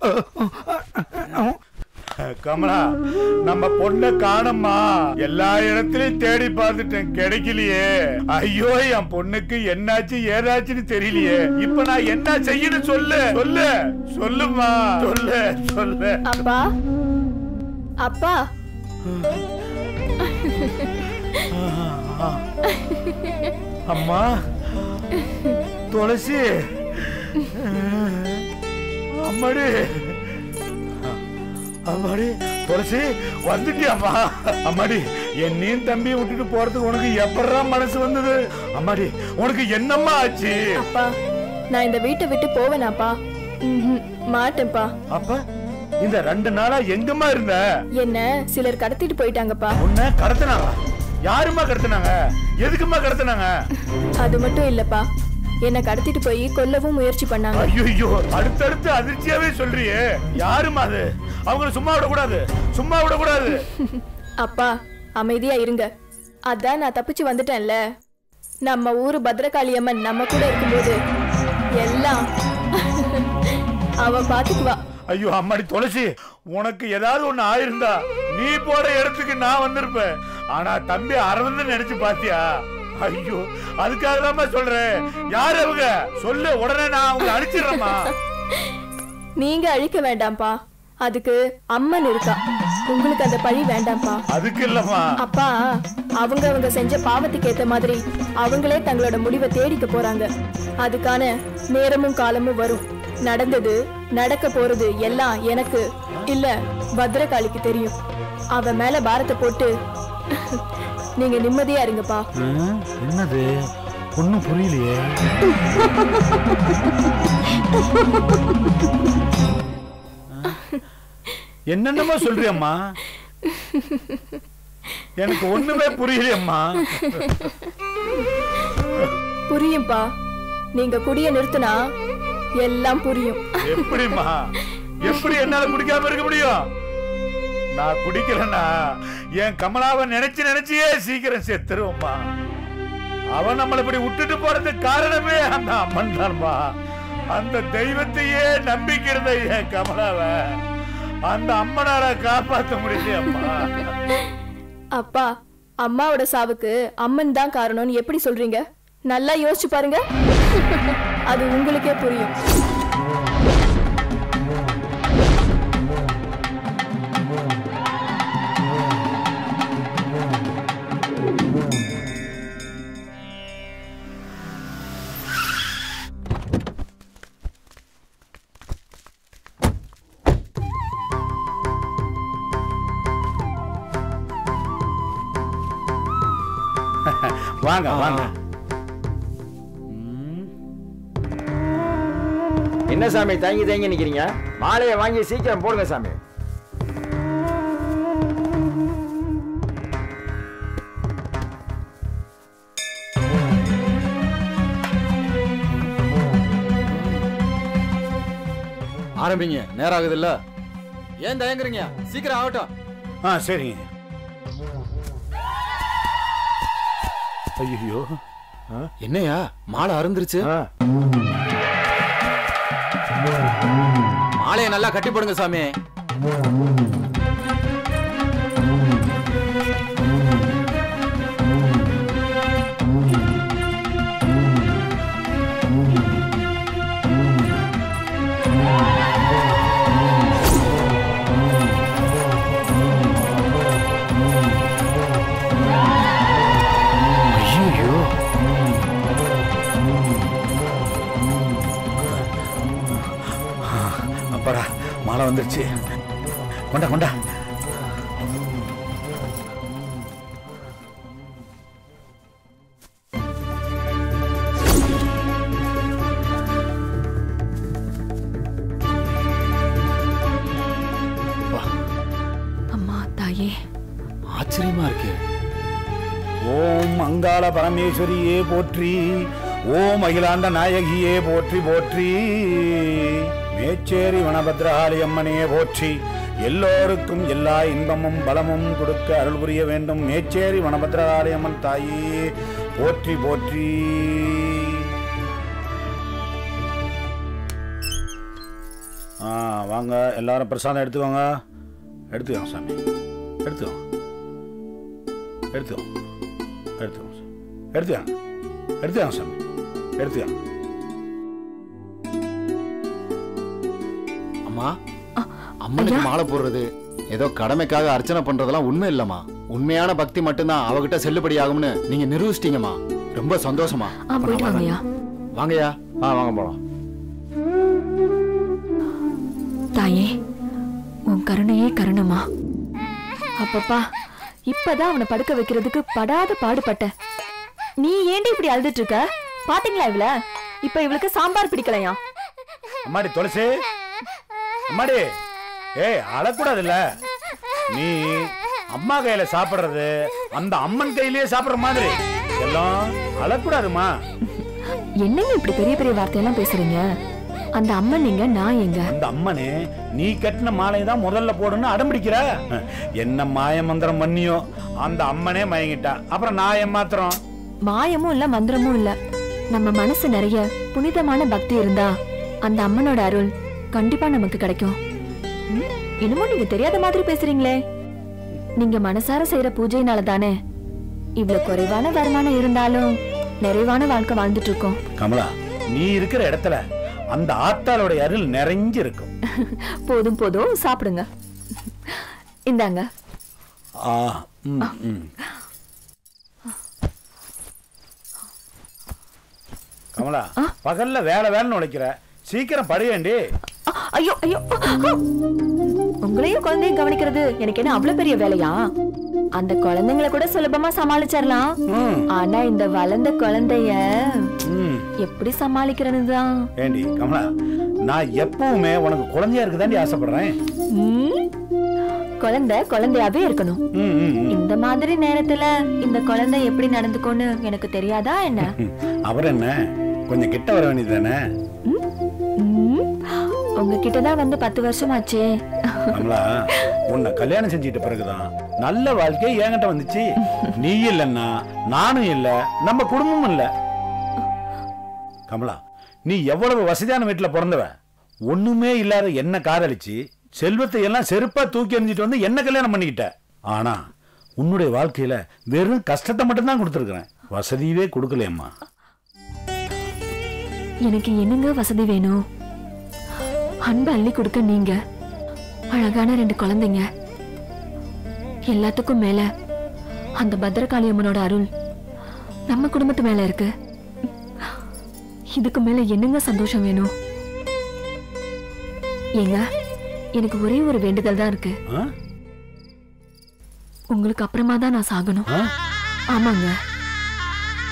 Speaker 7: கமலா, நம்ம பொண்ண காணம்மா. எல்லா இடத்துலயும் தேடி பார்த்துட்டேன், கிடைக்கலையே. ஐயோ, என் பொண்ணுக்கு என்னாச்சு ஏதாச்சுன்னு தெரியலையே. இப்ப நான் என்ன செய்யணும் சொல்லு சொல்லு சொல்லுமா, சொல்லு சொல்லு.
Speaker 1: அப்பா அப்பா
Speaker 7: அம்மா, துளசி, அம்மாடி அம்மாடி, துளசி வந்துட்டியாம்மா? அம்மாடி, என்னையும் தம்பியை விட்டுட்டு போறதுக்கு உனக்கு எப்படா மனசு வந்தது? அம்மாடி, உனக்கு என்னம்மா ஆச்சு?
Speaker 1: அப்பா, நான் இந்த வீட்டை விட்டு போவேனாப்பா? மாட்டேன்ப்பா.
Speaker 7: அப்ப இந்த 2 நாளா எங்கம்மா இருந்த?
Speaker 1: என்ன சிலர் கடத்திட்டு போயிட்டாங்கப்பா.
Speaker 7: உன்னை கடத்தினாங்க? யாருமா கடத்தினாங்க? எதுக்குமா கடத்தினாங்க?
Speaker 1: அது மட்டும் இல்லப்பா, என்ன கடத்திட்டு போய் கொல்லவும் முயற்சி பண்ணாங்க.
Speaker 7: ஐயோ, அடுத்தடுத்து அதிர்ச்சியாவே சொல்றியே. யாருமா அது? அவங்கள சும்மா விடக்கூடாது, சும்மா விடக்கூடாது.
Speaker 1: அப்பா அமைதியா இருங்க. அதான் நான் தப்பிச்சு வந்துட்டேன்ல. நம்ம ஊரு பத்ரகாளியம்மன் நம்ம கூட இருக்கும்போது எல்லாம் அவ பாத்துக்குவா.
Speaker 7: ஐயோ அம்மாடி துளசி, உனக்கு ஏதாவது ஒண்ணு ஆயிருந்தா நீ போற இடத்துக்கு நான் வந்திருப்பேன். ஆனா தம்பி அரவிந்த் நினைச்சு பாத்தியா? ஐயோ, அதுக்காக தான் சொல்றேன். யாரு அவங்க சொல்லு, உடனே நான் அவங்க அழிச்சிடுறேம்மா.
Speaker 1: நீங்க அழிக்க வேண்டாம்ப்பா, அதுக்கு அம்மன் இருக்கா. உங்களுக்கு அந்த பழி வேண்டாம்ப்பா.
Speaker 7: அதுக்கு இல்லம்மா
Speaker 1: அப்பா, அவங்க செஞ்ச பாவத்துக்கு ஏத்த மாதிரி அவங்களே தங்களோட முடிவை தேடிக்க போறாங்க. அதுக்கான நேரமும் காலமும் வரும். நடந்தது நடக்க போறது எல்லாம் எனக்கு இல்ல, பத்ரகாளிக்கு தெரியும். அவ மேல பாரத்தை போட்டு நீங்க நிம்மதியா இருங்கப்பா.
Speaker 7: என்னது ஒண்ணும் புரியலையே. என்னென்னமா சொல்றியம்மா? எனக்கு ஒண்ணுமே புரியலையம்மா.
Speaker 1: புரியும்பா, நீங்க குடிய நிறுத்தினா எல்லாம் புரியும்.
Speaker 7: எப்படிமா? எப்படி என்னால குடிக்காம இருக்க முடியும்? நான் குடிக்கலன்னா என் கமலாவை நினைச்சு நினைச்சியே சீக்கிரம் செத்துருவோம்மா. அவன் நம்மளை இப்படி விட்டுட்டு போறதுக்கு காரணமே அந்த அம்மன் தான்மா. அந்த தெய்வத்தையே நம்பிக்கிறத என் கமலாவை அந்த அம்மனால காப்பாற்ற முடியலையம்மா.
Speaker 1: அப்பா, அம்மாவோட சாவுக்கு அம்மன் தான் காரணம்னு எப்படி சொல்றீங்க? நல்லா யோசிச்சு பாருங்க, அது உங்களுக்கே புரியும்.
Speaker 7: வாங்க வாங்க.
Speaker 16: என்ன சாமி தங்கி தங்கி நிக்கிறீங்க? மாலையை வாங்கி சீக்கிரம் போடுங்க சாமி.
Speaker 2: ஆரம்பிங்க, நேரம் ஆகுது இல்ல? ஏன் தயங்குறீங்க? சீக்கிரம் ஆகட்டும்.
Speaker 7: சரிங்க. ஐயோ,
Speaker 2: என்னையா மாலை அருந்துருச்சு? மாலையை நல்லா கட்டி போடுங்க சாமி.
Speaker 7: அப்பாடா, மாலை வந்துருச்சு. கொண்டா கொண்டா.
Speaker 1: அம்மா தாயே,
Speaker 2: ஆச்சரியமா இருக்கு.
Speaker 7: ஓம் அங்காள பரமேஸ்வரியே போற்றி, ஓம் அகிலாண்ட நாயகியே போற்றி போற்றி, மேச்சேரி வனபத்ரகாளி அம்மனே போற்றி, எல்லோருக்கும் எல்லா இன்பமும் பலமும் கொடுக்க அருள் புரிய வேண்டும். மேச்சேரி வனபத்ரகாளி அம்மன் தாயே போற்றி போற்றி. வாங்க எல்லாரும் பிரசாதம் எடுத்துக்கோங்க. எடுத்துக்கோங்க சாமி, எடுத்துக்கோங்க எடுத்துக்கோங்க எடுத்துக்கோங்க எடுத்துக்கோங்க எடுத்துக்கோங்க சாமி, எடுத்துக்கோங்க.
Speaker 2: அம்மா, அம்மனுக்கு மாலை போடுறது ஏதோ கடமைக்காக அர்ச்சனை பண்றதெல்லாம் உண்மை இல்லம்மா. உண்மையான பக்தி மட்டும்தான் அவகிட்ட செல்லுபடி ஆகும்னு நீங்க நிரூபிச்சிட்டீங்கம்மா. ரொம்ப சந்தோஷமா.
Speaker 1: போயிட்டு வாங்கய்யா.
Speaker 2: வாங்கய்யா.
Speaker 7: வாங்க போலாம்.
Speaker 1: தாயே, உன் கருணையே கருணமா. அப்பப்பா, இப்பதான் அவனை படுக்க வைக்கிறதுக்கு படாத பாடுபட்ட. நீ ஏண்டி இப்படி அழுதுட்டு இருக்க? பாத்தீங்களா இவள? இப்ப இவளுக்கு சாம்பார் பிடிக்கலையா?
Speaker 7: அம்மாடி துளசி, அம்மாடி, அழக்கூடாதுல்ல. நீ அம்மா கையில சாப்பிடுறது அந்த அம்மன் கையிலேயே சாப்பிடுற மாதிரி எல்லாம் அழக்கூடாதுமா.
Speaker 1: என்னங்க இப்படி பெரிய பெரிய வார்த்தையெல்லாம் பேசுறீங்க? அந்த அம்மன் எங்க, நான் எங்க?
Speaker 7: அந்த அம்மனே நீ கட்டின மாலையை தான் முதல்ல போடுன்னு அடம்பிடிக்கிற. என்ன மாய மந்திரம் பண்ணியோ அந்த அம்மனே மயங்கிட்டா. அப்புறம் நான் ஏமாத்திரம்?
Speaker 1: மாயமும் இல்ல, மந்திரமும் இல்ல. நம்ம மனசு நிறைய புனிதமான பக்தி இருந்தா அந்த அம்மனோட அருள் கண்டிப்பா நமக்கு கிடைக்கும். இன்னமும் நீங்க தெரியாத மாதிரி பேசுறீங்களே. நீங்க மனசார செய்யற பூஜைனால தானே இவ்வளவு குறைவான வருமானம் இருந்தாலும் நிறைவான வாழ்க்கை வாழ்ந்துட்டு இருக்கோம்.
Speaker 7: கமலா, நீ இருக்கிற இடத்துல அந்த ஆத்தாளோட அருள் நிறைஞ்சு இருக்கும்.
Speaker 1: போதும் போதும், சாப்பிடுங்க. இந்தாங்க.
Speaker 7: கமலா, பகல்ல வேலை வேலைன்னு உழைக்கிற, சீக்கிரம் படுவேண்டி.
Speaker 1: ஐயோ ஐயோ, உங்களையும் குழந்தையும் கவனிக்கிறது எனக்கு என்ன அவ்வளவு பெரிய வேலையா? அந்த குழந்தைங்களை கூட சுலபமா சமாளிச்சிடலாம். ஆனா இந்த வளர்ந்த குழந்தைய எப்படி சமாளிக்கிறதுதான்.
Speaker 7: ஏண்டி கமலா, நான் எப்பவுமே உனக்கு குழந்தையா இருக்குதாண்டி ஆசைப்படுறேன்.
Speaker 1: குழந்தை குழந்தையாவே இருக்கணும். இந்த மாதிரி நேரத்துல இந்த குழந்தை எப்படி நடந்துக்கோன்னு எனக்கு தெரியாதா என்ன?
Speaker 7: அவர் என்ன கொஞ்சம் கிட்ட வர வேண்டியதானே?
Speaker 1: உங்ககிட்டதான் வந்து 10 வருஷமாச்சே.
Speaker 7: கமலா, உன்னை கல்யாணம் செஞ்சிட்ட பிறகுதான் நல்ல வாழ்க்கை என்கிட்ட வந்துச்சு. நீ இல்லன்னா நானும் இல்ல, நம்ம குடும்பமும் இல்ல. கமலா, நீ எவ்வளவு வசதியான வீட்டுல பிறந்தவ. ஒண்ணுமே இல்லாத என்ன காதலிச்சு செல்வத்தை எல்லாம் செருப்பா தூக்கி எறிஞ்சிட்டு வந்து என்ன கல்யாணம் பண்ணிக்கிட்ட. ஆனா உன்னுடைய வாழ்க்கையில வெறும் கஷ்டத்தை மட்டும்தான் கொடுத்துருக்கிறேன், வசதியவே கொடுக்கலையம்மா.
Speaker 1: எனக்கு என்னங்க வசதி வேணும்? அன்பு அள்ளி கொடுக்க நீங்க, அழகான 2 குழந்தைங்க, எல்லாத்துக்கும் மேல அந்த பத்ரகாளி அம்மனோட அருள் நம்ம குடும்பத்து மேல இருக்கு. இதுக்கு மேல என்னங்க சந்தோஷம் வேணும்? ஏங்க, எனக்கு ஒரே ஒரு வேண்டுதல் தான் இருக்கு. உங்களுக்கு அப்புறமா தான் நான் சாகணும். ஆமாங்க,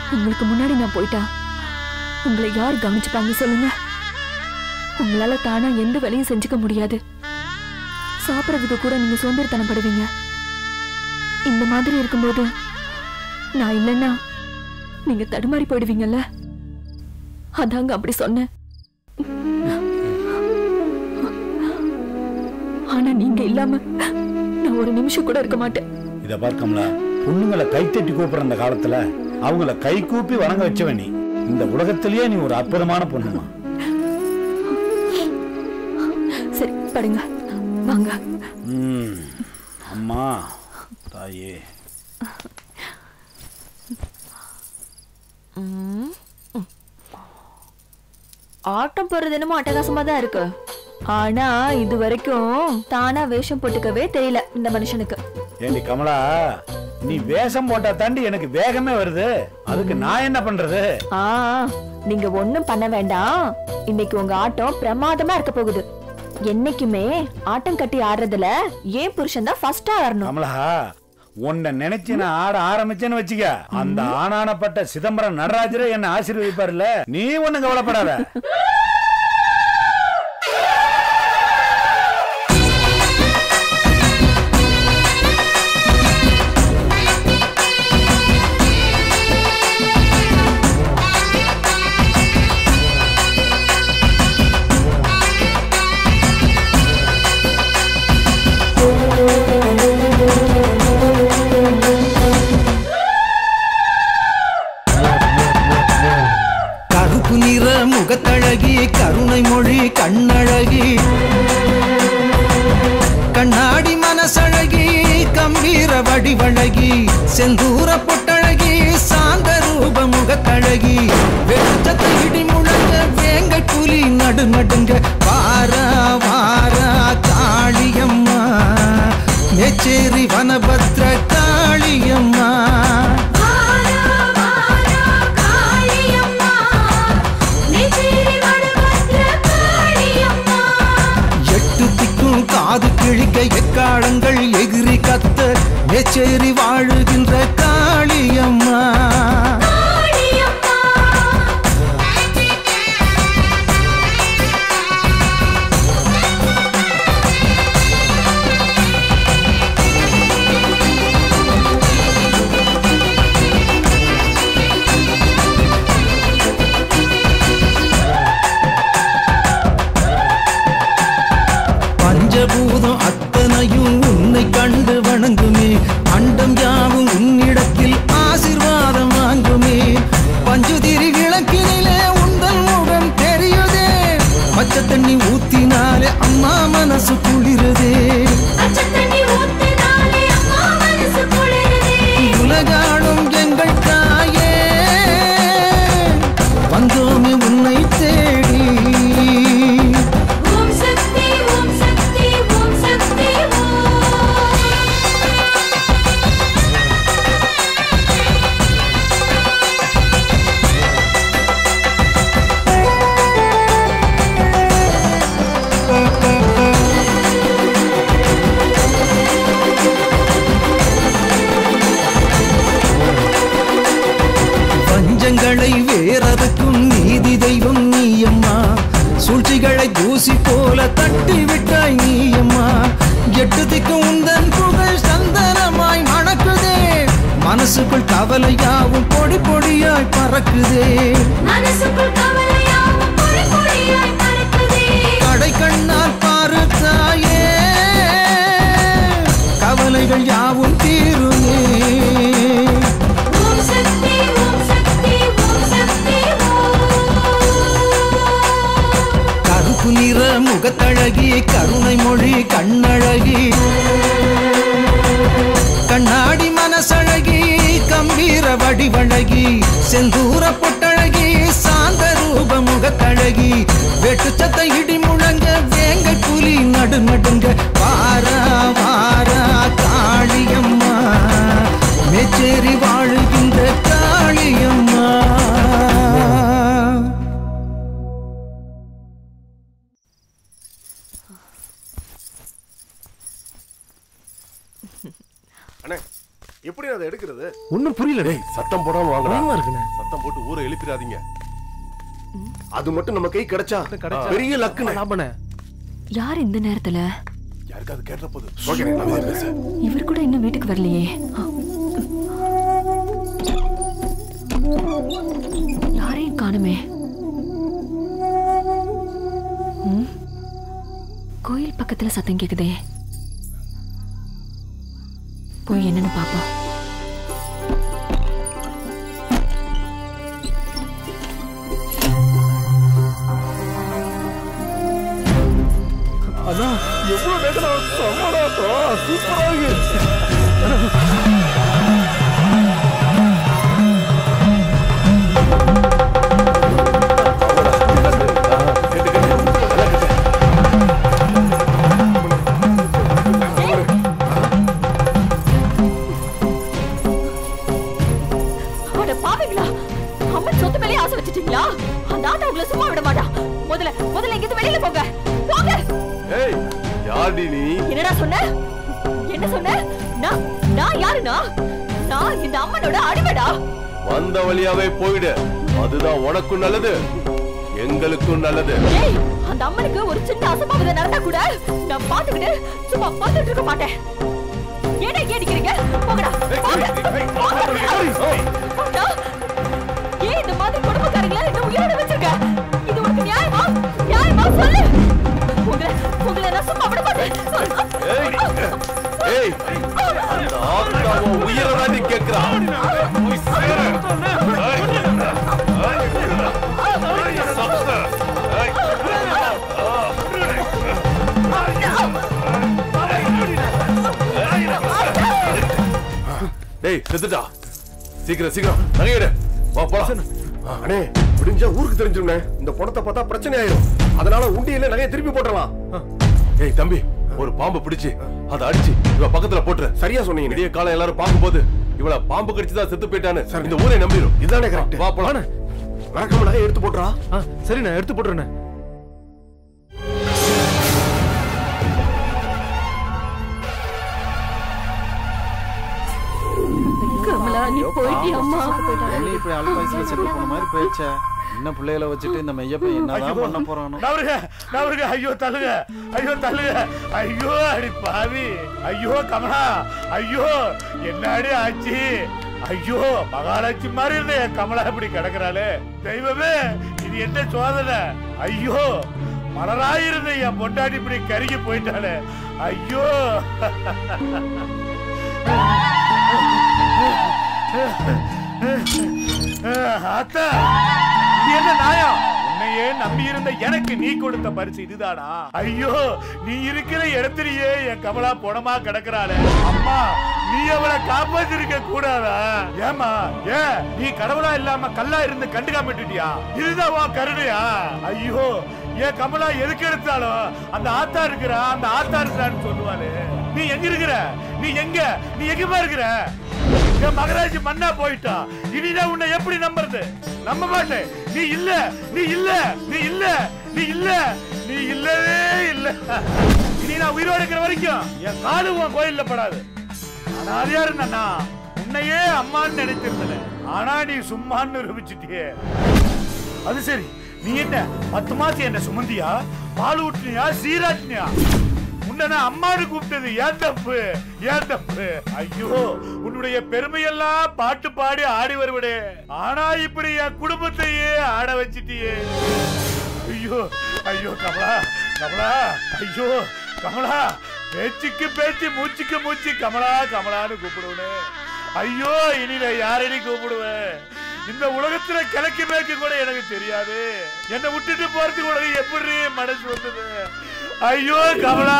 Speaker 9: உங்களுக்கு முன்னாடி நான் போயிட்டா உங்களை யார் கவனிச்சுப்பாங்க சொல்லுங்க? உங்களால தானா எந்த வேலையும் செஞ்சுக்க முடியாது. சாப்பிட்றதுக்கு கூட நீங்க சோம்பேறித்தனப்படுவீங்க. இந்த மாதிரி இருக்கும்போது நான் இல்லைன்னா நீங்க தடுமாறி போயிடுவீங்கல்ல. அதாங்க அப்படி சொன்னேன். ஆனா நீங்க இல்லாம நான் ஒரு நிமிஷம் கூட இருக்க மாட்டேன்.
Speaker 7: இத பார்க்கம்ல, பொண்ணுங்களை கைத்தட்டி கூப்பிடுற அந்த காலத்துல அவங்கள கை கூப்பி வணங்க வச்சவன் நீ. இந்த உலகத்திலேயே நீ ஒரு அற்புதமான பொண்ணுமா.
Speaker 9: சரி படுங்க வாங்க.
Speaker 7: அம்மா தாயே.
Speaker 9: ஆட்டம் போறது என்னமோ அட்டகாசமா தான் இருக்கு. ஆனா இது வரைக்கும் தானா வேஷம் போட்டுக்கவே தெரியல இந்த மனுஷனுக்கு.
Speaker 7: ஏண்டி கமலா, நீ வேஷம் போட்டா தாண்டி எனக்கு வேகமே வருது. அதுக்கு நான் என்ன பண்றது?
Speaker 9: நீங்க ஒண்ணும் பண்ண வேண்டாம். இன்னைக்கு உங்க ஆட்டம் பிரமாதமா இருக்க போகுது. என்னைக்குமே ஆட்டம் கட்டி ஆடுறதுல ஏன் புருஷன் தான் ஃபர்ஸ்டா ஆடணும்.
Speaker 7: கமலா, உன்னை நினைச்சு நான் ஆட ஆரம்பிச்சேன்னு வச்சுக்க, அந்த ஆனானப்பட்ட சிதம்பரம் நடராஜரே என்ன ஆசீர்வதிப்பாருல்ல. நீ ஒண்ணும் கவலைப்படாத.
Speaker 10: முகத்தழகி, கருணை மொழி கண்ணழகி, கண்ணாடி மனசழகி, கம்பீர வடிவழகி, செந்தூர பொட்டழகி, சாந்த ரூப முகத்தழகி, வெளிச்சத்தை இடி முழங்க வேங்கை புலி நடு நடுங்க, வாரா வாரா காளியம்மா, மேச்சேரி வனபத்ர காளியம்மா. காது கிழிக்க எக்காலங்கள் எகிரி கத்த மேச்சேரி வாழுகின்ற காளியம்மா. பஞ்சபூதம் அத்தனையும் உன்னை கண்டு வணங்குமே, அண்டம் யாவும் உன்னிடத்தில் ஆசீர்வாதம் வாங்குமே, பஞ்சுதிரி விளக்கினிலே உந்தன் முகம் தெரியுதே, பச்சை தண்ணி ஊத்தினாலே அம்மா மனசு குளிருதே, உலகாடும் எங்கள் தாயே வந்தோமே உன்னை தேடி. வஞ்சங்களை வேறதுக்கும் நீதி தெய்வம் நீயம்மா, சூழ்ச்சிகளை தூசி போல தட்டி விட்டாய் நீயம்மா, எட்டு திக்கும் உந்தன் புகழ் சந்தனமாய் மணக்குதே, மனசுக்குள் கவலையாவும் பொடி பொடியாய் பறக்குதே, கடை கண்ணால் பாரு தாயே கவலைகள் யாவும் தீருமே. கருப்பு நிற முகத்தழகி, கருணை மொழி கண்ணழகி, கண்ணாடி மனசழகி, கம்பீர வடிவழகி, செந்தூர பொட்டழகி, சாந்த ரூப முகத்தழகி, வெட்டுச்சத்தை இடி முழங்க வேங்கை புலி நடு நடுங்க, வாரா வாரா காளியம்மா, மேச்சேரி வாழுகின்ற காளியம்மா.
Speaker 3: அண்ணே எப்படி அதை எடுக்கிறது?
Speaker 5: ஒண்ணும் புரியல.
Speaker 3: டேய் சத்தம் போடாம வாங்கடா.
Speaker 5: பயமா இருக்குண்ணே.
Speaker 3: சத்தம் போட்டு ஊரை எழுப்பிடாதீங்க. அது மட்டும் நம்ம கை கிடைச்சா பெரிய லக்குண்ணே.
Speaker 9: யார் இந்த நேரத்துல?
Speaker 3: யாருக்கு அது கேட்ட போது? ஓகே நான் பேசு.
Speaker 9: இவர் கூட இன்னும் வீட்டுக்கு வரலையே. யாரையும் காணுமே. கோயில் பக்கத்துல சத்தம் கேக்குதே. போய் என்னன்னு பாப்போம்.
Speaker 3: அதான் எவ்வளவு நேரம் சமாடாட்டம் சூப்பரா இருக்கு.
Speaker 9: சும்மா விட மாட்டா. முதல்ல இங்க வெளியில போங்க. போங்க.
Speaker 3: ஏய் யாடி நீ?
Speaker 9: என்னடா சொன்ன? என்ன சொன்ன? நான் யாருனா? நான் இந்த அம்மனோட அடிமைடா.
Speaker 3: வந்த வழியாவே போயிடு. அதுதான் உனக்கும் நல்லது, எங்களுக்கும் நல்லது.
Speaker 9: ஏய் அந்த அம்மனுக்கு ஒரு சின்ன அசம்பாவிதம் நடந்தா கூட நான் பாத்துக்கிட்டு சும்மா பார்த்துட்டு இருக்க மாட்டேன். ஏடா கேடிக்கிறீங்க? போங்கடா. போங்கடா. ஏன் இந்த மாதிரி குடும்பக்காரங்கள என்ன உயிரோட வச்சிருக்க? இது உனக்கு நியாயமா? நியாயமா சொல்லு. உங்களை நான் சும்மா விட மாட்டேன்.
Speaker 3: ஏய் அந்த ஆத்மாவை உயிரை தாண்டி கேட்கிறா. டேய் செத்துட்டா. சீக்கிரம் நகையிடு. வா போலாம். அண்ணே முடிஞ்சா ஊருக்கு தெரிஞ்சுடுனே. இந்த பணத்தை பார்த்தா பிரச்சனை ஆயிடும். அதனால உண்டியில நகையை திருப்பி போட்டுறலாம். ஏய் தம்பி, ஒரு பாம்பு பிடிச்சு அதை அடிச்சு இவ பக்கத்துல போட்டுரு. சரியா சொன்னீங்க. விடிய காலம் எல்லாரும் பார்க்கும்போது இவள பாம்பு கடிச்சுதான் செத்து போயிட்டான்னு இந்த ஊரை நம்பிடும். இதுதானே கரெக்ட். வா போலாம். வணக்கம், நகையை எடுத்து போட்டுறா.
Speaker 5: சரி நான் எடுத்து போட்டுறேன்.
Speaker 9: கமலா நீ போயிட்டியா அம்மா?
Speaker 2: இப்படி அல்பாய்ஸ்ல செத்து போன மாதிரி போயிடுச்சே. என்ன பிள்ளைகளை வச்சுட்டு இந்த மெய்யப்பன் என்னதான் பண்ண போறானோ?
Speaker 7: நவருங்க. ஐயோ தள்ளுங்க. ஐயோ அடி பாவி. ஐயோ கமலா. ஐயோ என்னடி ஆச்சு? ஐயோ மகாலட்சுமி மாதிரி இருந்த என் கமலா இப்படி கிடக்குறாளே. தெய்வமே இது என்ன சோதனை? ஐயோ மலராயிருந்த என் பொண்டாட்டி இப்படி கருகி போயிட்டாளே. ஐயோ ஆத்தா என்ன நாயம்? உன்னையே நம்பி இருந்த எனக்கு நீ கொடுத்த பரிசு இதுதானா? ஐயோ நீ இருக்கிற இடத்திலேயே என் கமலா பொணமா கிடக்குறாளே. அம்மா நீ அவளை காப்பாத்திருக்க கூடாதா? ஏமா ஏன் நீ கடவுளா இல்லாம கல்லா இருந்து கண்டுக்காம விட்டுட்டியா? இதுதான் உன் கருணையா? ஐயோ என் கமலா எதுக்கு எடுத்தாலும் அந்த ஆத்தா இருக்கிறான்னு சொல்லுவாளே. நீ எங்க இருக்கிற? நீ எங்கமா இருக்கிற? என் மகராஜ் மண்ணா போயிட்டா. இனிதான் உன்னை எப்படி நம்புறது? நம்ப மாட்டேன். நீ இல்லவே இல்ல. இனி நான் உயிரோடு இருக்கிற வரைக்கும் என் காலு உன் கோயில்ல படாது. ஆனா அது யாருன்னா உன்னையே அம்மான்னு நினைச்சிருந்தேன். ஆனா நீ சும்மான்னு நிரூபிச்சிட்டியே. அது சரி, நீ என்ன 10 மாசம் என்ன சுமந்தியா? பால் ஊட்டினியா? சீராட்டினியா? உன்னை நான் அம்மானு கூப்பிட்டது ஏன் தப்பு? ஐயோ உன்னுடைய பெருமையெல்லாம் பாட்டு பாடி ஆடி வருவடே. ஆனா இப்படி என் குடும்பத்தையே ஆட வச்சிட்டியே. ஐயோ கமலா. ஐயோ கமலா, பேச்சுக்கு பேச்சு மூச்சுக்கு மூச்சு கமலான்னு கூப்பிடுவனே. ஐயோ இனி நான் யாரடி கூப்பிடுவேன்? இந்த உலகத்துல கிழக்கு மேற்கு கூட எனக்கு தெரியாது. என்னை விட்டுட்டு போறதுக்கு உலகம் எப்படி மனசு வந்தது? ஐயோ கமலா.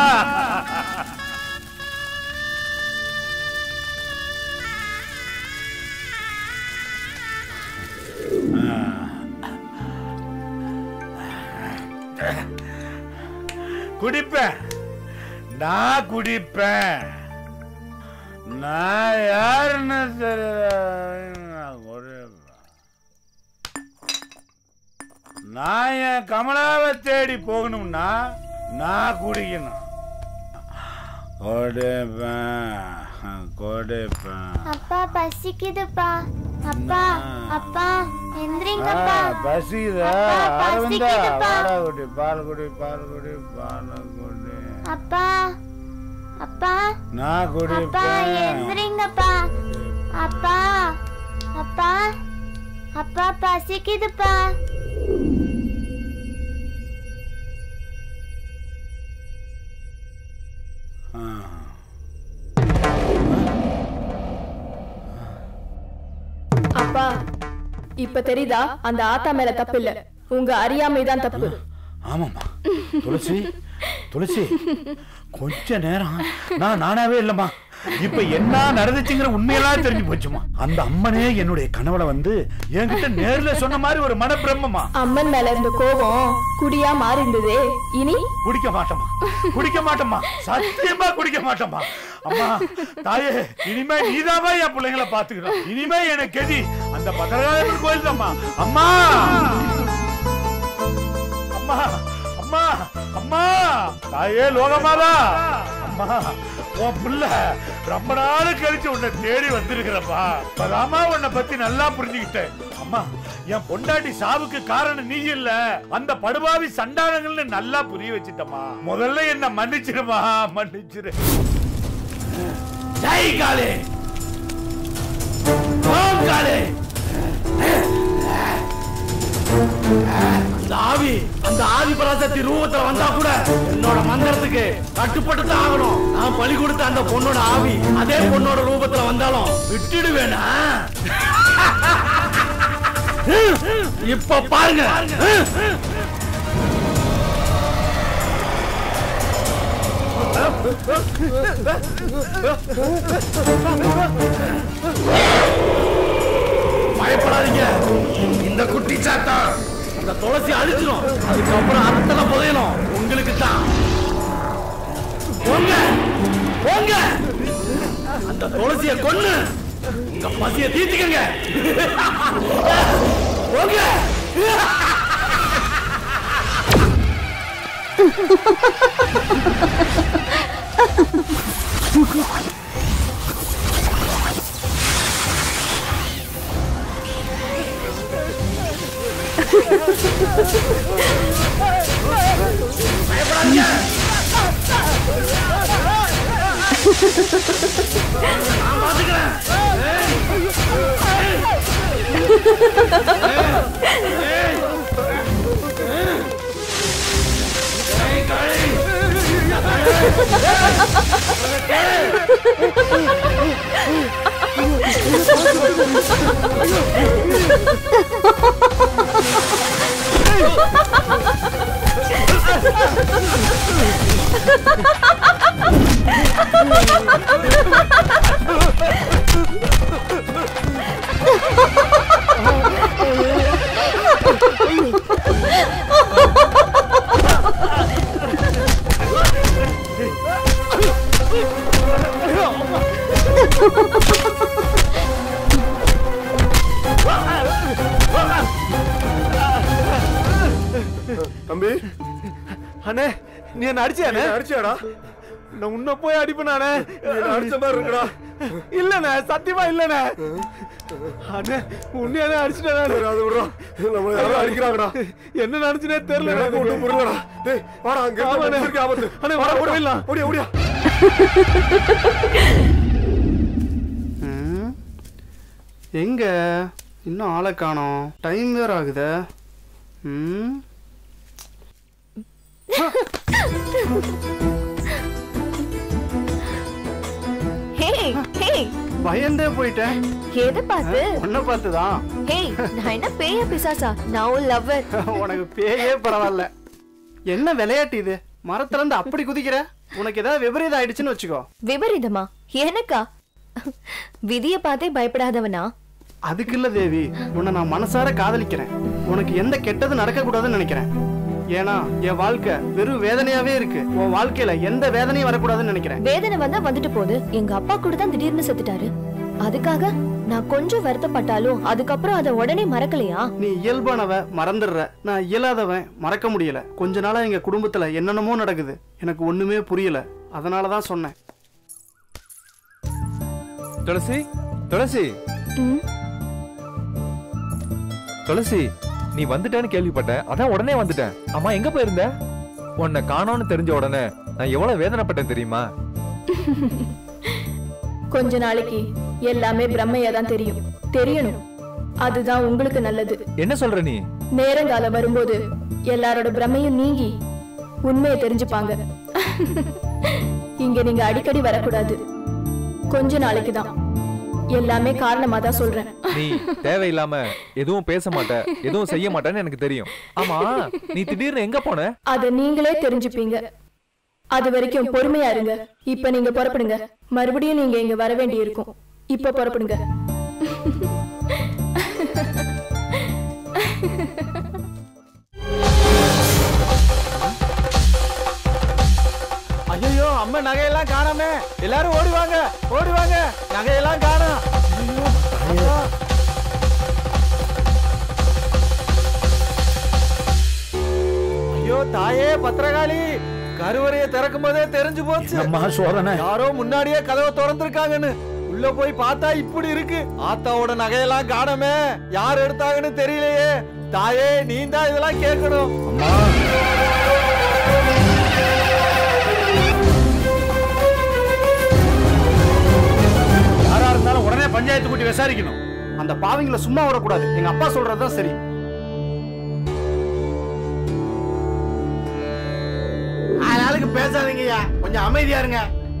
Speaker 7: குடிப்பேன். நான் யாருன்னு நான் என் கமலாவை தேடி போகணும்னா நான் குடிக்கணும்.
Speaker 15: அப்பா பசிக்குதுப்பா. அப்பா அப்பா எந்திரிங்கப்பா.
Speaker 7: பசிக்குதா? அரவிந்தா வாடா குடி, பால் குடி, பால் குடி, பால் குடி.
Speaker 15: அப்பா அப்பா
Speaker 7: நான்
Speaker 15: அப்பா
Speaker 7: குடிப்பேன்.
Speaker 15: எந்திரிங்கப்பா. அப்பா அப்பா அப்பா பசிக்குதுப்பா.
Speaker 1: அப்பா இப்ப தெரியுதா அந்த ஆத்தா மேல தப்பு இல்ல, உங்க அறியாமைதான் தப்பு.
Speaker 7: ஆமாம்மா துளசி, துளசி கொஞ்ச நேரம் நான் நானாவே இல்லம்மா. இப்ப என்ன நடந்துச்சுங்கிற உண்மையெல்லாம் தெரிஞ்சு போச்சுமா. அந்த அம்மனே என்னுடைய கனவுல வந்து என்கிட்ட நேர்ல சொன்ன மாதிரி ஒரு மனப்பிரம்மமா.
Speaker 1: அம்மன் மேல இருந்த கோபம் குடியா மாறி இருந்ததே, இனி
Speaker 7: குடிக்க மாட்டோமா, குடிக்க மாட்டோமா, சத்தியமா குடிக்க மாட்டோமா. அம்மா தாயே, இனிமே நீதாமா என் பிள்ளைங்களை பாத்துக்கிறோம். இனிமே எனக்கு கெதி அந்த பத்திரகாளியம்மன் கோயில் தான்மா. அம்மா அம்மா அம்மா அம்மா தாயே லோகமாதா, அம்மா உன் பிள்ளை ரொம்ப நாள் கழிச்சு உன்னை தேடி வந்திருக்கிறப்பா. இப்பதாமா உன்னை பத்தி நல்லா புரிஞ்சுக்கிட்டேன். அம்மா என் பொண்டாட்டி சாவுக்கு காரணம் நீ இல்ல, அந்த படுபாவி சண்டானங்கள்னு நல்லா புரிய வச்சுட்டம்மா. முதல்ல என்ன மன்னிச்சிருமா, மன்னிச்சிரு. ஜெய் காளி, ஓம் காளி. அந்த ஆதி பராசக்தி ரூபத்துல வந்தா கூட என்னோட மந்திரத்துக்கு கட்டுப்பட்டு தான் ஆகணும். நான் பலி கொடுத்த அந்த பொண்ணோட ஆவி அதே பொண்ணோட ரூபத்துல வந்தாலும் விட்டுடுவேனா? இப்ப பாருங்க. பயப்படாதீங்க, இந்த குட்டி சாத்தா அந்த துளசி அழிச்சிடும். அதுக்கப்புறம் அத்தனை புதையணும் உங்களுக்கு தான். போங்க போங்க, அந்த துளசியை கொன்னு உங்க பசியை தீர்த்துக்கங்க. போங்க. நான் பாத்துக்கிறேன்.
Speaker 3: தம்பி,
Speaker 4: அண்ணே நீ என்ன அடிச்சியானே?
Speaker 3: அடிச்சியாடா?
Speaker 4: நான் உன்ன போய் அடிப்பேனானே?
Speaker 3: அடிச்ச மாதிரி இருக்குடா.
Speaker 4: இல்லண்ணே, சத்தியமா இல்லண்ணே. அண்ணே உன்னையானே அடிச்சிட்டேன்.
Speaker 3: அது விடுறா, நம்ம யாரும் அடிக்கிறாங்கடா.
Speaker 4: என்ன நடந்துச்சுனே தெரியல.
Speaker 3: எனக்கு ஒண்ணும் புரியலடா. டேய் வாடா, அங்க இருக்கு ஆபத்து.
Speaker 4: அண்ணே வாடா ஓடிடலாம்.
Speaker 3: ஓடியா ஓடியா.
Speaker 14: எங்க இன்னும் ஆளை காணோம், டைம் வேற ஆகுதே. பயந்தே போயிட்டேன்.
Speaker 8: எதை பார்த்து?
Speaker 14: உன்னை பார்த்துதான்.
Speaker 8: ஹேய், நான் என்ன பேய பிசாசா? நான் உன் லவ்வர்.
Speaker 14: உனக்கு பேயே பரவாயில்ல. என்ன விளையாட்டு இது? மரத்துல இருந்து அப்படி குதிக்கிற? உனக்கு ஏதாவது விபரீதம் ஆயிடுச்சுன்னு வச்சுக்கோ.
Speaker 8: விபரீதமா? எனக்கா? விதியை பார்த்தே பயப்படாதவனா?
Speaker 14: அதுக்கு இல்ல தேவி, உன்னை நான் மனசார காதலிக்கிறேன். உனக்கு எந்த கெட்டது நடக்க கூடாதுன்னு நினைக்கிறேன். ஏன்னா என் வாழ்க்கை வெறும் வேதனையாவே இருக்கு. உன் வாழ்க்கையில எந்த வேதனையும் வரக்கூடாதுன்னு நினைக்கிறேன்.
Speaker 8: வேதனை வந்தா வந்துட்டு போகுது. எங்க அப்பா கூட தான் திடீர்னு செத்துட்டாரு. அதுக்காக நான் கொஞ்சம் வருத்தப்பட்டாலும் அதுக்கப்புறம் அதை உடனே மறக்கலையா?
Speaker 14: நீ இயல்பானவ மறந்துடுற, நான் இயலாதவன் மறக்க முடியல. கொஞ்ச நாளா எங்க குடும்பத்துல என்னென்னமோ நடக்குது, எனக்கு ஒண்ணுமே புரியல. அதனாலதான் சொன்னேன்.
Speaker 4: துளசி துளசி துளசி நீ வந்துட்டேன்னு கேள்விப்பட்டேன், அதான் உடனே வந்துட்டேன். அம்மா எங்க போயிருந்த? உன்னை காணோன்னு தெரிஞ்ச உடனே நான் எவ்வளவு வேதனைப்பட்டேன் தெரியுமா?
Speaker 1: கொஞ்ச நாளைக்கு எல்லாமே பிரம்மையா தான் தெரியணும். அதுதான் உங்களுக்கு நல்லது.
Speaker 4: என்ன சொல்ற நீ?
Speaker 1: நேரங்காலம் வரும்போது எல்லாரோட பிரம்மையும் நீங்கி உண்மையை தெரிஞ்சுப்பாங்க. இங்க நீங்க அடிக்கடி வரக்கூடாது. கொஞ்ச நாளைக்கு தான். எல்லாமே காரணமா தான் சொல்றேன்.
Speaker 4: நீ தேவையில்லாம எதுவும் பேச மாட்ட, எதுவும் செய்ய மாட்டேன்னு எனக்கு தெரியும். ஆமா, நீ திடீர்னு எங்க போன?
Speaker 1: அத நீங்களே தெரிஞ்சுப்பீங்க. அது வரைக்கும் பொறுமையா இருங்க. இப்ப நீங்க புறப்படுங்க. மறுபடியும் நீங்க இங்க வர வேண்டி இருக்கும். இப்ப புறப்படுங்க.
Speaker 2: ஐயோ, அம்மா நகையெல்லாம் காணாமே. எல்லாரும் ஓடிவாங்க, ஓடிவாங்க. நகையெல்லாம் காணோம். ஐயோ தாயே பத்திரகாளி, கருவறையை திறக்கும் போதே தெரிஞ்சு போச்சு.
Speaker 7: சோதனை
Speaker 2: யாரோ முன்னாடியே கதவை திறந்திருக்காங்கன்னு. உள்ள போய் பார்த்தா இப்படி இருக்கு. ஆத்தாவோட நகையெல்லாம் காணமே. யார் எடுத்தாங்கன்னு தெரியலையே. தாயே, நீ தான் இதெல்லாம் கேட்கணும்.
Speaker 7: யாரா இருந்தாலும் உடனே பஞ்சாயத்து கூட்டி விசாரிக்கணும்.
Speaker 14: அந்த பாவிங்களை சும்மா வரக்கூடாது. எங்க அப்பா சொல்றதுதான் சரி.
Speaker 6: ஆளுக்கு பேசாதீங்கய்யா, கொஞ்சம் அமைதியா இருங்க.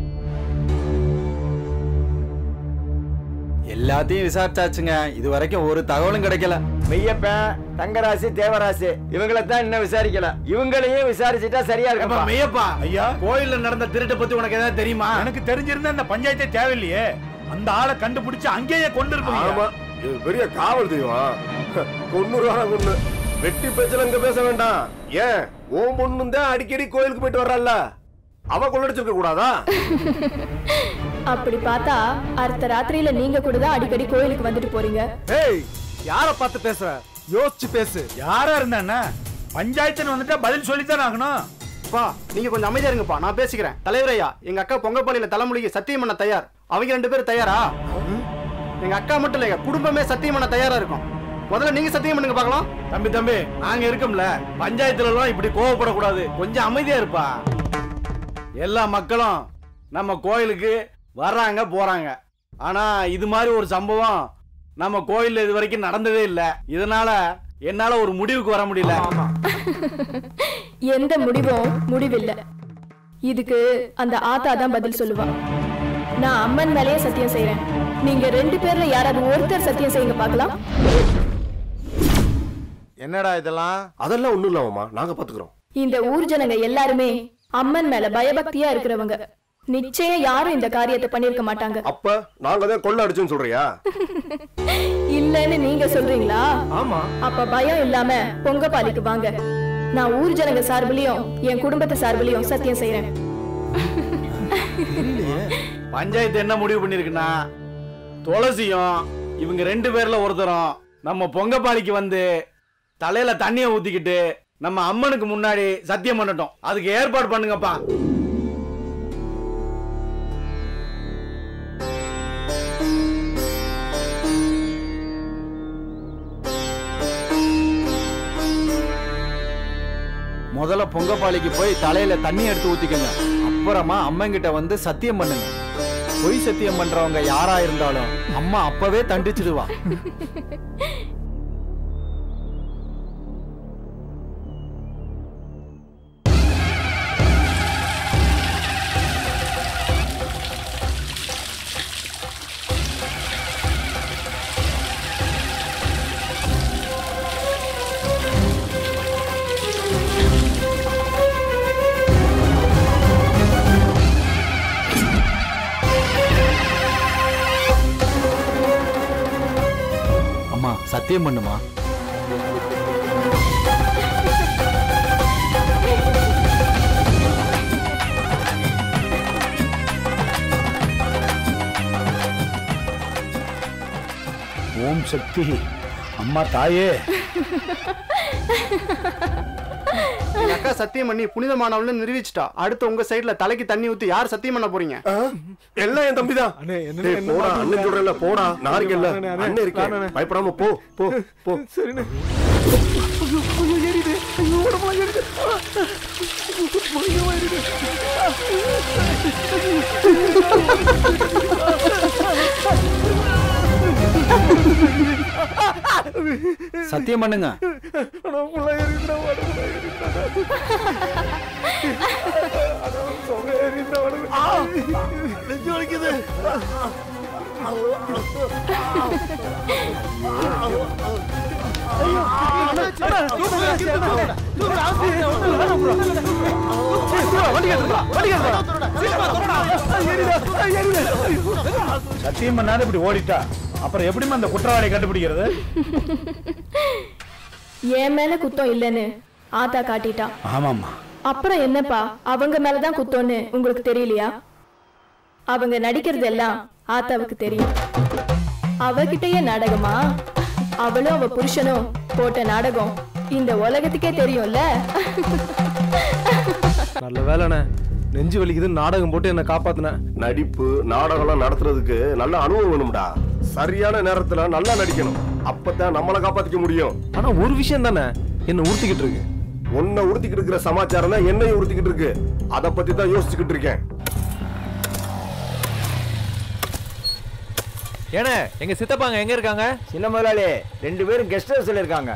Speaker 2: எல்லாத்தையும் விசாரிச்சாச்சுங்க. இது வரைக்கும் ஒரு தகவலும் கிடைக்கல.
Speaker 16: மெய்யப்பன், தங்கராசி, தேவராசி இவங்களை தான் இன்னும் விசாரிக்கல. இவங்களையும் விசாரிச்சுட்டா சரியா இருக்கும்.
Speaker 6: மெய்யப்பா ஐயா, கோயில்ல நடந்த திருட்டை பத்தி உனக்கு ஏதாவது தெரியுமா?
Speaker 7: எனக்கு தெரிஞ்சிருந்தா இந்த பஞ்சாயத்தே தேவையில்லையே. அந்த ஆளை கண்டுபிடிச்சு அங்கேயே கொண்டு
Speaker 3: ஆமா, இது பெரிய காவல் தெய்வம். கொன்னு வெட்டி பேச்சல இங்க பேச வேண்டாம். ஏன் ஓம் பொண்ணு தான் அடிக்கடி கோயிலுக்கு போயிட்டு வர்றல்ல, அவ கொள்ளடிச்சிருக்க கூடாதா?
Speaker 1: அப்படி பார்த்தா அடுத்த ராத்திரியில நீங்க கூட தான் அடிக்கடி கோயிலுக்கு வந்துட்டு போறீங்க.
Speaker 6: ஏய், யார பார்த்து பேசுற? யோசிச்சு பேசு.
Speaker 7: யாரா இருந்தா பஞ்சாயத்துன்னு வந்துட்டா பதில் சொல்லித்தான் ஆகணும்.
Speaker 14: பா, நீங்க கொஞ்சம் அமைதியா இருங்கப்பா, நான் பேசிக்கிறேன். தலைவரையா, எங்க அக்கா பொங்கப்பாளையில தலைமுடிக்கு சத்தியம் பண்ண தயார். அவங்க 2 பேரும் தயாரா? எங்க அக்கா மட்டும் இல்லைங்க, குடும்பமே சத்தியம் பண்ண தயாரா இருக்கும். முதல்ல நீங்க சத்தியம் பண்ணுங்க பார்க்கலாம்.
Speaker 6: தம்பி நாங்க இருக்கோம்ல, பஞ்சாயத்துல எல்லாம் இப்படி கோவப்படக்கூடாது. கொஞ்சம் அமைதியா இருப்பா. எல்லா மக்களும் நம்ம கோயிலுக்கு வர்றாங்க போறாங்க. ஆனா இது மாதிரி ஒரு சம்பவம் நம்ம கோயில்ல இது வரைக்கும் நடந்ததே இல்ல. இதனால என்னால ஒரு முடிவுக்கு வர முடியல.
Speaker 1: எந்த முடிவும் முடிவில்ல. இதுக்கு அந்த ஆத்தா தான் பதில் சொல்லுவா. நான் அம்மன் மேலேயே சத்தியம் செய்யறேன். நீங்க 2 பேர்ல யாராவது ஒருத்தர் சத்தியம் செய்யுங்க பார்க்கலாம்.
Speaker 3: என்னடா இதெல்லாம்? அதெல்லாம் ஒண்ணும் இல்லம்மா, நாங்க பாத்துக்கிறோம்.
Speaker 1: இந்த ஊர் ஜனங்க எல்லாருமே அம்மன் மேல பயபக்தியா இருக்கிறவங்க. நிச்சயம் யாரும் இந்த காரியத்தை பண்ணிருக்க மாட்டாங்க.
Speaker 3: அப்ப நாங்க தான் கொள்ள அடிச்சோன்னு சொல்றியா?
Speaker 1: இல்லன்னு நீங்க சொல்றீங்களா?
Speaker 3: ஆமா.
Speaker 1: அப்ப பயம் இல்லாம பொங்கப்பாலிக்கு வாங்க. நான் ஊர் ஜனங்க சார்பிலையும் என் குடும்பத்தை சார்பிலையும் சத்தியம் செய்யறேன்.
Speaker 6: பஞ்சாயத்து என்ன முடிவு பண்ணிருக்குன்னா, துளசியும் இவங்க 2 பேர்ல ஒருத்தரும் நம்ம பொங்கப்பாலிக்கு வந்து தலையில தண்ணிய ஊத்திக்கிட்டு நம்ம அம்மனுக்கு முன்னாடி சத்தியம் பண்ணட்டும். அதுக்கு ஏற்பாடு பண்ணுங்கப்பா.
Speaker 2: முதல்ல பொங்கப்பாலிக்கு போய் தலையில தண்ணி எடுத்து ஊத்திக்கங்க. அப்புறமா அம்மங்கிட்ட வந்து சத்தியம் பண்ணுங்க. பொய் சத்தியம் பண்றவங்க யாரா இருந்தாலும் அம்மா அப்பவே தண்டிச்சிடுவா. சத்தியம் பண்ணுமா?
Speaker 7: ஓம் சக்தி, அம்மா தாயே.
Speaker 14: எங்க அக்கா சத்தியம் பண்ணி புனிதமானவள்னு நிரூபிச்சிட்டா. அடுத்து உங்க சைடுல தலைக்கு தண்ணி ஊத்தி யார் சத்தியம் பண்ண போறீங்க?
Speaker 3: எல்லாம் என் தம்பி தான். போடா, அண்ணன் சொல்றேன்ல, போடா. நாளைக்கு இல்ல அண்ணன் இருக்கேன், பயப்படாம போ போ போ.
Speaker 5: சரிண்ணே.
Speaker 2: சத்தியம் பண்ணுங்க.
Speaker 7: சத்தியம் பண்ணாத இப்படி ஓடிட்டா அப்புறம் எப்படிமா அந்த குற்றவாளியை கண்டுபிடிக்கிறது?
Speaker 1: என் மேல குத்தம் இல்லைன்னு ஆத்தா காட்டிட்டா.
Speaker 7: ஆமாம்மா.
Speaker 1: அப்புறம் என்னப்பா, அவங்க மேலதான் குத்தம்னு உங்களுக்கு தெரியலையா? அவங்க நடிக்கிறது எல்லாம் ஆத்தாவுக்கு தெரியும். அவகிட்டயே நாடகமா? அவளும் அவ புருஷனும் போட்ட நாடகம் இந்த உலகத்துக்கே தெரியும்ல.
Speaker 3: நல்ல வேலைண்ணே, நெஞ்சு வலிக்குதுன்னு நாடகம் போட்டு என்ன காப்பாத்தின. நடிப்பு நாடகம்லாம் நடத்துறதுக்கு நல்ல அனுபவம் வேணும்டா. சரியான நேரத்துல நல்லா நடிக்கணும், அப்பதான் நம்மளை காப்பாத்திக்க முடியும். ஆனா ஒரு விஷயம் தானே என்ன உறுத்திக்கிட்டு இருக்கு. உன்னை உறுத்திக்கிட்டு இருக்கிற சமாச்சாரம் தான் என்னையும் உறுத்திக்கிட்டு இருக்கு. அதை பத்தி தான் யோசிச்சுக்கிட்டு இருக்கேன்.
Speaker 4: ஏன்னா எங்க சித்தப்பாங்க எங்க இருக்காங்க?
Speaker 16: சின்ன முதலாளி 2 பேரும் கெஸ்ட் ஹவுஸ்ல இருக்காங்க.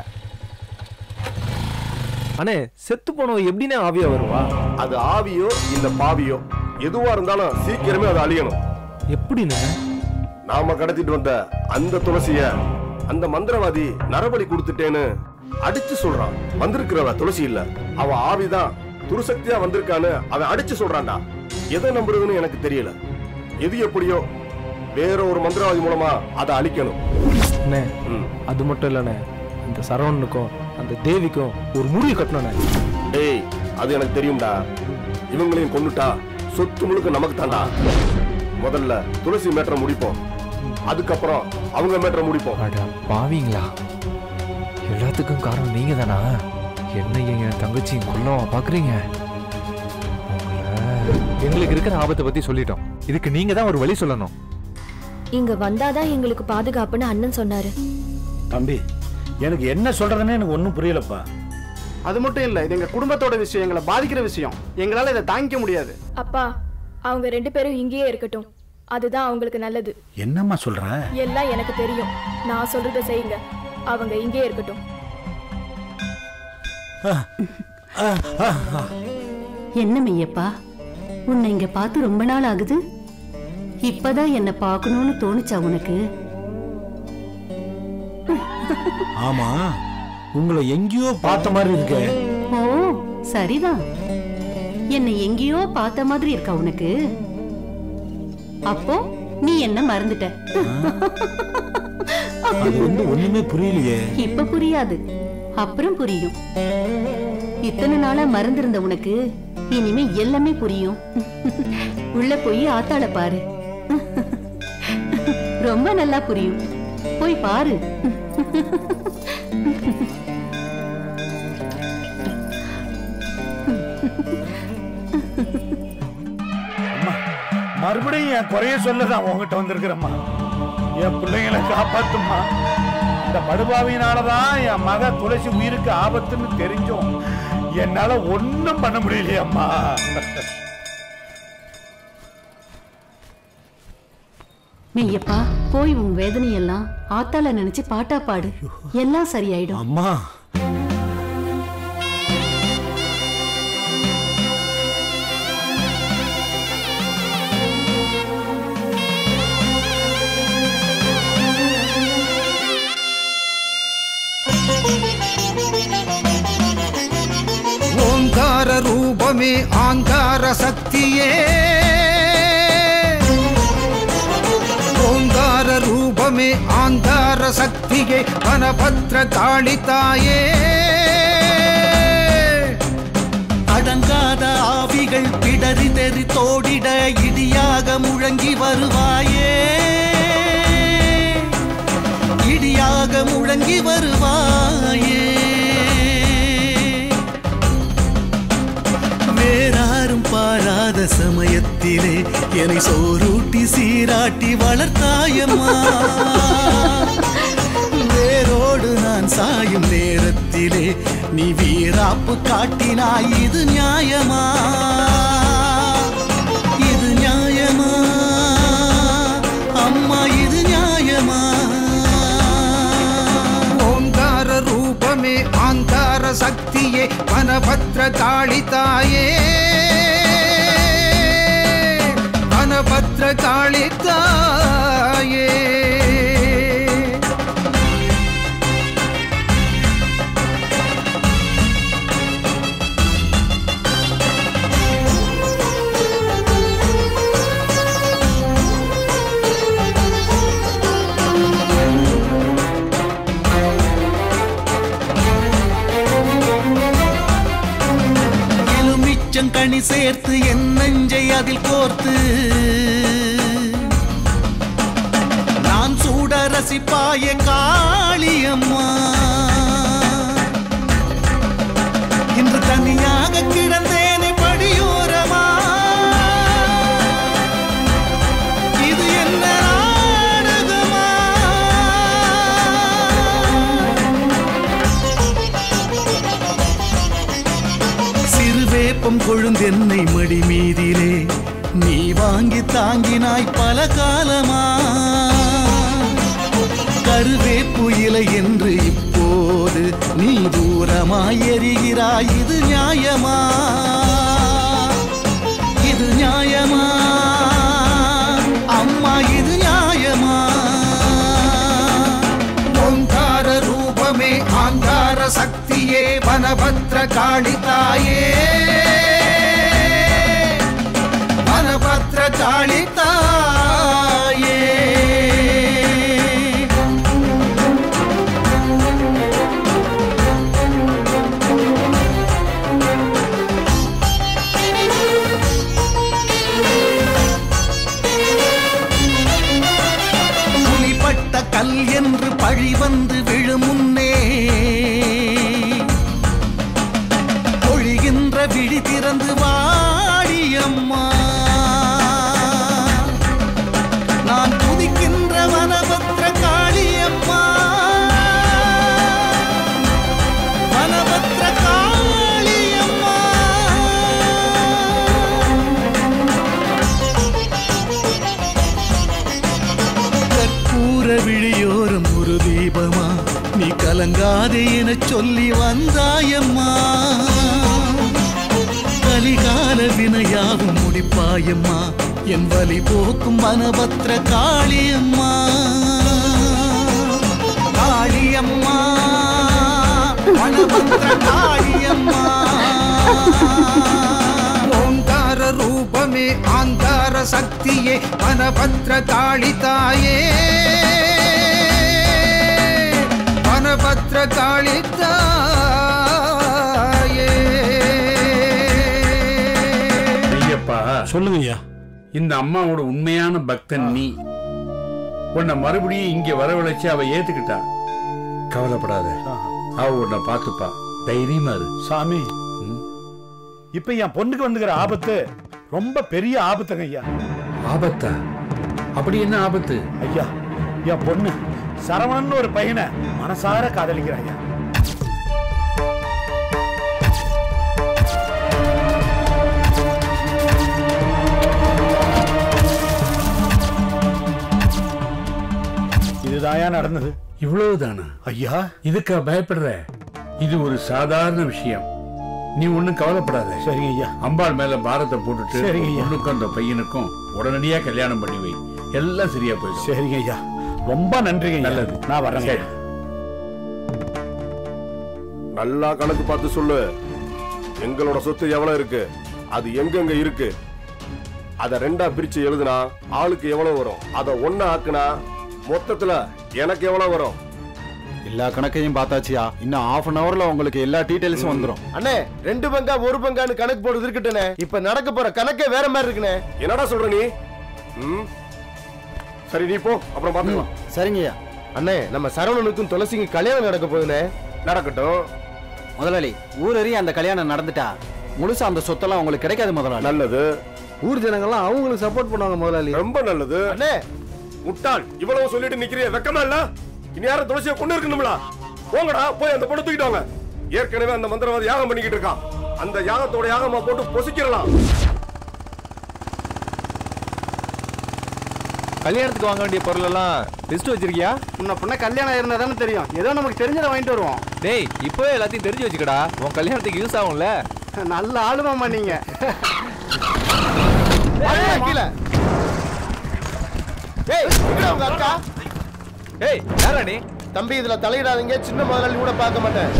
Speaker 3: அண்ணே, செத்து போனவங்க எப்படின்னா ஆவியா வருவா? அது ஆவியோ இல்ல பாவியோ எதுவா இருந்தாலும் சீக்கிரமே அது அழியணும். எப்படின்னு? நாம கடத்திட்டு வந்த அந்த துளசிய அந்த மந்திரவாதி நரபலி கொடுத்துட்டேன்னு அடிச்சு சொல்றான். வந்திருக்கிறவ துளசி இல்ல, அவ ஆவிதான் துருசக்தியா வந்திருக்கான்னு அவன் அடிச்சு சொல்றான்டா. எதை நம்புறதுன்னு எனக்கு தெரியல. எது எப்படியோ வேற ஒரு மந்திரவாதி மூலமா அதை அழிக்கணும். அது மட்டும் இல்லண்ணே, இந்த சரவணனுக்கும் அந்த தேவிக்கும் ஒரு முடிவு கட்டணும். டேய், அது எனக்கு தெரியும்டா. இவங்களையும் கொண்டுட்டா சொத்து முழுக்க நமக்கு தாண்டா. முதல்ல துளசி மேட்டரை முடிப்போம், அதுக்கப்புறம் அவங்க மேட்டரை முடிப்போம்.
Speaker 4: பாவீங்களா, எல்லாத்துக்கும் காரணம் நீங்க தானா? என்னையும் என் தங்கச்சியும் கொல்லவா பாக்குறீங்க? எங்களுக்கு இருக்கிற ஆபத்தை பத்தி சொல்லிட்டோம், இதுக்கு நீங்க தான் ஒரு வழி சொல்லணும்.
Speaker 8: இங்க வந்தாதான் எங்களுக்கு பாதுகாப்புன்னு அண்ணன் சொன்னாரு.
Speaker 7: தம்பி, எனக்கு என்ன சொல்றதுன்னு எனக்கு ஒன்னும் புரியலப்பா.
Speaker 14: அது மட்டும் இல்ல, இது எங்க குடும்பத்தோட விஷயம், எங்களை பாதிக்கிற விஷயம். எங்களால இதை தாங்கிக்க முடியாது.
Speaker 1: அப்பா, அவங்க 2 பேரும் இங்கேயே இருக்கட்டும், அதுதான் அவங்களுக்கு நல்லது.
Speaker 7: என்னம்மா சொல்ற?
Speaker 1: எல்லாம் எனக்கு தெரியும், நான் சொல்றத செய்யுங்க. அவங்க இங்கேயே இருக்கட்டும்.
Speaker 18: என்ன மெய்யப்பா, உன்னை இங்க பார்த்து ரொம்ப நாள் ஆகுது. இப்பதான் என்ன பார்க்கணும்னு தோணுச்சா உனக்கு?
Speaker 7: ஆமா, உங்களை எங்கேயோ பார்த்த மாதிரி இருக்கு.
Speaker 18: ஓ, சரிதான். என்னை எங்கேயோ பார்த்த மாதிரி இருக்கா உனக்கு? அப்போ நீ என்ன மறந்துட்ட?
Speaker 7: அது ஒண்ணுமே புரியலையே.
Speaker 18: இப்ப புரியாது, அப்புறம் புரியும். இத்தனை நாளா மறந்திருந்த உனக்கு இனிமே எல்லாமே புரியும். உள்ள போய் ஆத்தாள பாரு, ரொம்ப நல்லா புரியும். போய் பாரு.
Speaker 7: மறுபடியும் என் குறைய சொல்லதான் உங்ககிட்ட வந்திருக்கிறம்மா. என் பிள்ளைங்களை காப்பாத்துமா. இந்த படுபாவியினாலதான் என் மக துளசி உயிருக்கு ஆபத்துன்னு தெரிஞ்சோம் என்னால ஒண்ணும் பண்ண முடியலையம்மா.
Speaker 18: மெய்யப்பா, போய் உன் வேதனையெல்லாம் ஆத்தால நினைச்சு பாட்டா பாடு, எல்லாம் சரியாயிடும்.
Speaker 7: அம்மா,
Speaker 10: ஓங்கார ரூபமே ஆங்கார சக்தியே, ஓங்கார ரூபமே ஆங்கார சக்தியே, வனபத்ர காளி தாயே. அடங்காத ஆவிகள் பிடரி தெறி தோடிட இடியாக முழங்கி வருவாயே, இடியாக முழங்கி வருவாயே.
Speaker 12: இல்லாத சமயத்திலே என்னை சோறூட்டி சீராட்டி வளர்த்தாயம்மா. வேரோடு நான் சாயும் நேரத்திலே நீ வீராப்பு காட்டினாய். இது நியாயமா? இது நியாயமா அம்மா? இது நியாயமா?
Speaker 21: ஓங்கார ரூபமே ஆங்கார சக்தியே வனபத்ர காளி தாயே, வனபத்ர காளி தாயே.
Speaker 12: கனி சேர்த்து என் நெஞ்சை அதில் கோர்த்து நான் சூட ரசிப்பாய காளியம்மா. இன்று தனியாக கிடந்தேனே படியோரமா. இது என்ன நாடகமா? சிறுவேப்பம் கொழுந்தென்னை மடி மீதிலே நீ வாங்கி தாங்கினாய் பல காலமா. கருவேப்பு இலை என்று இப்போது நீ தூரமாய் எரிகிறாய். இது நியாயமா? இது நியாயமா அம்மா? இது நியாயமா?
Speaker 21: ஓங்கார ரூபமே ஆங்கார சக்தியே வனபத்ர காளி தாயே, வனபத்ர காளி தாயே.
Speaker 12: புலிப்பட்ட கல் என்று பழி வந்து விழும் முன்னே பொழிகின்ற விழி திறந்து வாடியம்மா. நான் துதிக்கின்ற வனபத்ர காளியம்மா, வனபத்ர காளியம்மா. கற்பூர விழியோரம் ஒரு தீபமா நீ கலங்காதே என சொல்லி வந்தாயம்மா. கலிகால வினையாவும் முடிப்பாயம்மா, என் வலி போக்கும் வனபத்ர காளியம்மா. காளியம்மா, வனபத்ர காளியம்மா.
Speaker 21: ஓங்கார ரூபமே ஆங்கார சக்தியே வனபத்ர காளி தாயே, வனபத்ர காளி தாயே.
Speaker 7: ஐயப்பா சொல்லுங்க ஐயா. இந்த அம்மாவோட உண்மையான பக்தன் நீ. உன்னை மறுபடியும் இங்க வரவழைச்சு அவ ஏத்துக்கிட்டா. கவலைப்படாத, அவ உன்னை பார்த்துப்பா. தைரியமா இரு
Speaker 5: சாமி. இப்ப என் பொண்ணுக்கு வந்துக்கிற ஆபத்து ரொம்ப பெரிய ஆபத்துங்க ஐயா.
Speaker 7: ஆபத்தா? அப்படி என்ன ஆபத்து?
Speaker 5: ஐயா, என் பொண்ணு சரவணன் ஒரு பையனை மனசார காதலிக்கிறான் ஐயா. இதுதாயா நடந்தது.
Speaker 7: இவ்வளவுதானா
Speaker 5: ஐயா?
Speaker 7: இதுக்கா பயப்படுற? இது ஒரு சாதாரண விஷயம். நீ ஒண்ணும் கவலைப்படாத.
Speaker 5: சரிங்க ஐயா.
Speaker 7: அம்பாள் மேல பாரத்தை போட்டுட்டு
Speaker 5: சரிங்க ஐயா.
Speaker 7: பொண்ணுக்கும் அந்த பையனுக்கும் உடனடியா கல்யாணம் பண்ணி வை. எல்லாம் சரியா போயிடும்.
Speaker 5: சரிங்க ஐயா, ரொம்ப நன்றிங்க.
Speaker 7: நல்லது,
Speaker 5: நான் வரேங்க.
Speaker 3: நல்லா கணக்கு பார்த்து சொல்லு. எங்களோட சொத்து எவ்வளவு இருக்கு, அது எங்கெங்க இருக்கு, அத ரெண்டா பிரிச்சு எழுதுனா ஆளுக்கு எவ்வளவு வரும், அத ஒண்ணா ஆக்குனா மொத்தத்துல எனக்கு எவ்வளவு வரும்?
Speaker 2: எல்லா கணக்கையும் பார்த்தாச்சியா. இன்னும் half an hourல உங்களுக்கு எல்லா டீடைல்ஸும் வந்துரும்.
Speaker 14: அண்ணே 2 பங்கா 1 பங்கான்னு கணக்கு போடுறது இருக்கட்டே. இப்ப நடக்க போற கணக்கே வேற மாதிரி இருக்குனே.
Speaker 3: என்னடா சொல்ற நீ? சரி நீ போ, அப்புறம் பாத்துக்கலாம்.
Speaker 14: சரிங்கய்யா. அண்ணே நம்ம சரவணனுக்கும் துளசிக்கும் கல்யாணம் நடக்க போகுதுனே.
Speaker 3: நடக்கட்டும்
Speaker 2: முதலாளி. ஊரறி அந்த கல்யாணம் நடந்துட்டா முழுசா அந்த சொத்தெல்லாம் உங்களுக்கு கிடைக்காது முதலாளி.
Speaker 3: நல்லது.
Speaker 14: ஊர் ஜனங்கள்லாம் அவங்களுக்கு சப்போர்ட் பண்ணுவாங்க முதலாளி.
Speaker 3: ரொம்ப நல்லது.
Speaker 14: அண்ணே
Speaker 3: முட்டாள், இவ்வளவு சொல்லிட்டு நிக்கிறிய வெக்கமா இல்ல? இனி யாரும் துளசியை கொண்டு இருக்கணும்ல? போங்கடா, போய் அந்த பொண்ணு தூக்கிட்டாங்க. ஏற்கனவே அந்த மந்திரவாதி யாகம் பண்ணிக்கிட்டு இருக்கான். அந்த யாகத்தோட யாகமா போட்டு பொசிக்கிறலாம்.
Speaker 4: கல்யாணத்துக்கு வாங்க வேண்டிய பொருள் எல்லாம் லிஸ்ட் வச்சிருக்கியா?
Speaker 14: முன்ன பொண்ண கல்யாணம் இருந்தா தானே தெரியும். ஏதோ நமக்கு தெரிஞ்சதை வாங்கிட்டு வருவோம்.
Speaker 4: டேய், இப்பவே எல்லாத்தையும் தெரிஞ்சு வச்சுக்கடா, உன் கல்யாணத்துக்கு யூஸ் ஆகும்ல.
Speaker 14: நல்ல ஆளுமாமா நீங்க.
Speaker 3: கீழே உங்க அக்கா.
Speaker 4: ஏய், யாரா நீ?
Speaker 3: தம்பி, இதுல தலையிடாதீங்க. சின்ன முதலாளி கூட பார்க்க மாட்டேன்.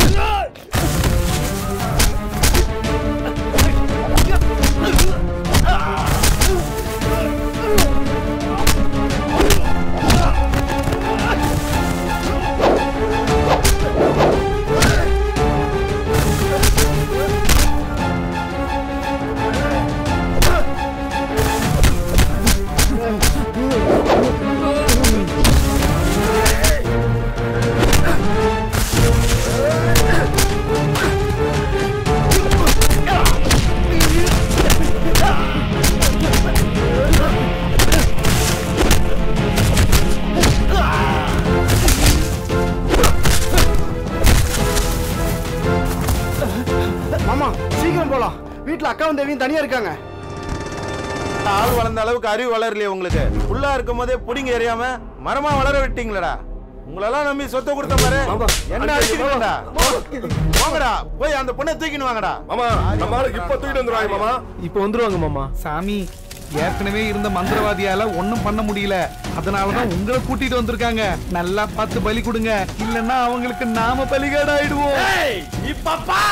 Speaker 14: அக்காவும் தேவியும் தனியா இருக்காங்க.
Speaker 6: ஆள் வளர்ந்த அளவுக்கு அறிவு வளரலையே உங்களுக்கு? புள்ளா இருக்கும் போதே புடிங்க எறியாம மரமா வளர விட்டீங்களடா. உங்களெல்லாம் நம்பி சொத்தை கொடுத்த மாதிரி என்ன அடிக்கிறீங்கடா? போங்கடா, போய் அந்த பொண்ணை தூக்கின்னு வாங்கடா.
Speaker 3: மாமா, நம்ம ஆளுக்கு இப்ப தூக்கிட்டு வந்துருவாங்க மாமா.
Speaker 5: இப்ப வந்துருவாங்க மாமா. சாமி, ஏற்கனவே இருந்த மந்திரவாதியால ஒண்ணும் பண்ண முடியல. அதனாலதான் உங்களை கூட்டிட்டு வந்திருக்காங்க. நல்லா பார்த்து பலி கொடுங்க, இல்லன்னா அவங்களுக்கு நாம பலிகாடு ஆயிடுவோம்.
Speaker 6: இப்பப்பா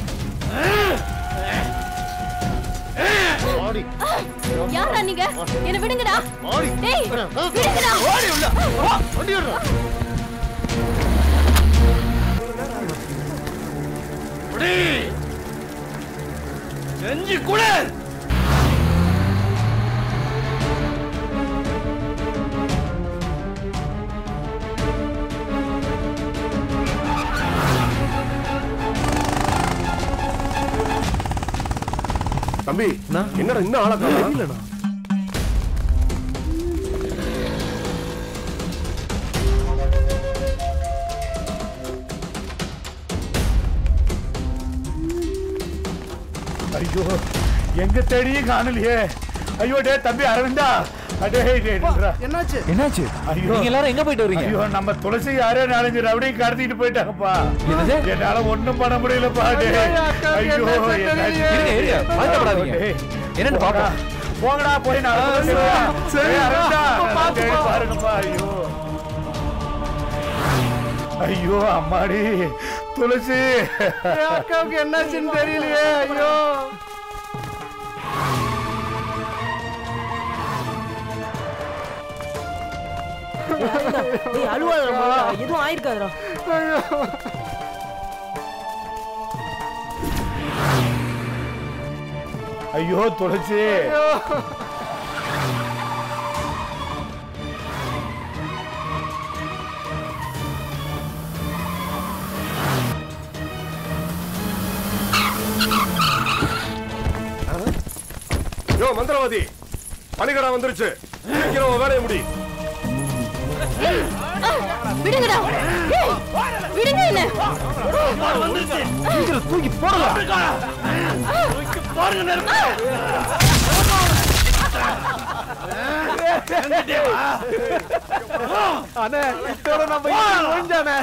Speaker 9: யாரா நீங்க? என்ன விடுங்கடா. டேய், விடுங்கடா.
Speaker 3: ஓடி உள்ள. ஓடி விடுறா.
Speaker 6: ஓடி. செஞ்சு குடு.
Speaker 3: தம்பி, என்னடா இன்னும் ஆளா காணோம்?
Speaker 7: ஐயோ, எங்க தேடியும் காணலையே. ஐயோ டே தம்பி அரவிந்தா, அடே
Speaker 14: என்னாச்சு?
Speaker 4: என்னாச்சு?
Speaker 7: ஐயோ,
Speaker 4: நீங்க எல்லாரும் எங்க போயிட்டு வரீங்க?
Speaker 7: ஐயோ, நம்ம துளசி யாரே 4-5 ரவுடியும் கடத்திட்டு போயிட்டாங்கப்பா. என்னால ஒண்ணும் பண்ண முடியலப்பா. ஐயோ,
Speaker 4: என்னன்னு பாப்போம்.
Speaker 7: போங்கடா, போய் நான் பாருங்கப்பா. ஐயோ ஐயோ, அம்மாடி துளசி,
Speaker 14: அக்காவுக்கு என்னாச்சுன்னு தெரியலையே. ஐயோ,
Speaker 11: அழுவாதா, எதுவும் ஆயிருக்காதா?
Speaker 7: ஐயோ துளசி,
Speaker 3: யோ மந்திரவாதி, பணிகடா வந்துருச்சு. சீக்கிரம் வேலையை முடி.
Speaker 9: விடுங்கடா. விடுங்க என்ன.
Speaker 6: தூக்கி போடுங்க. போடுங்க நெருப்பு.
Speaker 14: அண்ணே, இதோட நம்ம முடிஞ்சானே.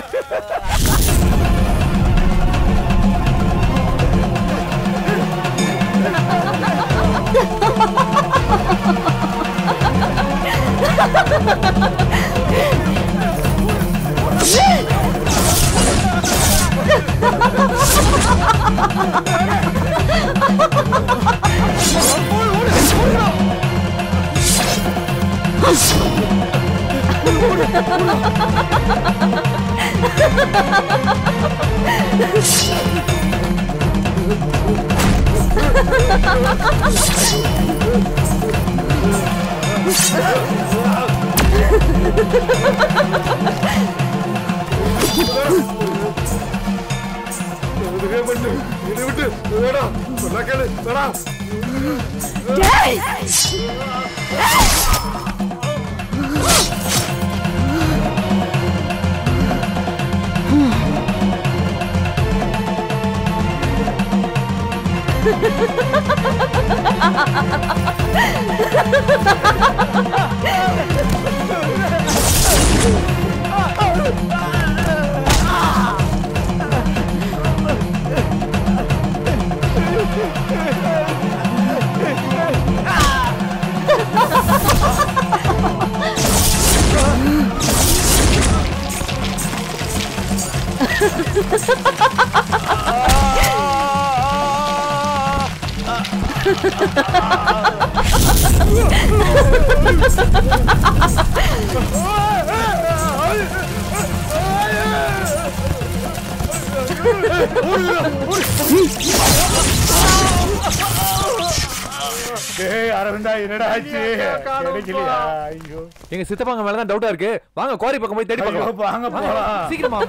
Speaker 3: இதை விட்டு வேடா, சொன்னா கேளு வேடா.
Speaker 9: டேய்,
Speaker 7: அரவிந்தா என்னடா ஆச்சு? கிடைக்கலையா? ஐயோ,
Speaker 4: எங்க சித்தப்பாங்க மேலதான் டவுட்டா இருக்கு. வாங்க குவாரி பக்கம் போய் தேடி பார்க்கலாம்.
Speaker 7: வாங்க போலாம்.
Speaker 4: சீக்கிரமா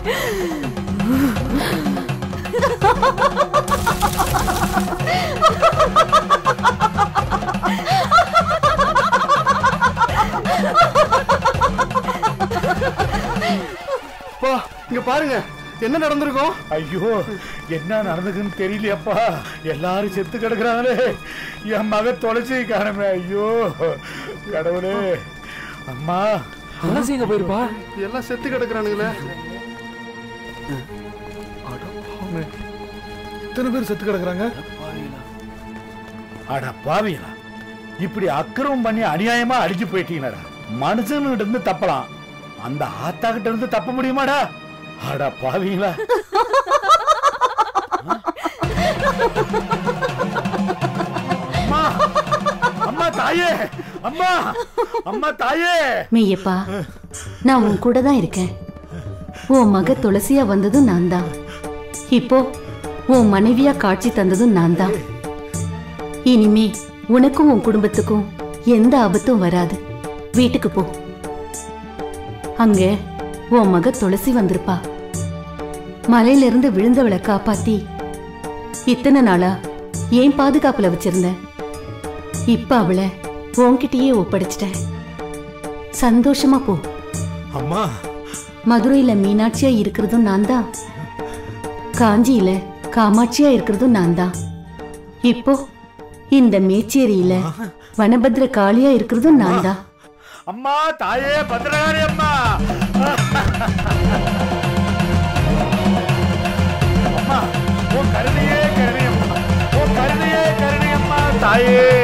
Speaker 14: இங்க பாருங்க என்ன நடந்திருக்கும்.
Speaker 7: ஐயோ, என்ன நடந்துக்குன்னு தெரியலையப்பா. எல்லாரும் செத்து கிடக்குறாங்களே. என் மக தொலைச்சி காணுமே. ஐயோ கடவுளே. அம்மா
Speaker 4: துளசி எங்க போயிருப்பா?
Speaker 14: எல்லாம் செத்து கிடக்குறானுங்களே.
Speaker 7: இத்தனை பேர் செத்து கிடக்குறாங்க. அட பாவிங்களா, இப்படி அக்கிரமம் பண்ணி அநியாயமா அடிச்சு போயிட்டீங்கடா. மனுஷன்கிட்ட இருந்து தப்பலாம், அந்த ஆத்தா கிட்ட இருந்து தப்ப முடியுமாடா? அட பாவிங்களா. அம்மா, அம்மா தாயே, அம்மா, அம்மா தாயே.
Speaker 18: மெய்யப்பா, நான் உன் கூட தான் இருக்கேன். உன் மக துளசியா வந்ததும் நான் தான். இப்போ உன் மனைவியா காட்சி தந்ததும் நான் தான். இனிமே உனக்கும் உன் குடும்பத்துக்கும் எந்த ஆபத்தும் வராது. வீட்டுக்கு போ. அங்க உன் மக துளசி வந்திருப்பா. மலையில இருந்து விழுந்தவளை காப்பாத்தி இத்தனை நாளா ஏன் பாதுகாப்புல வச்சிருந்தேன். இப்ப அவளை உன்கிட்டயே ஒப்படைச்சிட்டேன். சந்தோஷமா போ.
Speaker 7: அம்மா,
Speaker 18: மதுரையில மீனாட்சியா இருக்கிறதும் நான் தான். காஞ்சியில காமாட்சியா இருக்கிறதும் நான் தான். இப்போ இந்த மேச்சேரியில வனபத்ர காளியா இருக்கிறதும் நான் தான்.
Speaker 7: அம்மா தாயே, பத்திரகாரி அம்மா. அம்மா, உன் கருணையே கருணை அம்மா, உன் கருணையே கருணை அம்மா தாயே.